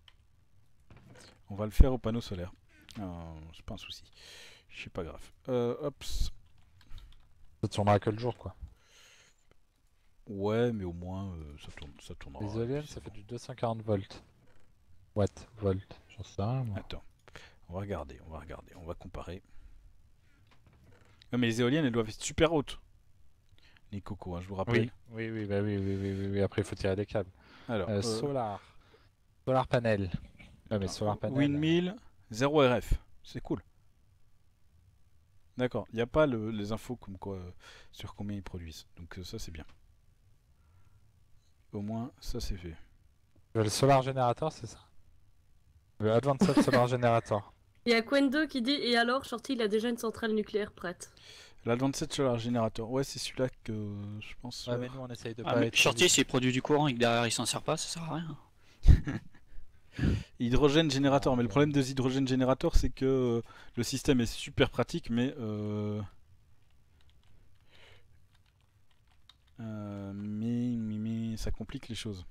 On va le faire aux panneaux solaires. C'est pas un souci. C'est pas grave. Hop. Ça tournera que le jour, quoi. Ouais, mais au moins, ça tournera. Les éoliennes, ça fait du 240 volts. Watt, volt, j'en sais rien, moi. Attends, on va regarder, on va comparer. Non, mais les éoliennes, elles doivent être super hautes. Les cocos, hein, je vous rappelle. Oui, oui, bah oui. Après, il faut tirer des câbles. Alors, Solar. Solar panel. Ouais, mais solar panel. Windmill, 0 RF. C'est cool. D'accord, il n'y a pas les infos comme quoi, sur combien ils produisent. Donc ça, c'est bien. Au moins, ça, c'est fait. Le solar generator, c'est ça. Le Advanced Solar Generator. Il y a Quendo qui dit et alors Shorty il a déjà une centrale nucléaire prête. L'Advanced Solar Generator. Ouais, c'est celui-là que je pense. Ouais, mais nous, on essaye de Ah, pas mais être... Shorty, s'il produit du courant et que derrière il s'en sert pas, ça sert à rien. Hydrogène générateur, mais le problème des hydrogène générateurs, c'est que le système est super pratique, mais ça complique les choses.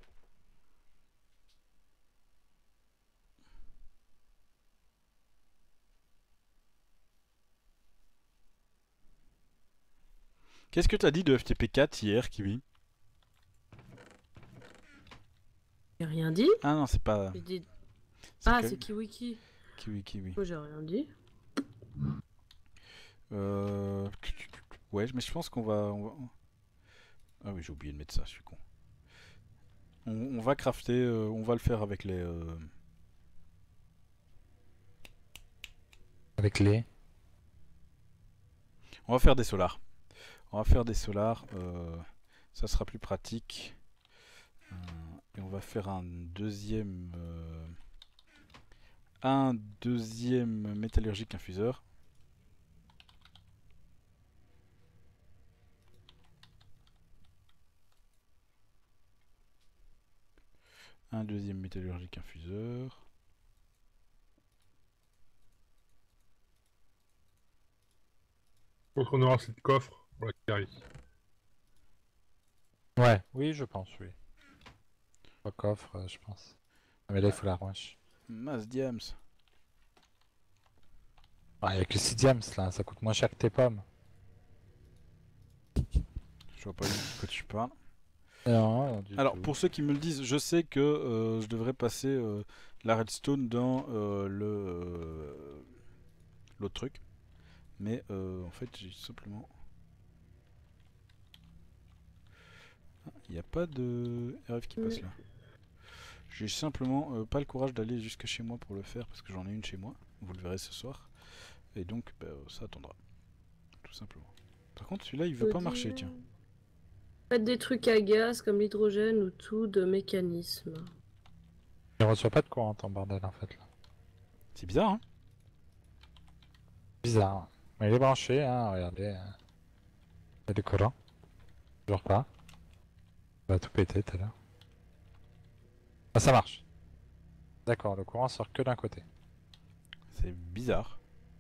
Qu'est-ce que t'as dit de FTP4 hier, Kiwi? J'ai rien dit. Ah non, c'est pas. J'ai dit- c'est Ah que- c'est Kiwiki. Kiwi. Moi j'ai rien dit. Ouais, mais je pense qu'on va. Ah oui, j'ai oublié de mettre ça, je suis con. On va crafter, on va le faire avec les... Avec les. On va faire des solars. On va faire des solars, ça sera plus pratique. Et on va faire un deuxième métallurgique infuseur. Un deuxième métallurgique infuseur. Donc on aura cette coffre pour la carry. Ouais, oui, je pense, oui. Au coffre, je pense. Ah, mais là, il faut la roche. Mass diams. Il y a que 6 diams là, ça coûte moins cher que tes pommes. Je vois pas de quoi tu parles. Non, non, du Alors, tout. pour ceux qui me le disent, je sais que je devrais passer la redstone dans l'autre truc. Mais en fait, j'ai simplement... Il n'y a pas de RF qui passe là. J'ai simplement pas le courage d'aller jusque chez moi pour le faire parce que j'en ai une chez moi. Vous le verrez ce soir. Et donc, bah, ça attendra. Tout simplement. Par contre, celui-là, il veut pas marcher, tiens. Faites des trucs à gaz comme l'hydrogène ou tout de mécanisme. Il reçoit pas de courant ton bordel en fait là. C'est bizarre, hein? Bizarre. Mais il est branché, hein, regardez. Il y a du courant. Toujours pas. On va tout péter tout à l'heure. Ah, ça marche. D'accord, le courant sort que d'un côté. C'est bizarre.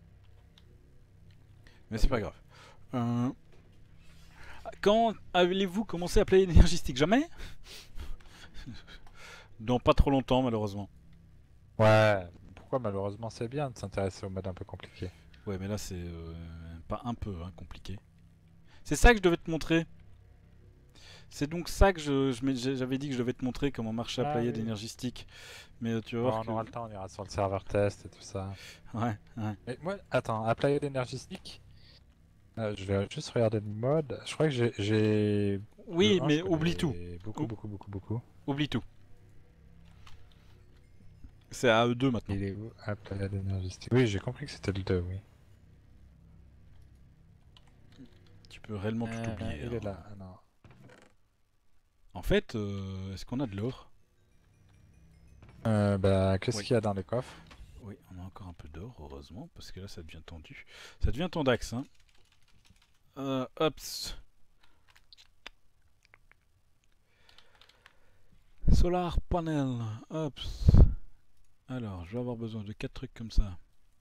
Mais c'est pas grave. Quand allez-vous commencer à player l'énergistique? Jamais? Dans pas trop longtemps, malheureusement. Ouais, pourquoi malheureusement c'est bien de s'intéresser au mode un peu compliqué. Ouais, mais là, c'est pas un peu hein, compliqué. C'est ça que je devais te montrer. C'est donc ça que j'avais dit que je devais te montrer comment marcher à player d'énergistique. Mais tu vas voir On aura le temps, on ira sur le serveur test et tout ça. Ouais, ouais. Mais moi, attends, à player d'énergistique, je vais juste regarder le mode. Je crois que j'ai... Oui, le un, mais je connais oublie tout. Beaucoup. Oublie tout. C'est à E2 maintenant. Il est où? À player d'énergistique. Oui, j'ai compris que c'était le 2, oui. Tu peux réellement tout oublier. Il hein. est là, ah, non. En fait, est-ce qu'on a de l'or? Bah, qu'est-ce Oui. qu'il y a dans les coffres? Oui, on a encore un peu d'or, heureusement, parce que là, ça devient tendu. Ça devient tendax, hein. Hops. Solar panel. Hops. Alors, je vais avoir besoin de 4 trucs comme ça.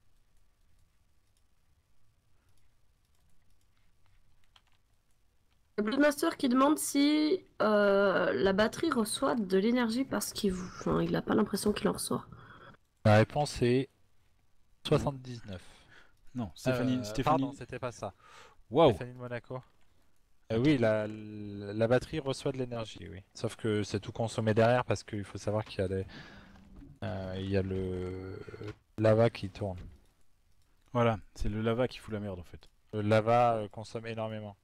Bloodmaster qui demande si la batterie reçoit de l'énergie parce qu'il il n'a pas l'impression qu'il en reçoit. La réponse est 79. Non, Stéphanie. Pardon, c'était pas ça. Waouh. Stéphanie de Monaco. Oui, la batterie reçoit de l'énergie, oui. Sauf que c'est tout consommé derrière parce qu'il faut savoir qu'il y a il y a le lava qui tourne. Voilà, c'est le lava qui fout la merde en fait. Le lava consomme énormément.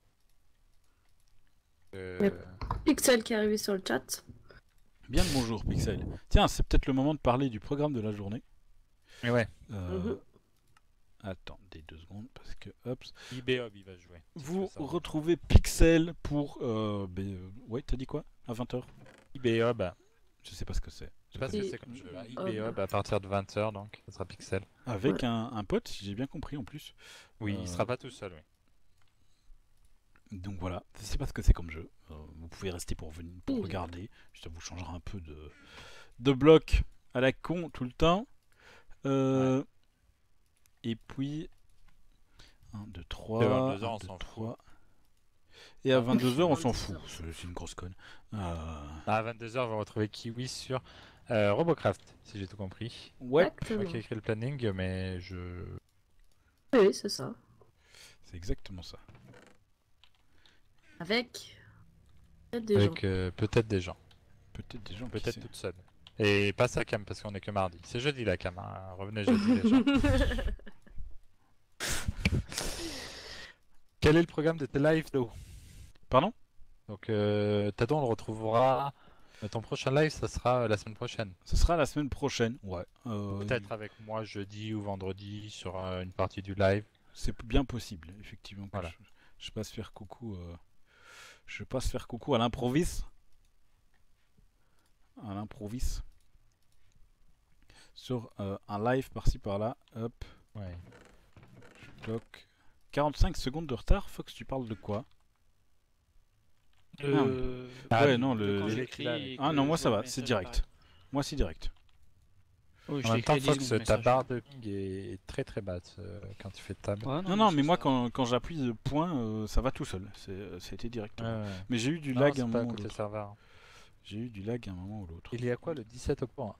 Pixel qui est arrivé sur le chat. Bien le bonjour, Pixel. Tiens, c'est peut-être le moment de parler du programme de la journée. Mais ouais. Attendez 2 secondes parce que hop. IBOB il va jouer. Vous retrouvez Pixel pour. Ouais, t'as dit quoi? À 20h? IBOB. Je sais pas ce que c'est. Je sais pas si c'est comme je veux. IBOB à partir de 20h donc, ça sera Pixel. Avec un pote, si j'ai bien compris en plus. Oui, il sera pas tout seul, oui. Donc voilà, je sais pas ce que c'est comme jeu. Vous pouvez rester pour regarder. Ça vous changera un peu de bloc à la con tout le temps. Ouais. Et puis 1, 2, 3. Et à 22h, on s'en fout. Et à 22h, on s'en fout. C'est une grosse conne. À 22h, on va retrouver Kiwi sur Robocraft, si j'ai tout compris. Ouais. Je sais pas qui a écrit le planning, mais Oui, c'est ça. C'est exactement ça. Avec peut-être des gens. Peut-être des gens. Peut-être des gens. Peut-être toute seule. Et pas sa cam, parce qu'on est que mardi. C'est jeudi la cam, hein. Revenez jeudi les gens. Quel est le programme de tes lives, Do? Pardon? Donc Tado, on le retrouvera. Ton prochain live, ça sera la semaine prochaine. Ce sera la semaine prochaine, ouais. Peut-être avec moi jeudi ou vendredi sur une partie du live. C'est bien possible, effectivement. Que Voilà. je passe faire coucou. Je passe faire coucou à l'improviste. À l'improviste. Sur un live par-ci par-là. Hop. Ouais. Je bloque. 45 secondes de retard. Fox, tu parles de quoi? Ouais, non, quand je le. l'écris et Ah que non, moi je ça vois va, le c'est message direct. apparaître. Moi c'est direct. Oui, je En l'ai même temps, écrit 10 Fox, secondes, le ta message. barre de ping est très très basse quand tu fais table. Ouais, Non, mais c'est moi ça. quand j'appuie point, ça va tout seul. C'était direct. Ouais. Mais j'ai eu du Non, lag c'est à un pas moment ou côté l'autre. serveur. J'ai eu du lag à un moment ou l'autre. Il y a quoi le 17 octobre?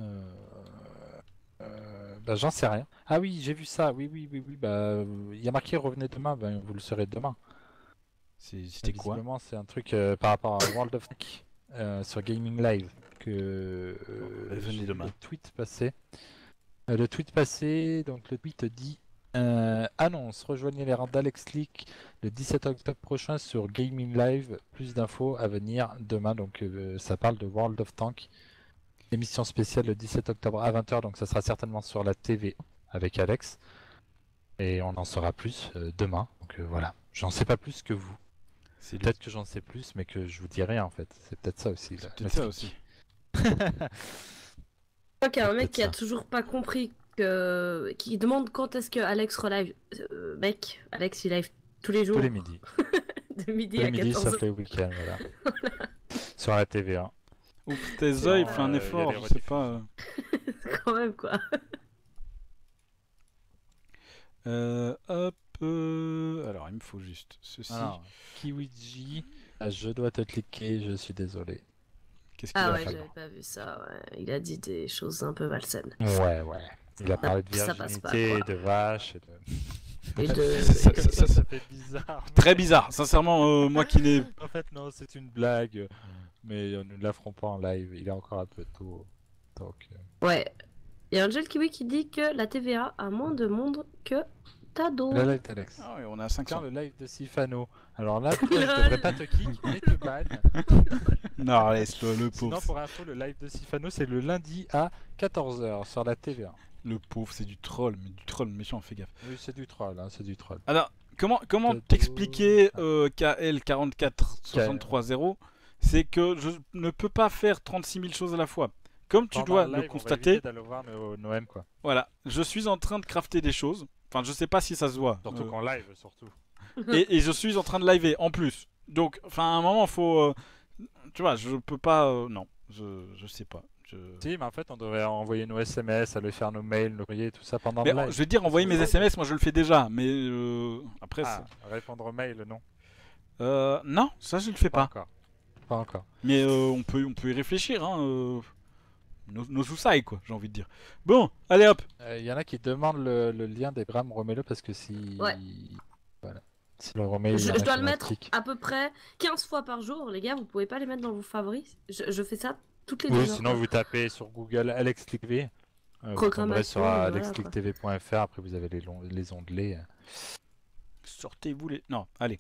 Bah, j'en sais rien. Ah oui, j'ai vu ça. Oui. Bah, il y a marqué revenez demain. Ben, vous le saurez demain. C'était quoi? Visiblement, c'est un truc par rapport à World of Tanks sur Gaming Live que venez j'ai vu demain. le tweet passé. Le tweet passé, donc le tweet dit annonce, rejoignez les rangs d'Alex Leak le 17 octobre prochain sur Gaming Live. Plus d'infos à venir demain. Donc ça parle de World of Tanks. Émission spéciale le 17 octobre à 20h. Donc ça sera certainement sur la TV avec Alex. Et on en saura plus demain. Donc voilà, j'en sais pas plus que vous. C'est Peut-être que j'en sais plus, mais que je vous dis rien en fait. C'est peut-être ça aussi. peut-être ça aussi. Je crois qu'il y a un mec peut-être qui a ça. toujours pas compris qui demande quand est-ce que Alex relive. Mec, Alex il live tous les jours Tous les midis. de midi Tous les à midis, 14h. sauf les week-ends, voilà. Sur la TVA. Ouvre tes yeux, il fait un il y a effort, des je sais pas. Quand même quoi. Hop. Alors, il me faut juste ceci. Alors, Kiwiji, je dois te cliquer, je suis désolé. Qu'est-ce qu'il Ah a ouais, fait? j'avais pas vu ça. Ouais. Il a dit des choses un peu malsaines. Ouais. Il a parlé de Ça passe pas, virginité, quoi. de vache et de... Et de... Ça fait bizarre. Très bizarre, sincèrement, moi qui n'ai. En fait, non, c'est une blague. Mais nous ne la ferons pas en live, il est encore un peu tôt. Donc, Ouais. Il y a Angel Kiwi qui dit que la TVA a moins de monde que Tado. le live d'Alex. Ah oui, on a Tiens, 500. le live de Sifano. Alors là, toi, je devrais pas te kick, mais te ban. Non, laisse-le, le Sinon, pauvre. pour info, le live de Sifano, c'est le lundi à 14h sur la TVA. Le pauvre, c'est du troll, mais du troll méchant, fais gaffe. Oui, c'est du troll, hein, c'est du troll. Alors, comment Tado- t'expliquer KL44330? C'est que je ne peux pas faire 36 000 choses à la fois. Comme tu Pendant dois le le live, on va constater, éviter d'aller voir nos M, quoi. voilà, je suis en train de crafter des choses. Enfin, je sais pas si ça se voit. Surtout qu'en live, surtout. Et je suis en train de liver en plus. Donc, enfin, à un moment, faut. Tu vois, je peux pas. Non, je sais pas. Si, mais en fait, on devrait envoyer nos SMS, aller faire nos mails, nos courriers, tout ça pendant Mais le live. je veux dire, envoyer mes SMS, moi je le fais déjà. Mais après, Ah, répondre aux mails, non. non, ça je le fais pas. Encore. Pas encore. Mais on peut y réfléchir, hein. Nos sous-sailles, quoi, j'ai envie de dire. Bon, allez hop. Il y en a qui demandent le lien des grammes, remets-le parce que si. Ouais. Voilà. Si le remets, il y Je en a dois qui le mettre cliquent. à peu près 15 fois par jour, les gars. Vous pouvez pas les mettre dans vos favoris. Je fais ça toutes les Oui, 2 heures. sinon vous tapez sur Google Alex Click TV. Vous tomberez Programmation, sur voilà, alexclicktv.fr. Après, vous avez les onglets. Sortez-vous les. Non, allez.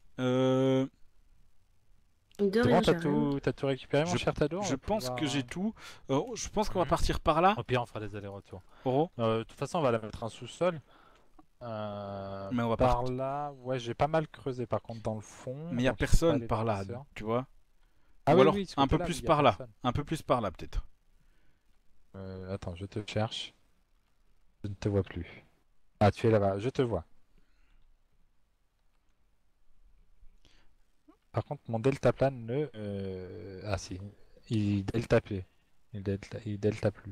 De C'est rien, bon, j'ai rien. t'as tout récupéré, mon cher Tado? Je pense que j'ai tout. Je pense qu'on va Mhm. partir par là. Au pire, on fera des allers-retours. Oro. De toute façon, on va la mettre en sous-sol. Mais on va par là, ouais, j'ai pas mal creusé par contre dans le fond. Mais il y a donc il faut pas personne aller par dans là, les sœurs. tu vois. Ah Ou oui, alors oui, ce un peu côté-là, plus mais il y a par là. personne. Un peu plus par là, peut-être. Attends, je te cherche. Je ne te vois plus. Ah, tu es là-bas, je te vois. Par contre, mon deltaplane ne... Ah si, il deltaplait. Il delta plus.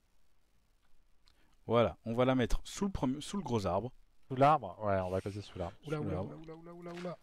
Voilà, on va la mettre sous le gros arbre. Sous l'arbre? Ouais, on va causer sous l'arbre. Sous l'arbre. De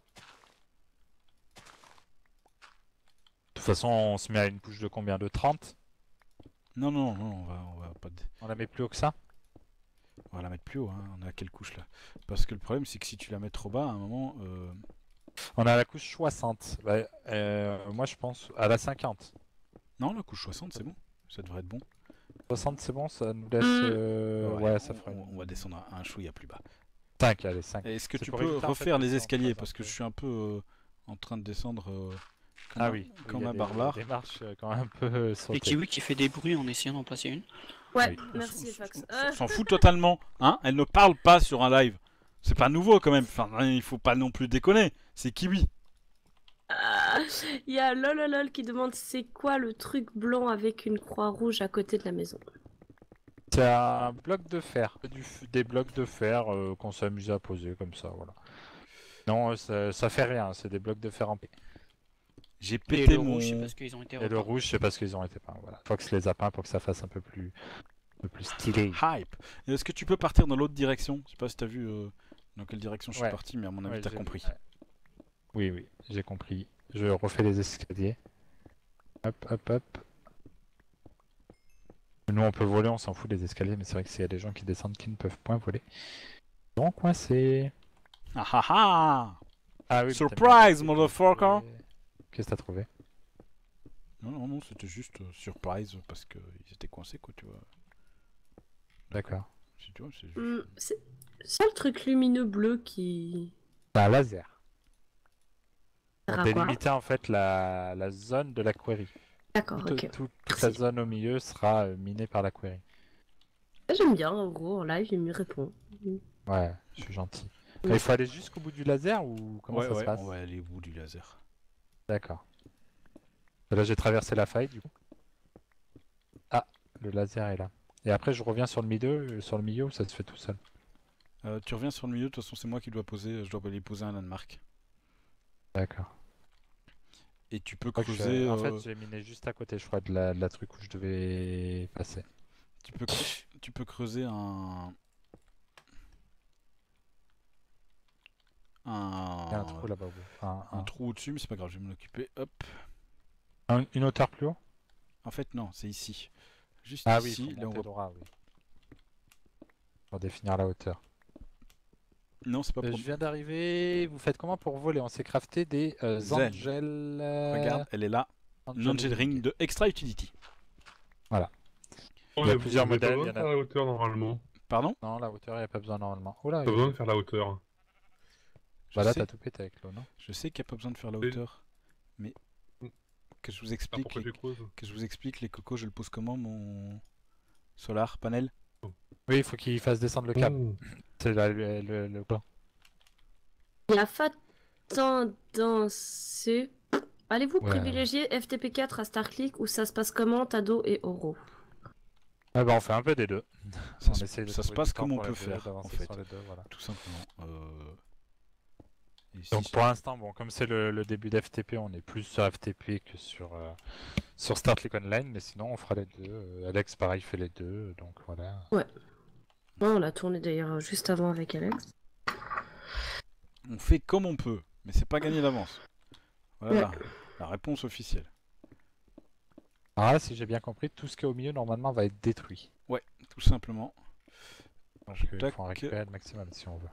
toute façon, on se met à une couche de combien? De 30? Non, on va pas. On la met plus haut que ça? On va la mettre plus haut, hein. On est à quelle couche là? Parce que le problème, c'est que si tu la mets trop bas, à un moment. On a la couche 60. Bah, moi, je pense à la 50. Non, la couche 60, c'est bon. Ça devrait être bon. 60, c'est bon, ça nous laisse... ouais, ça fera on va descendre un chouïa plus bas. 5, allez, 5. Est-ce que C'est tu pour peux éviter, en fait, refaire de les descendre escaliers? très Parce que peu. je suis un peu en train de descendre. Ah oui, Comme il y a un des- barbare. Des marches quand même un peu Et sautées. Kiwi qui fait des bruits en essayant d'en placer une. Ouais, Oui. merci Fax. On s'en fout totalement, hein. Elle ne parle pas sur un live. C'est pas nouveau quand même. Enfin, il faut pas non plus déconner. C'est Kiwi. Il y a lololol qui demande c'est quoi le truc blanc avec une croix rouge à côté de la maison. C'est un bloc de fer. Des blocs de fer qu'on s'amuse à poser comme ça, voilà. Non, ça fait rien, c'est des blocs de fer en paix. J'ai Et pété le mon. rouge, c'est parce qu'ils ont été Et le repeints. rouge, c'est parce qu'ils ont été peints, voilà. Fox les a peints pour que ça fasse un peu plus stylé. Hype. Est-ce que tu peux partir dans l'autre direction? Je sais pas si t'as vu dans quelle direction je suis Ouais. parti, mais à mon avis Ouais, t'as j'ai compris. vu, ouais. Oui, oui, j'ai compris. Je refais les escaliers. Hop, hop, hop. Nous, on peut voler, on s'en fout des escaliers, mais c'est vrai que s'il y a des gens qui descendent qui ne peuvent point voler. Donc, coincé. Ah ah ah. Ah oui, Surprise, mais motherfucker. Qu'est-ce que t'as trouvé? Non, c'était juste surprise parce qu'ils étaient coincés, quoi, tu vois. D'accord. Tu vois, c'est juste... C'est le truc lumineux bleu qui. C'est un laser. sert On à quoi délimitait en fait la zone de la query. D'accord, Toute, ok. toute la zone au milieu sera minée par la query. J'aime bien, en gros, en live, il me répond. Ouais, je suis gentil. Mais il faut aller jusqu'au bout du laser ou comment ça se passe? on va aller au bout du laser. D'accord. Là, j'ai traversé la faille du coup. Ah, le laser est là. Et après, je reviens sur le milieu ou ça se fait tout seul? Tu reviens sur le milieu, de toute façon c'est moi qui dois poser, je dois aller poser un landmark. D'accord. Et tu peux Je crois que creuser... En fait, j'ai miné juste à côté, je crois, de la truc où je devais passer. tu peux creuser un... Il y a un trou là-bas au bout. un trou au-dessus, mais c'est pas grave, je vais m'en occuper. Hop. Une hauteur plus haut? En fait, non, c'est ici. Juste Ah oui, ici, faut là on monter voit... droit, oui. Pour définir la hauteur. Non, c'est pas pour... Je viens d'arriver. Vous faites comment pour voler? On s'est crafté des Zen. Angel... Regarde, elle est là. Une Angel Ring de Extra Utility. Il y a plusieurs Vous avez pas modèles, besoin il y en de a- faire la hauteur normalement. Pardon? Non, la hauteur, il n'y a pas besoin normalement. Oh là, Pas besoin de faire la hauteur. Je là, sais, t'as tout pété avec l'eau, non? je sais qu'il n'y a pas besoin de faire la Oui. hauteur. Mais que je vous Ah, explique, pourquoi tu creuses? que je vous explique les cocos, je le pose comment mon solar panel? Oui, il faut qu'il fasse descendre le câble. Oh. C'est le plan. Il y a pas tendance. Allez-vous Ouais. privilégier FTP4 à StarClick ou ça se passe comment, Tado et Oro? Ah bah, on fait un peu des deux. Ça, On se, essaye de ça se trouver passe du temps comme on pour peut les deux, faire, en d'avancer fait. sur les deux, voilà. Tout simplement. Et Donc si- pour l'instant, bon, comme c'est le début d'FTP, on est plus sur FTP que sur Start Click Online, mais sinon on fera les deux. Alex, pareil, fait les deux, donc voilà. Ouais, on l'a tourné d'ailleurs juste avant avec Alex. On fait comme on peut, mais c'est pas gagné d'avance. Voilà la réponse officielle. Alors là, si j'ai bien compris, tout ce qui est au milieu, normalement, va être détruit. Tout simplement. Donc il Tac. faut en récupérer le maximum si on veut.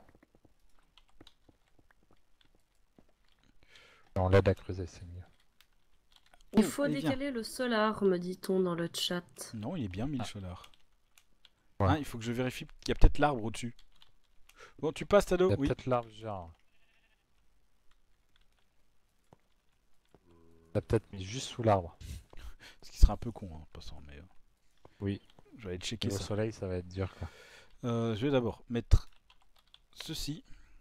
Et on l'aide à creuser, c'est mieux. Il Oh, faut il vient. décaler le solar, me dit-on dans le chat. Non, il est bien mis le solar. Ouais. Hein, il faut que je vérifie qu'il y a peut-être l'arbre au-dessus. Bon, tu passes, Tado? Il y a Oui. peut-être l'arbre genre. Il a peut-être mis juste sous l'arbre. Ce qui serait un peu con, hein, en passant, mais... Oui. Je vais aller checker Et au ça. soleil, ça va être dur, quoi. Je vais d'abord mettre ceci.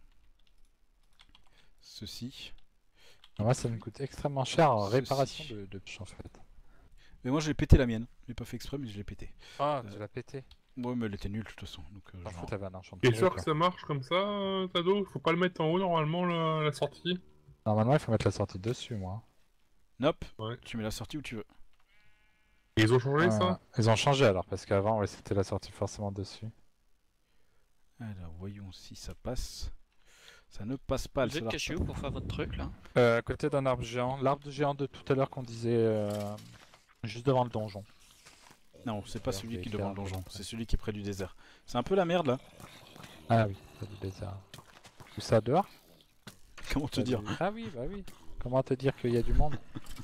Ceci. Moi, ça me coûte extrêmement cher en Ceci. réparation de pêche, en fait. Mais moi, j'ai pété la mienne. Je l'ai pas fait exprès, mais je l'ai pété. Ah, tu l'as pété. Ouais, mais elle était nulle, de toute façon. Donc, En genre- fait, t'avais un enchantement. T'es sûr que ça marche comme ça, Tado? Faut pas le mettre en haut normalement la sortie? Normalement, il faut mettre la sortie dessus, moi. Nope. Ouais. Tu mets la sortie où tu veux. Et ils ont changé ça? Ils ont changé alors, parce qu'avant, ouais, c'était la sortie forcément dessus. Alors, voyons si ça passe. Ça ne passe pas. le Vous êtes solar caché où pour faire votre truc là? À côté d'un arbre géant. L'arbre géant de tout à l'heure qu'on disait juste devant le donjon. Non, c'est pas Alors, celui c'est qui est devant le éclairé, donjon. ouais. C'est celui qui est près du désert. C'est un peu la merde là. Ah oui, pas du désert. Où ça, dehors? Comment te Pas dire? du- Ah oui, bah oui. Comment te dire qu'il y a du monde?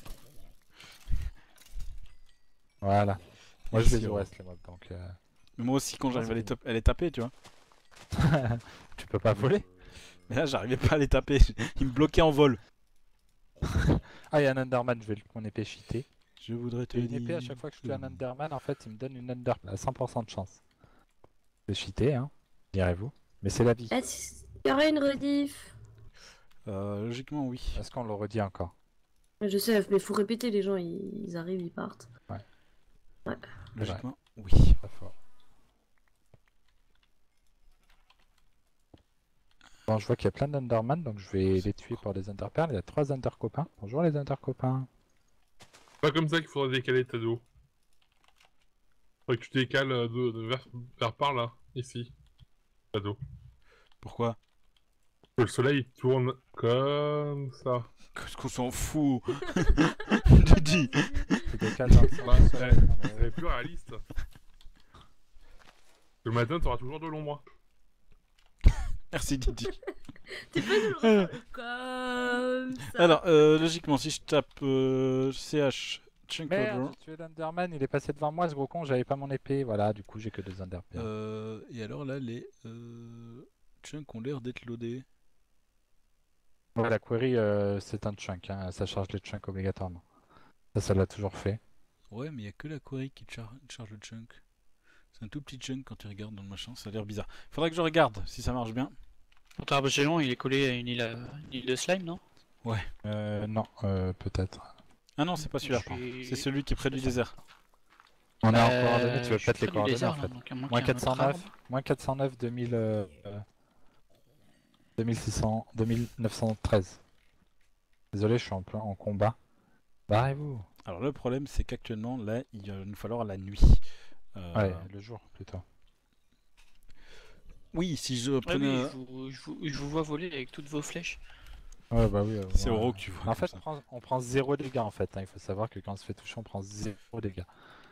Voilà. Moi, je Merci, vais au ouais. reste, les mobs, donc... Mais moi aussi, quand j'arrive c'est à les taper, tu vois. tu peux pas voler? Mais là, j'arrivais pas à les taper. Ils me bloquaient en vol. Ah, il y a un Underman, je vais mon épée cheatée. Je voudrais te Et une épée, dire. à chaque fois que je tue un Underman, en fait, il me donne une Under à 100% de chance. C'est cheaté, hein, direz-vous. Mais c'est la vie. Est-ce qu'il y aura une rediff? Logiquement, oui. Est-ce qu'on le redit encore? Je sais, mais faut répéter, les gens ils arrivent, ils partent. Logiquement, oui. Pas fort. Bon, je vois qu'il y a plein d'Underman, donc je vais les tuer pour les Underperles. Il y a 3 Undercopains. Bonjour les Undercopains. Pas comme ça qu'il faudrait décaler Tado. Faudrait que tu décales vers par là, ici. Tado. Pourquoi? Que le soleil tourne comme ça. Qu'est-ce qu'on s'en fout? Je dis. Tu décales dans le sens du soleil. Non, mais- C'est plus réaliste. Le matin, t'auras toujours de l'ombre. Merci Didi. T'es pas de le refaire comme ça. Alors, logiquement, si je tape CH Chunk Merde, Order, j'ai tué l'Underman, il est passé devant moi ce gros con, j'avais pas mon épée. Voilà, du coup j'ai que 2 Underperles. et alors là, les chunks ont l'air d'être loadés. Ouais, la query c'est un chunk, hein, ça charge les chunks obligatoirement. Ça l'a toujours fait. Ouais, mais il y a que la query qui charge le chunk. C'est un tout petit chunk quand tu regardes dans le machin, ça a l'air bizarre. Faudrait que je regarde si ça marche bien. Ton arbre géant, il est collé à une île de slime, non? Non, peut-être. Ah non, c'est pas celui-là. C'est celui qui est près du désert. On est en coordonnées, tu veux je suis peut-être les près du coordonnées désert, en là, fait. donc à moins Moins qu'il y ait un autre 409, arbre. moins 409 2000, 2600, 2913. Désolé, je suis en plein en combat. Barrez-vous. Alors le problème, c'est qu'actuellement, là, il va nous falloir la nuit. Ouais, le jour plutôt. Oui, si je Ouais, prenais... oui, je vous vois voler avec toutes vos flèches. Ouais, bah oui. C'est ouais. Oro que tu vois. En comme fait, ça. on prend 0 dégâts en fait. Hein. Il faut savoir que quand on se fait toucher, on prend 0 dégâts.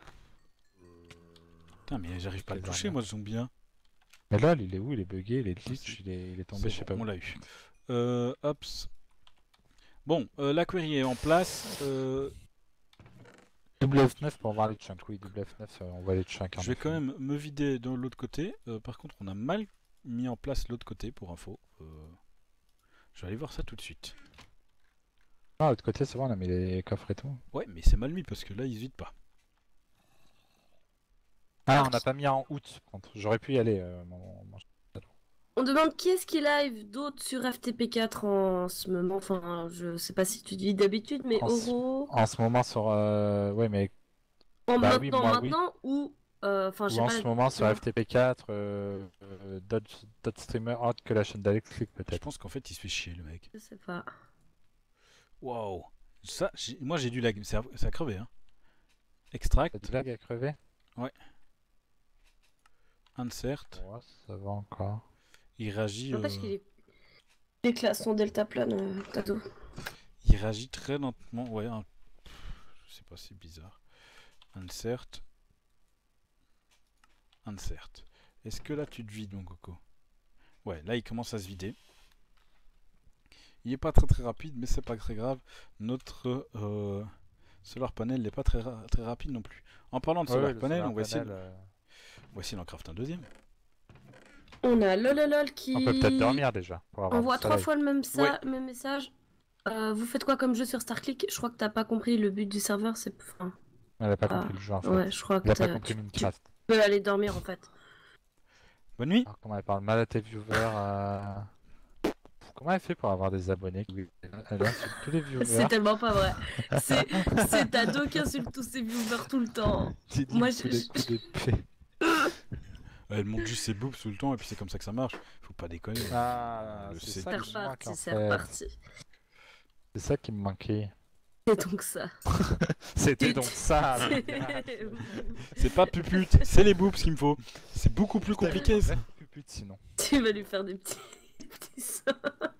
Putain, mais j'arrive pas à le Les toucher, armes. moi, ce zombie. Hein. Mais lol, il est où? Il est bugué, il est glitch, il est tombé, C'est je sais pas bon, où. on l'a eu. Hops. Bon, la query est en place. Double F9 pour voir les chunks. Oui, double F9, on voit les chunks. en Je vais effet. quand même me vider de l'autre côté. Par contre, on a mal mis en place l'autre côté, pour info. Je vais aller voir ça tout de suite. Ah, de l'autre côté, c'est bon, on a mis les coffres et tout. Ouais, mais c'est mal mis parce que là, ils se vident pas. Ah, on n'a pas mis en août, par contre. J'aurais pu y aller. On demande qui est-ce qui live d'autres sur FTP4 en ce moment. Enfin, je sais pas si tu dis d'habitude, mais Oro. En ce moment, sur. Ouais, mais. En Bah oui, moi, oui. maintenant ou. Enfin, je Ou sais en pas. ce moment sur Ouais. FTP4, Dodge Streamer, Hard Collation d'Alex Click Je peut-être. pense qu'en fait, il se fait chier, le mec. Je sais pas. Waouh. Ça, moi, j'ai du lag. Ça a crevé, hein. Extract. T'as du lag à crever? Insert. Ouais, ça va encore. Il réagit. N'empêche qu'il est. Les classes sont deltaplane, Tado. Il réagit très lentement. Ouais, je sais pas, c'est bizarre. Insert. Insert. Est-ce que là tu te vides, mon coco? Ouais, là il commence à se vider. Il est pas très rapide, mais c'est pas très grave. Notre solar panel n'est pas très rapide non plus. En parlant de solar panel, on va essayer d'en craft un deuxième. On a lololol qui. On peut peut-être dormir déjà. Pour avoir On voit du 3 soleil. fois le même message. Vous faites quoi comme jeu sur StarClick? Je crois que t'as pas compris le but du serveur, c'est. Enfin, Elle a pas compris le jeu en fait. ouais, je crois que Elle a pas t'as- compris tu Minecraft. peux aller dormir en fait. Bonne nuit. Alors, comment elle parle mal à tes viewers. Comment elle fait pour avoir des abonnés? Elle insulte tous les viewers. C'est tellement pas vrai. C'est Tado qui insulte tous ses viewers tout le temps. Didi Moi, me fout des coups d'épée. Elle monte juste ses boobs tout le temps et puis c'est comme ça que ça marche. Faut pas déconner. Ah, Le c'est C. ça C'est qui me manque reparti, en c'est fait. reparti. C'est ça qui me manquait. C'est donc ça. C'était donc ça. C'est pas pupute, c'est les boobs qu'il me faut. C'est beaucoup plus compliqué ça. Pupute sinon. Tu vas lui faire des petits sons.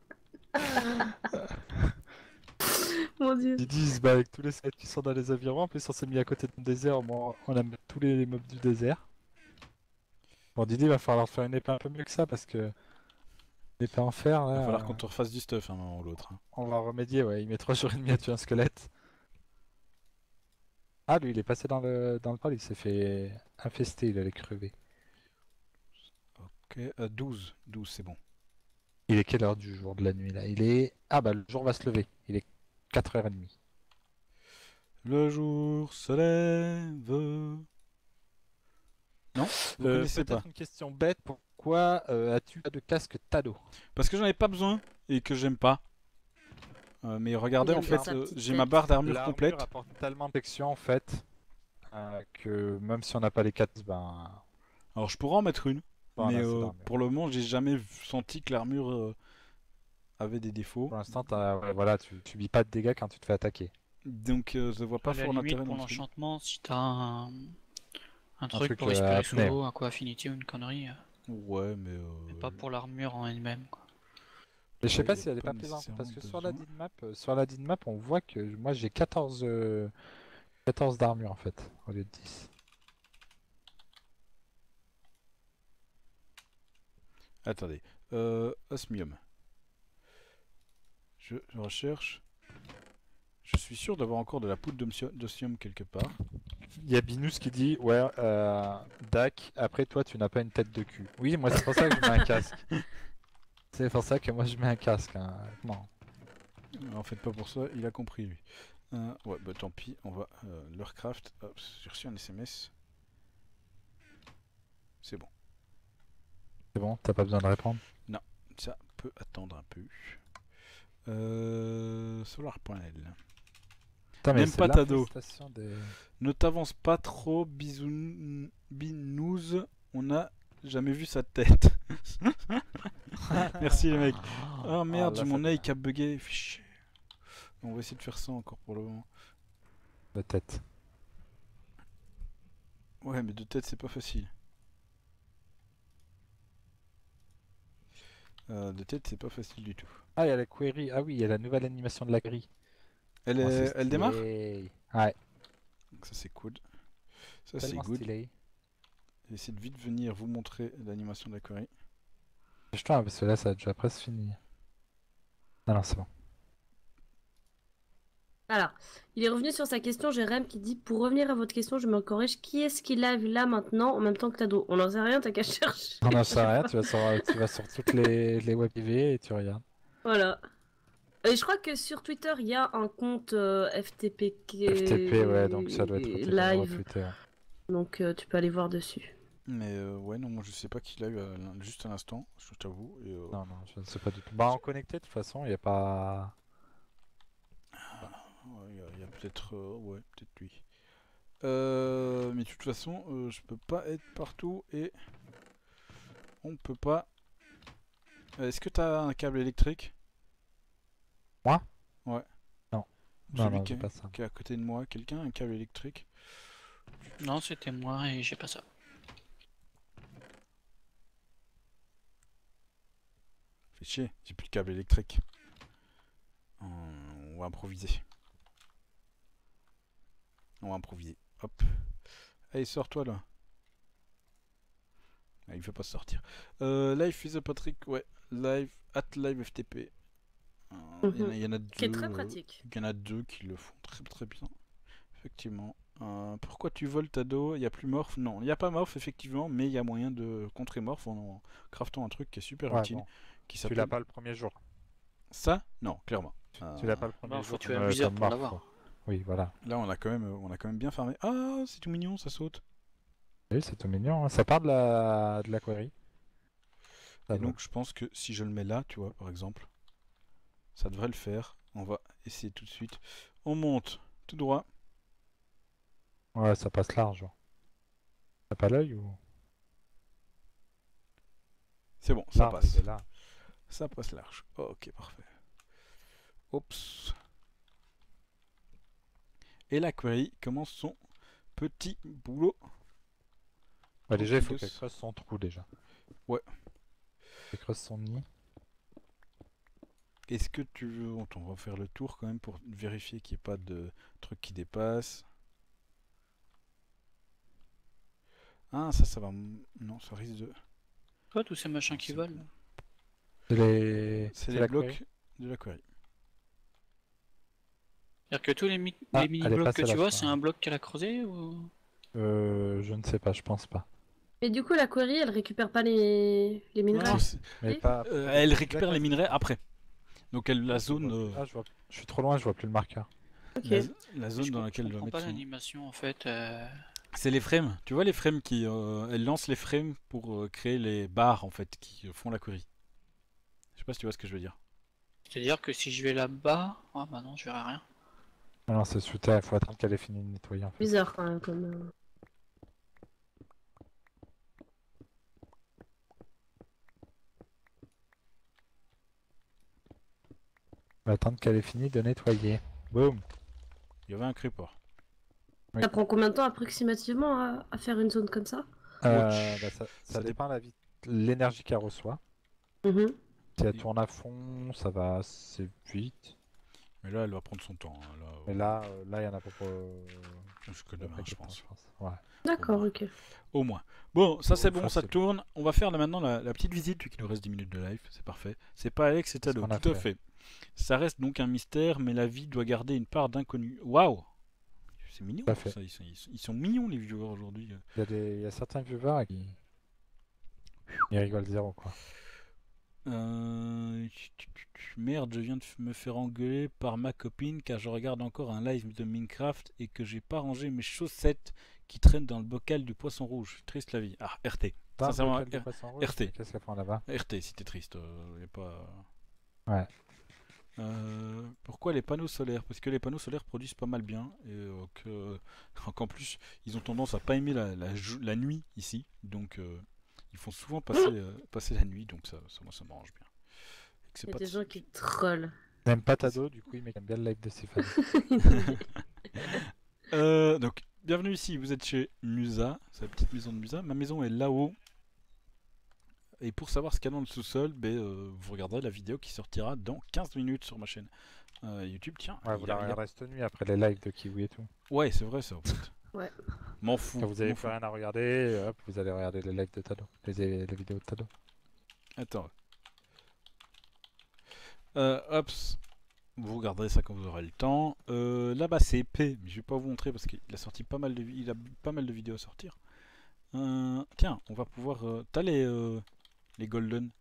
Mon dieu. Didi il se bat avec tous les sites qui sont dans les environs. En plus, on s'est mis à côté d'un désert. On a mis tous les mobs du désert. Bon, Didi, il va falloir faire une épée un peu mieux que ça parce que l'épée en fer, Il là, va falloir qu'on te refasse du stuff un moment ou l'autre. hein. on va remédier. Ouais, il met 3 jours et demi à tuer un squelette. Ah, lui, il est passé dans le pôle. Il s'est fait infester. Il allait crever. Ok, 12. 12, c'est bon. Il est quelle heure du jour de la nuit là? Il est. Ah, bah, le jour va se lever. Il est 4h30. Le jour se lève. Non, vous connaissez pas. Peut-être une question bête, pourquoi as-tu pas de casque Tado? Parce que j'en ai pas besoin et que j'aime pas. Mais regardez, Il en aime fait, pas sa petite j'ai ma tête. barre d'armure L'armure complète. apporte tellement de protection en fait que même si on n'a pas les 4, ben Alors je pourrais en mettre une, on a mais assez d'armure. pour le moment, j'ai jamais senti que l'armure avait des défauts. Pour l'instant, ouais, voilà, tu subis pas de dégâts quand tu te fais attaquer. Donc je vois pas À la fort limite, l'intérêt pour dans le truc. l'enchantement, si t'as un truc truc, pour respirer sous apnée. l'eau, Aqua Affinity ou une connerie, Ouais, mais mais pas pour l'armure en elle-même, quoi. Et je sais Ouais, pas y a si elle est pas pas prise en compte parce que nécessairement sur la DIN map, on voit que moi j'ai 14 d'armure en fait au lieu de 10. Attendez, osmium. Je recherche. Je suis sûr d'avoir encore de la poudre d'osmium quelque part. Il y a Binous qui dit ouais, Dak, après toi tu n'as pas une tête de cul. Oui, moi c'est pour ça que je mets un casque. C'est pour ça que moi je mets un casque. Hein. Non. En fait, pas pour ça, il a compris lui. Ouais, bah tant pis, on va leur craft. Hop, j'ai reçu un SMS. C'est bon, C'est bon, t'as pas besoin de répondre. ça peut attendre un peu. Solar.l. Putain, mais Même c'est pas Tado. l'infestation des... Ne t'avance pas trop, Binous, on n'a jamais vu sa tête. Merci les mecs. Oh merde, là, j'ai mon ça œil qui a bugué, fichier. On va essayer de faire ça encore pour le moment. La tête. Ouais, mais de tête c'est pas facile. De tête c'est pas facile du tout. Ah, il y a la query. Ah oui, il y a la nouvelle animation de la grille. Elle, Oh, c'est elle démarre? stylé. Ouais, Donc ça c'est cool. Ça c'est tellement good. stylé. J'essaie de vite venir vous montrer l'animation de la query. Putain, parce que là ça a déjà presque fini. Non, non, c'est bon. Alors, il est revenu sur sa question, Jérém, qui dit pour revenir à votre question, je me corrige, qui est-ce qui live là maintenant en même temps que Tado? On n'en sait rien, t'as qu'à chercher. On n'en sait rien, tu vas sur toutes les web TV et tu regardes. Voilà. Et je crois que sur Twitter, il y a un compte FTP qui est FTP, ouais, donc ça doit être live. Twitter. Donc tu peux aller voir dessus. Mais ouais, non, moi je sais pas qui live juste à l'instant, je t'avoue. Et, Non, non, je ne sais pas du tout. Bah, en connecté, de toute façon, il n'y a pas. il y a peut-être ouais, peut-être lui. Mais de toute façon, je peux pas être partout et on peut pas. Est-ce que t'as un câble électrique? Moi? Ouais. Non. Celui Non, qui, j'ai pas ça. qui est à côté de moi, quelqu'un a un câble électrique? Non, c'était moi et j'ai pas ça. Fait chier, j'ai plus de câble électrique. On va improviser. On va improviser. Hop. Allez, sors-toi là. Ah, il veut pas sortir. Live Fizz Patrick, ouais. Live at live FTP. Il y en a deux. Qui est très pratique. Il y en a deux qui le font très très bien. Effectivement. Pourquoi tu voles Tado? Il n'y a plus morph? Non, il n'y a pas morph effectivement, mais il y a moyen de contrer morph en craftant un truc qui est super Ouais, utile. bon. Qui Tu s'appelle. l'as pas le premier jour. Ça? Non, clairement. Tu l'as pas le premier Non, jour. faut tuer un comme, user comme pour morph, l'avoir. quoi. Oui, voilà. Là, on a quand même bien farmé. Ah, c'est tout mignon, ça saute. Oui, c'est tout mignon. Hein. Ça part de la query. Ça Et va. donc, je pense que si je le mets là, tu vois, par exemple, ça devrait le faire. On va essayer tout de suite. On monte tout droit. Ouais, ça passe large. Hein. T'as pas l'œil ou. C'est bon, ça Là, passe. il est là. Ça passe large. Ok, parfait. Oups. Et la query commence son petit boulot. Bah, déjà, il faut Tranquillos. qu'elle creuse son trou déjà. Ouais. Elle creuse son nid. Est-ce que tu veux... On va faire le tour quand même pour vérifier qu'il n'y ait pas de truc qui dépasse. Ah, ça va... Non, ça risque de... Quoi, tous ces machins qui C'est volent? bon. C'est C'est les la blocs query. de la query. C'est-à-dire que tous les, Ah, les elle est mini-blocs passée que tu là, vois, je c'est crois. un bloc qu'elle a creusé ou... Je ne sais pas, je pense pas. Et du coup, la query, elle récupère pas les minerais. Non, Mais Oui. pas. elle récupère les minerais après. Donc elle la zone... Ah, je suis trop loin, je vois plus le marqueur. Ok. La zone dans laquelle elle doit Je comprends mettre pas son... l'animation en fait. C'est les frames. Tu vois les frames qui... elle lance les frames pour créer les barres en fait qui font la query. Je sais pas si tu vois ce que je veux dire. C'est-à-dire que si je vais là-bas, ah bah non, je verrai rien. Non, c'est sous terre, il faut attendre qu'elle ait fini de nettoyer en fait. Bizarre quand même comme. On va attendre qu'elle ait fini de nettoyer. Boum. Il y avait un creeper. Oui. Ça prend combien de temps approximativement à faire une zone comme ça? Bah, ça Ça dépend de l'énergie qu'elle reçoit. Mhm. Si elle tourne à fond, ça va assez vite. Mais là, elle va prendre son temps. Hein. Mais là, il y en a pour jusque demain, je pense. Ouais. D'accord, ok. Au moins. Bon, ça c'est bon, ça facile. tourne. On va faire là, maintenant la petite visite, vu qu'il nous reste 10 minutes de live. C'est parfait. C'est pas Alex, c'est Tado. ce qu'on a Tout à fait. Ça reste donc un mystère, mais la vie doit garder une part d'inconnu. Waouh! C'est mignon. Tout à fait. Ça. Ils sont mignons, les viewers, aujourd'hui. Il y a certains viewers qui ils rigolent zéro quoi. Merde, je viens de me faire engueuler par ma copine car je regarde encore un live de Minecraft et que j'ai pas rangé mes chaussettes qui traînent dans le bocal du poisson rouge. Triste la vie. Ah, RT. Sincèrement, RT. Qu'est-ce qu'elles font là-bas? RT, si t'es triste. Y a pas... Ouais. Pourquoi les panneaux solaires? Parce que les panneaux solaires produisent pas mal bien et qu'en plus ils ont tendance à pas aimer la nuit ici, donc ils font souvent passer la nuit, donc moi ça m'arrange bien. Et que c'est Il y a pas des de- gens qui trollent. N'aime pas Tado, du coup il aime bien le live de Stéphane. Donc bienvenue ici, vous êtes chez Musa, c'est la petite maison de Musa. Ma maison est là-haut. Et pour savoir ce qu'il y a dans le sous-sol, vous regarderez la vidéo qui sortira dans 15 minutes sur ma chaîne YouTube. Tiens, Ouais, vous la regarderez cette nuit après les lives de Kiwi et tout. Ouais, c'est vrai ça en fait. Ouais. M'en fous. Quand vous avez m'en plus fous. rien à regarder, hop, vous allez regarder les lives de Tado, les vidéos de Tado. Attends. Hops. Vous regarderez ça quand vous aurez le temps. Là-bas c'est épais, mais je vais pas vous montrer parce qu'il a sorti pas mal de vidéos à sortir. Tiens, on va pouvoir. T'as les golden.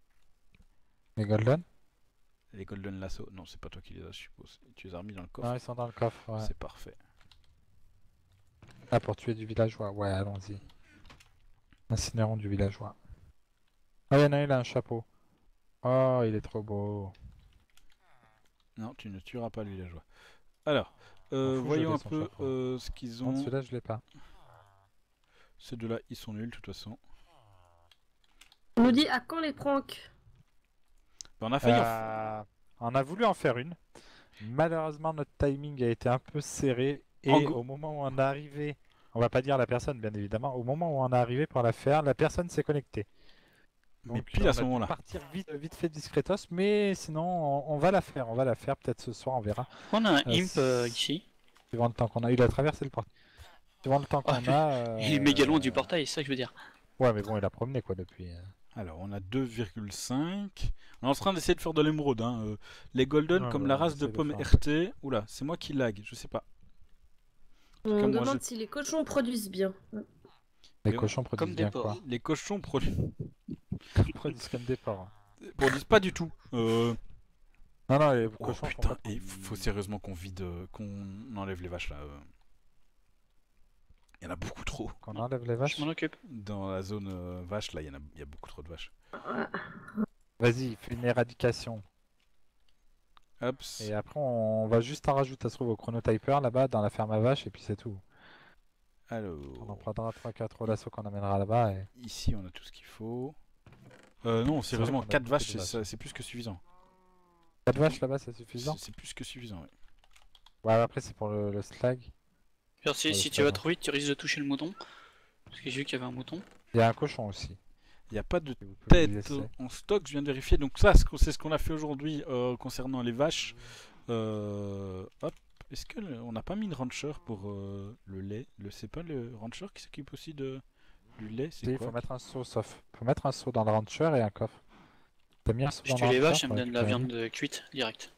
Les golden? Les golden lasso. Non, c'est pas toi qui les as, je suppose. Tu les as remis dans le coffre. Non, ils sont dans le coffre, ouais. C'est parfait. Ah, pour tuer du villageois, ouais, allons-y. Incinérons du villageois. Ah, il y en a un, il a un chapeau. Oh, il est trop beau. Non, tu ne tueras pas le villageois. Alors, M'en fous, voyons je un l'ai, son peu chapeau. ce qu'ils Non, ont. celui-là, je l'ai pas. Ces deux-là, ils sont nuls de toute façon. On nous dit à quand les pranks? On a failli en On a voulu en faire une. Malheureusement, notre timing a été un peu serré. Et En gros- au moment où on est arrivé, on va pas dire la personne, bien évidemment, au moment où on est arrivé pour la faire, la personne s'est connectée. Mais Donc, pile à on ce a dû moment-là. partir vite fait discretos, mais sinon, on va la faire. On va la faire peut-être ce soir, on verra. On a un imp c'est- ici. Suivant le temps qu'on a. Il a traversé le portail. Suivant le temps qu'on a. Il est méga loin du portail, c'est ça que je veux dire. Ouais, mais bon, il a promené quoi depuis. Alors, on a 2,5. On est en train d'essayer de faire de l'émeraude. Hein. Les golden, Ouais, comme voilà, la race on de essaie de pommes faire. RT. Oula, c'est moi qui lag, je sais pas. On Comme moi, demande si les cochons produisent bien. Les Mais cochons Comme produisent des bien porcs. quoi. Les cochons produisent Comme des porcs. pas du tout. Non, non, les Oh cochons putain, font pas. et faut sérieusement qu'on qu'on enlève les vaches là. Il y en a beaucoup trop. Qu'on enlève les vaches. Je m'en occupe. Dans la zone vache, là, il y a beaucoup trop de vaches. Vas-y, fais une éradication. Hop. Et après, on va juste en rajouter, ça se trouve, au chronotyper là-bas, dans la ferme à vaches, et puis c'est tout. On en Alors, prendra 3-4 lassos qu'on amènera là-bas. Et... ici, on a tout ce qu'il faut. Non, sérieusement, qu'on a 4 beaucoup vaches, de vaches. c'est plus que suffisant. 4 vaches là-bas, c'est suffisant. C'est plus que suffisant, oui. Ouais, après, c'est pour le slag. Alors, si Ouais, si c'est tu pas vas grave. trop vite, tu risques de toucher le mouton. Parce que j'ai vu qu'il y avait un mouton. Il y a un cochon aussi. Il n'y a pas de si vous pouvez lui tête laisser. en stock, je viens de vérifier. Donc ça, c'est ce qu'on a fait aujourd'hui concernant les vaches. Hop. Est-ce que on n'a pas mis une rancher pour le lait? C'est pas le rancher qui s'occupe aussi du lait? Si, C'est il faut quoi? mettre un seau, sauf. Il faut mettre un seau dans le rancher et un coffre. T'as mis un seau Je dans tue le les rancher, vaches, ça me faut donne de la récupérer. viande cuite direct.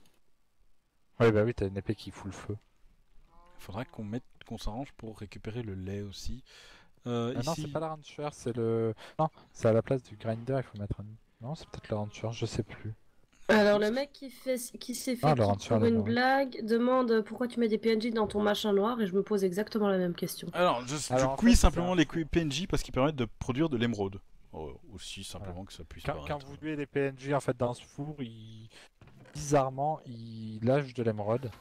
Ouais, bah oui, t'as une épée qui fout le feu. Il faudra qu'on s'arrange pour récupérer le lait aussi. Ah non, Ici, c'est pas la rancher, c'est le. Non, c'est à la place du grinder, il faut mettre un. Non, c'est peut-être le rancher, je sais plus. Alors le mec qui s'est fait Laurent, kick tu pour as le une nom. blague demande pourquoi tu mets des PNJ dans ton machin noir et je me pose exactement la même question. Alors, je Alors, en quiz fait, simplement c'est les PNJ parce qu'ils permettent de produire de l'émeraude. Aussi simplement que ça puisse Quand paraître. vous tuez les PNJ en fait dans ce four, bizarrement, ils lâchent de l'émeraude.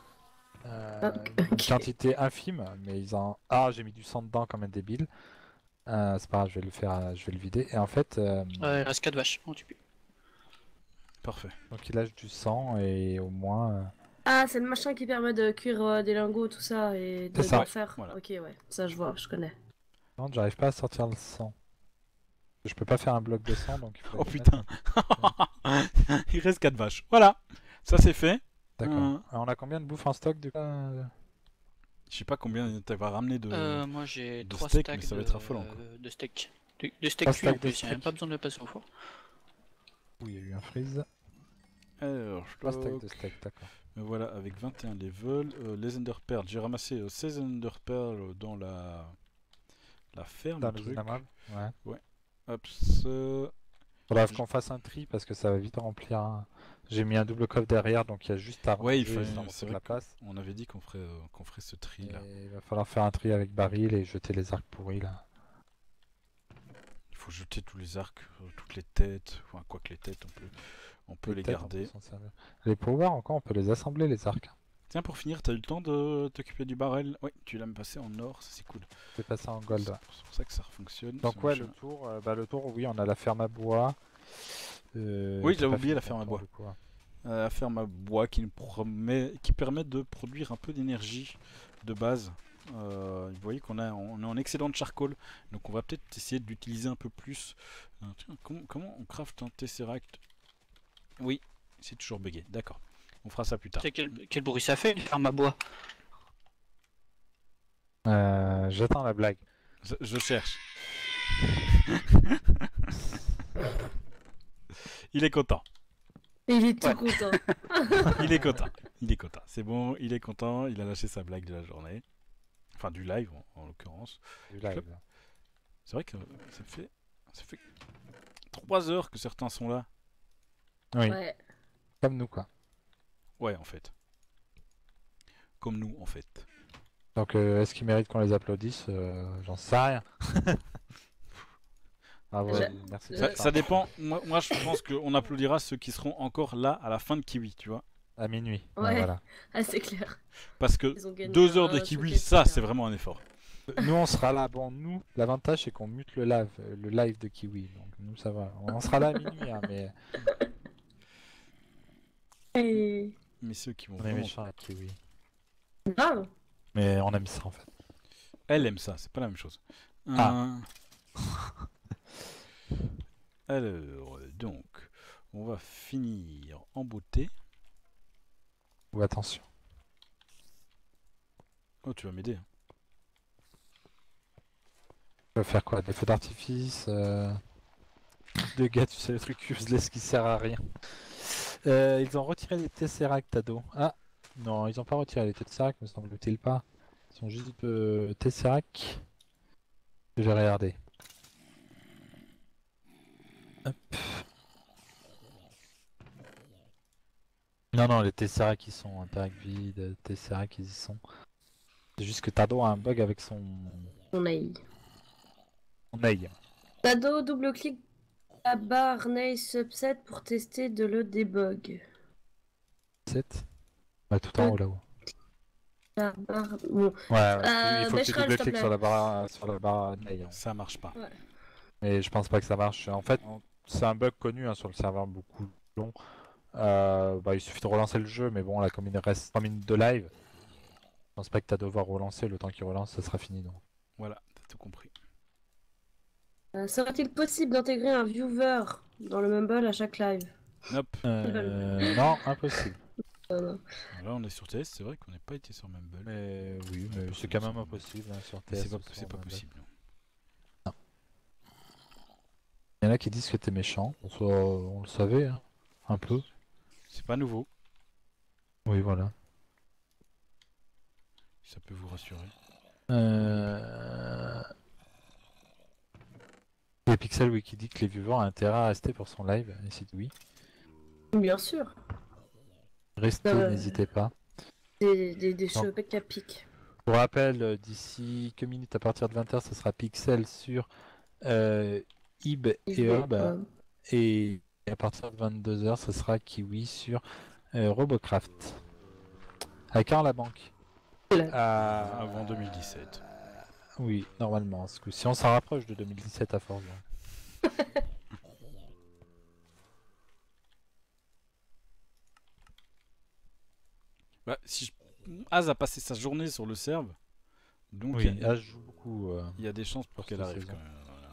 Une quantité infime, mais ils en. Ah, j'ai mis du sang dedans comme un débile. C'est pas grave, je vais le faire, je vais le vider. Et en fait, Il reste 4 vaches. Oh, tu peux. Parfait. donc ils lâchent du sang et au moins. Ah, c'est le machin qui permet de cuire des lingots, tout ça, et C'est ça. d'en faire. Voilà. Ok, ouais, ça je vois, je connais. Non, j'arrive pas à sortir le sang. Je peux pas faire un bloc de sang, donc il faut. Oh putain. Il reste 4 vaches. Voilà. Ça c'est fait. D'accord. On a combien de bouffe en stock du coup Je sais pas combien tu vas ramener de. Moi j'ai de 3 steak, stacks mais ça va être affolant, quoi. de steak. De steak 3 cuit en stacks de plus, il n'y a même steak. pas besoin de le passer au four. Oui, il y a eu un freeze. Alors, 3 stacks stock. de steak, d'accord. Me voilà avec 21 levels. Les Ender Pearls. J'ai ramassé 16 Ender Pearls dans la ferme. Dans le les truc. énamelles. Ouais. Hop, ça. Faudra qu'on fasse un tri parce que ça va vite remplir. J'ai mis un double coffre derrière, donc il y a juste à Ouais, ranger, ça c'est de vrai la place. qu'on avait dit qu'on ferait ce tri là. Et il va falloir faire un tri avec baril et jeter les arcs pourris là. Il faut jeter tous les arcs, toutes les têtes. Enfin, quoi que les têtes, on peut les têtes, garder. on peut s'en servir. Les power encore, on peut les assembler les arcs. Tiens, pour finir, t'as eu le temps de t'occuper du barrel? Oui, tu l'as me passé en or, ça c'est cool. Je vais passer en gold. Ouais. C'est pour ça que ça fonctionne. Donc ce ouais, machin. le tour, oui, on a la ferme à bois. Oui, j'ai j'avais pas oublié fait la le ferme à tour, bois. du coup, hein. La ferme à bois qui permet de produire un peu d'énergie de base. Vous voyez qu'on on est en excédent de charcoal, donc on va peut-être essayer de l'utiliser un peu plus. Tiens, comment on craft un tesseract? Oui, c'est toujours bugué, d'accord. On fera ça plus tard. Tu sais quel bruit ça fait, une ferme à bois? J'attends la blague. Je cherche. Il est content. Il est tout content. Il est content. Il est content. C'est bon, il est content. Il a lâché sa blague de la journée. Enfin, du live en l'occurrence. Du live. C'est vrai que ça fait 3 heures que certains sont là. Oui, Ouais. comme nous quoi. Ouais, en fait. Comme nous, en fait. Donc est-ce qu'ils méritent qu'on les applaudisse? J'en sais rien. Ah ouais, merci. Ça dépend. Moi, je pense qu'on applaudira ceux qui seront encore là à la fin de Kiwi, tu vois. À minuit. Ouais. Voilà. Ah, c'est clair. Parce que Ils ont gagné 2 heures de un Kiwi, showcase, ça, c'est c'est bien. vraiment un effort. Nous on sera là. Bon, nous, l'avantage c'est qu'on mute le live de Kiwi. Donc nous ça va. On sera là à minuit, hein, mais Et... Mais ceux qui vont on est vraiment... méchants à Kiwi. Grave. Mais on aime ça en fait. Elle aime ça, c'est pas la même chose. Ah. Alors, donc, on va finir en beauté. Ou attention. Oh, tu vas m'aider. Hein. On va faire quoi? Des feux d'artifice de gars, tu sais, le truc useless qui sert à rien. Ils ont retiré les Tesseract Tado. Ah non, ils ont pas retiré les Tesseract, me semble-t-il pas. Ils sont juste Tesseract. Je vais regarder. Hop. Non, les Tesseract ils sont interact vide, Tesseract ils y sont. C'est juste que Tado a un bug avec son On œil. Tado, double-clic la barre Nail Subset pour tester de le debug. 7 bah, tout en haut là-haut. La barre... Bon. Ouais, il faut que tu Becherel, s'il te double-cliques plaît. sur la barre Nail. Ça marche pas. Mais je pense pas que ça marche. En fait, c'est un bug connu hein, sur le serveur beaucoup long. Il suffit de relancer le jeu, mais bon, là, comme il reste 3 minutes de live, je pense pas que tu vas devoir relancer. Le temps qu'il relance, ça sera fini. Donc. Voilà, t'as tout compris. Serait-il possible d'intégrer un viewer dans le Mumble à chaque live? Nope. Non, impossible. Là, on est sur TS, c'est vrai qu'on n'a pas été sur Mumble. Mais oui, mais c'est quand même impossible hein, sur Mais TS. c'est pas possible. Non. Il y en a qui disent que t'es méchant. On le savait, hein, un peu. C'est pas nouveau. Oui, voilà. Ça peut vous rassurer. Et Pixel oui, qui dit que les viewers ont intérêt à rester pour son live, et c'est oui. Bien sûr. Restez, n'hésitez pas. Des chopettes à pic. Pour rappel, d'ici quelques minutes à partir de 20h, ce sera Pixel sur Ib et Hob. Et à partir de 22h, ce sera Kiwi sur Robocraft. À quand la banque Avant 2017. Oui, normalement. Si on s'en rapproche de 2017 à force. Bah, Az a passé sa journée sur le serve. Donc Oui, là je joue beaucoup. il y a des chances pour qu'elle cette arrive saison. quand même. Voilà.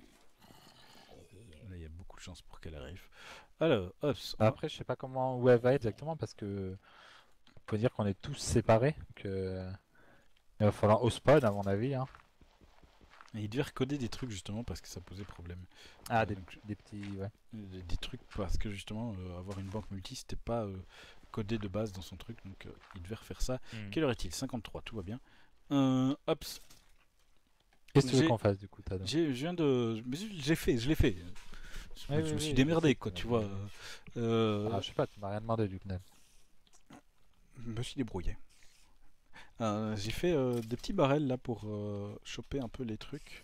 Là, il y a beaucoup de chances pour qu'elle arrive. Alors, hop. Après, je sais pas comment où elle va exactement parce que faut dire qu'on est tous séparés. Que il va falloir au spawn à mon avis. Hein. Et il devait recoder des trucs justement parce que ça posait problème. Ah, Donc, des petits. Ouais. des trucs parce que justement avoir une banque multi c'était pas codé de base dans son truc, donc il devait refaire ça. Quelle heure est-il? 53, tout va bien. Hop. Qu'est-ce que tu veux qu'on fasse du coup, Tado? Je viens de. Mais je l'ai fait. Je me suis démerdé, quoi, tu vois. Ah, je sais pas, tu m'as rien demandé du coup. Je me suis débrouillé. J'ai fait des petits barrels là pour choper un peu les trucs.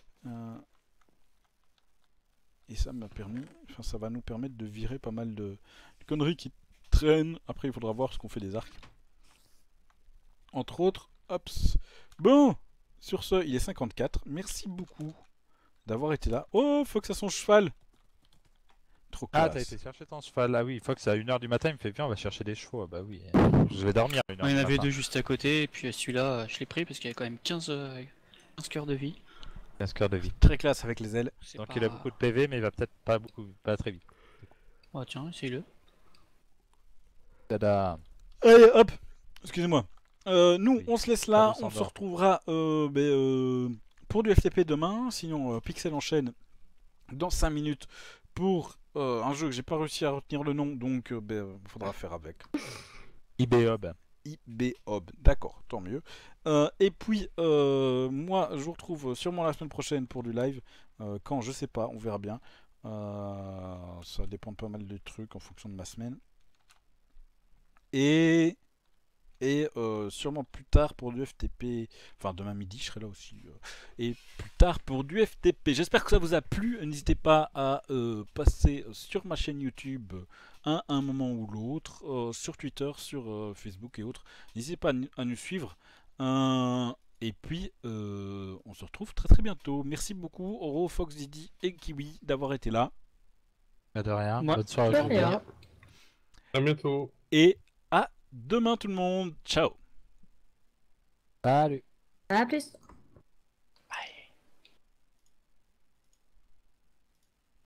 Et ça m'a permis, enfin ça va nous permettre de virer pas mal de conneries qui traînent. Après il faudra voir ce qu'on fait des arcs. Entre autres, hop. Bon, sur ce, il est 54. Merci beaucoup d'avoir été là. Oh, Fox a son cheval. Trop classe. Ah, t'as été chercher ton cheval. Ah oui, Fox à 1h du matin, il me fait viens, on va chercher des chevaux. Ah bah oui, je vais dormir à 1h. Il y en avait deux juste à côté, et puis celui-là, je l'ai pris parce qu'il y a quand même 15 cœurs de vie. 15 cœurs de vie. Très classe avec les ailes. Donc il a beaucoup de PV, mais il va peut-être pas très vite. Oh tiens, essaye-le. Tada. Allez, hop. Excusez-moi. Nous, Oui. on se laisse là. Ça On vous se s'endort. retrouvera pour du FTP demain. Sinon, Pixel enchaîne dans 5 minutes pour un jeu que j'ai pas réussi à retenir le nom. Donc, faudra faire avec. IBOB. IBOB. D'accord, tant mieux. Et puis, moi, je vous retrouve sûrement la semaine prochaine pour du live. Quand, je sais pas, on verra bien. Ça dépend pas mal de trucs en fonction de ma semaine. Et sûrement plus tard pour du FTP. Enfin, demain midi, je serai là aussi. Et plus tard pour du FTP. J'espère que ça vous a plu. N'hésitez pas à passer sur ma chaîne YouTube à un moment ou l'autre. Sur Twitter, sur Facebook et autres. N'hésitez pas à nous suivre. Et puis, on se retrouve très très bientôt. Merci beaucoup, Oro, Fox, Didi et Kiwi d'avoir été là. Pas de rien. Ouais. Bonne soirée. De à vous. rien. À bientôt. Et à demain tout le monde. Ciao. Salut. À plus.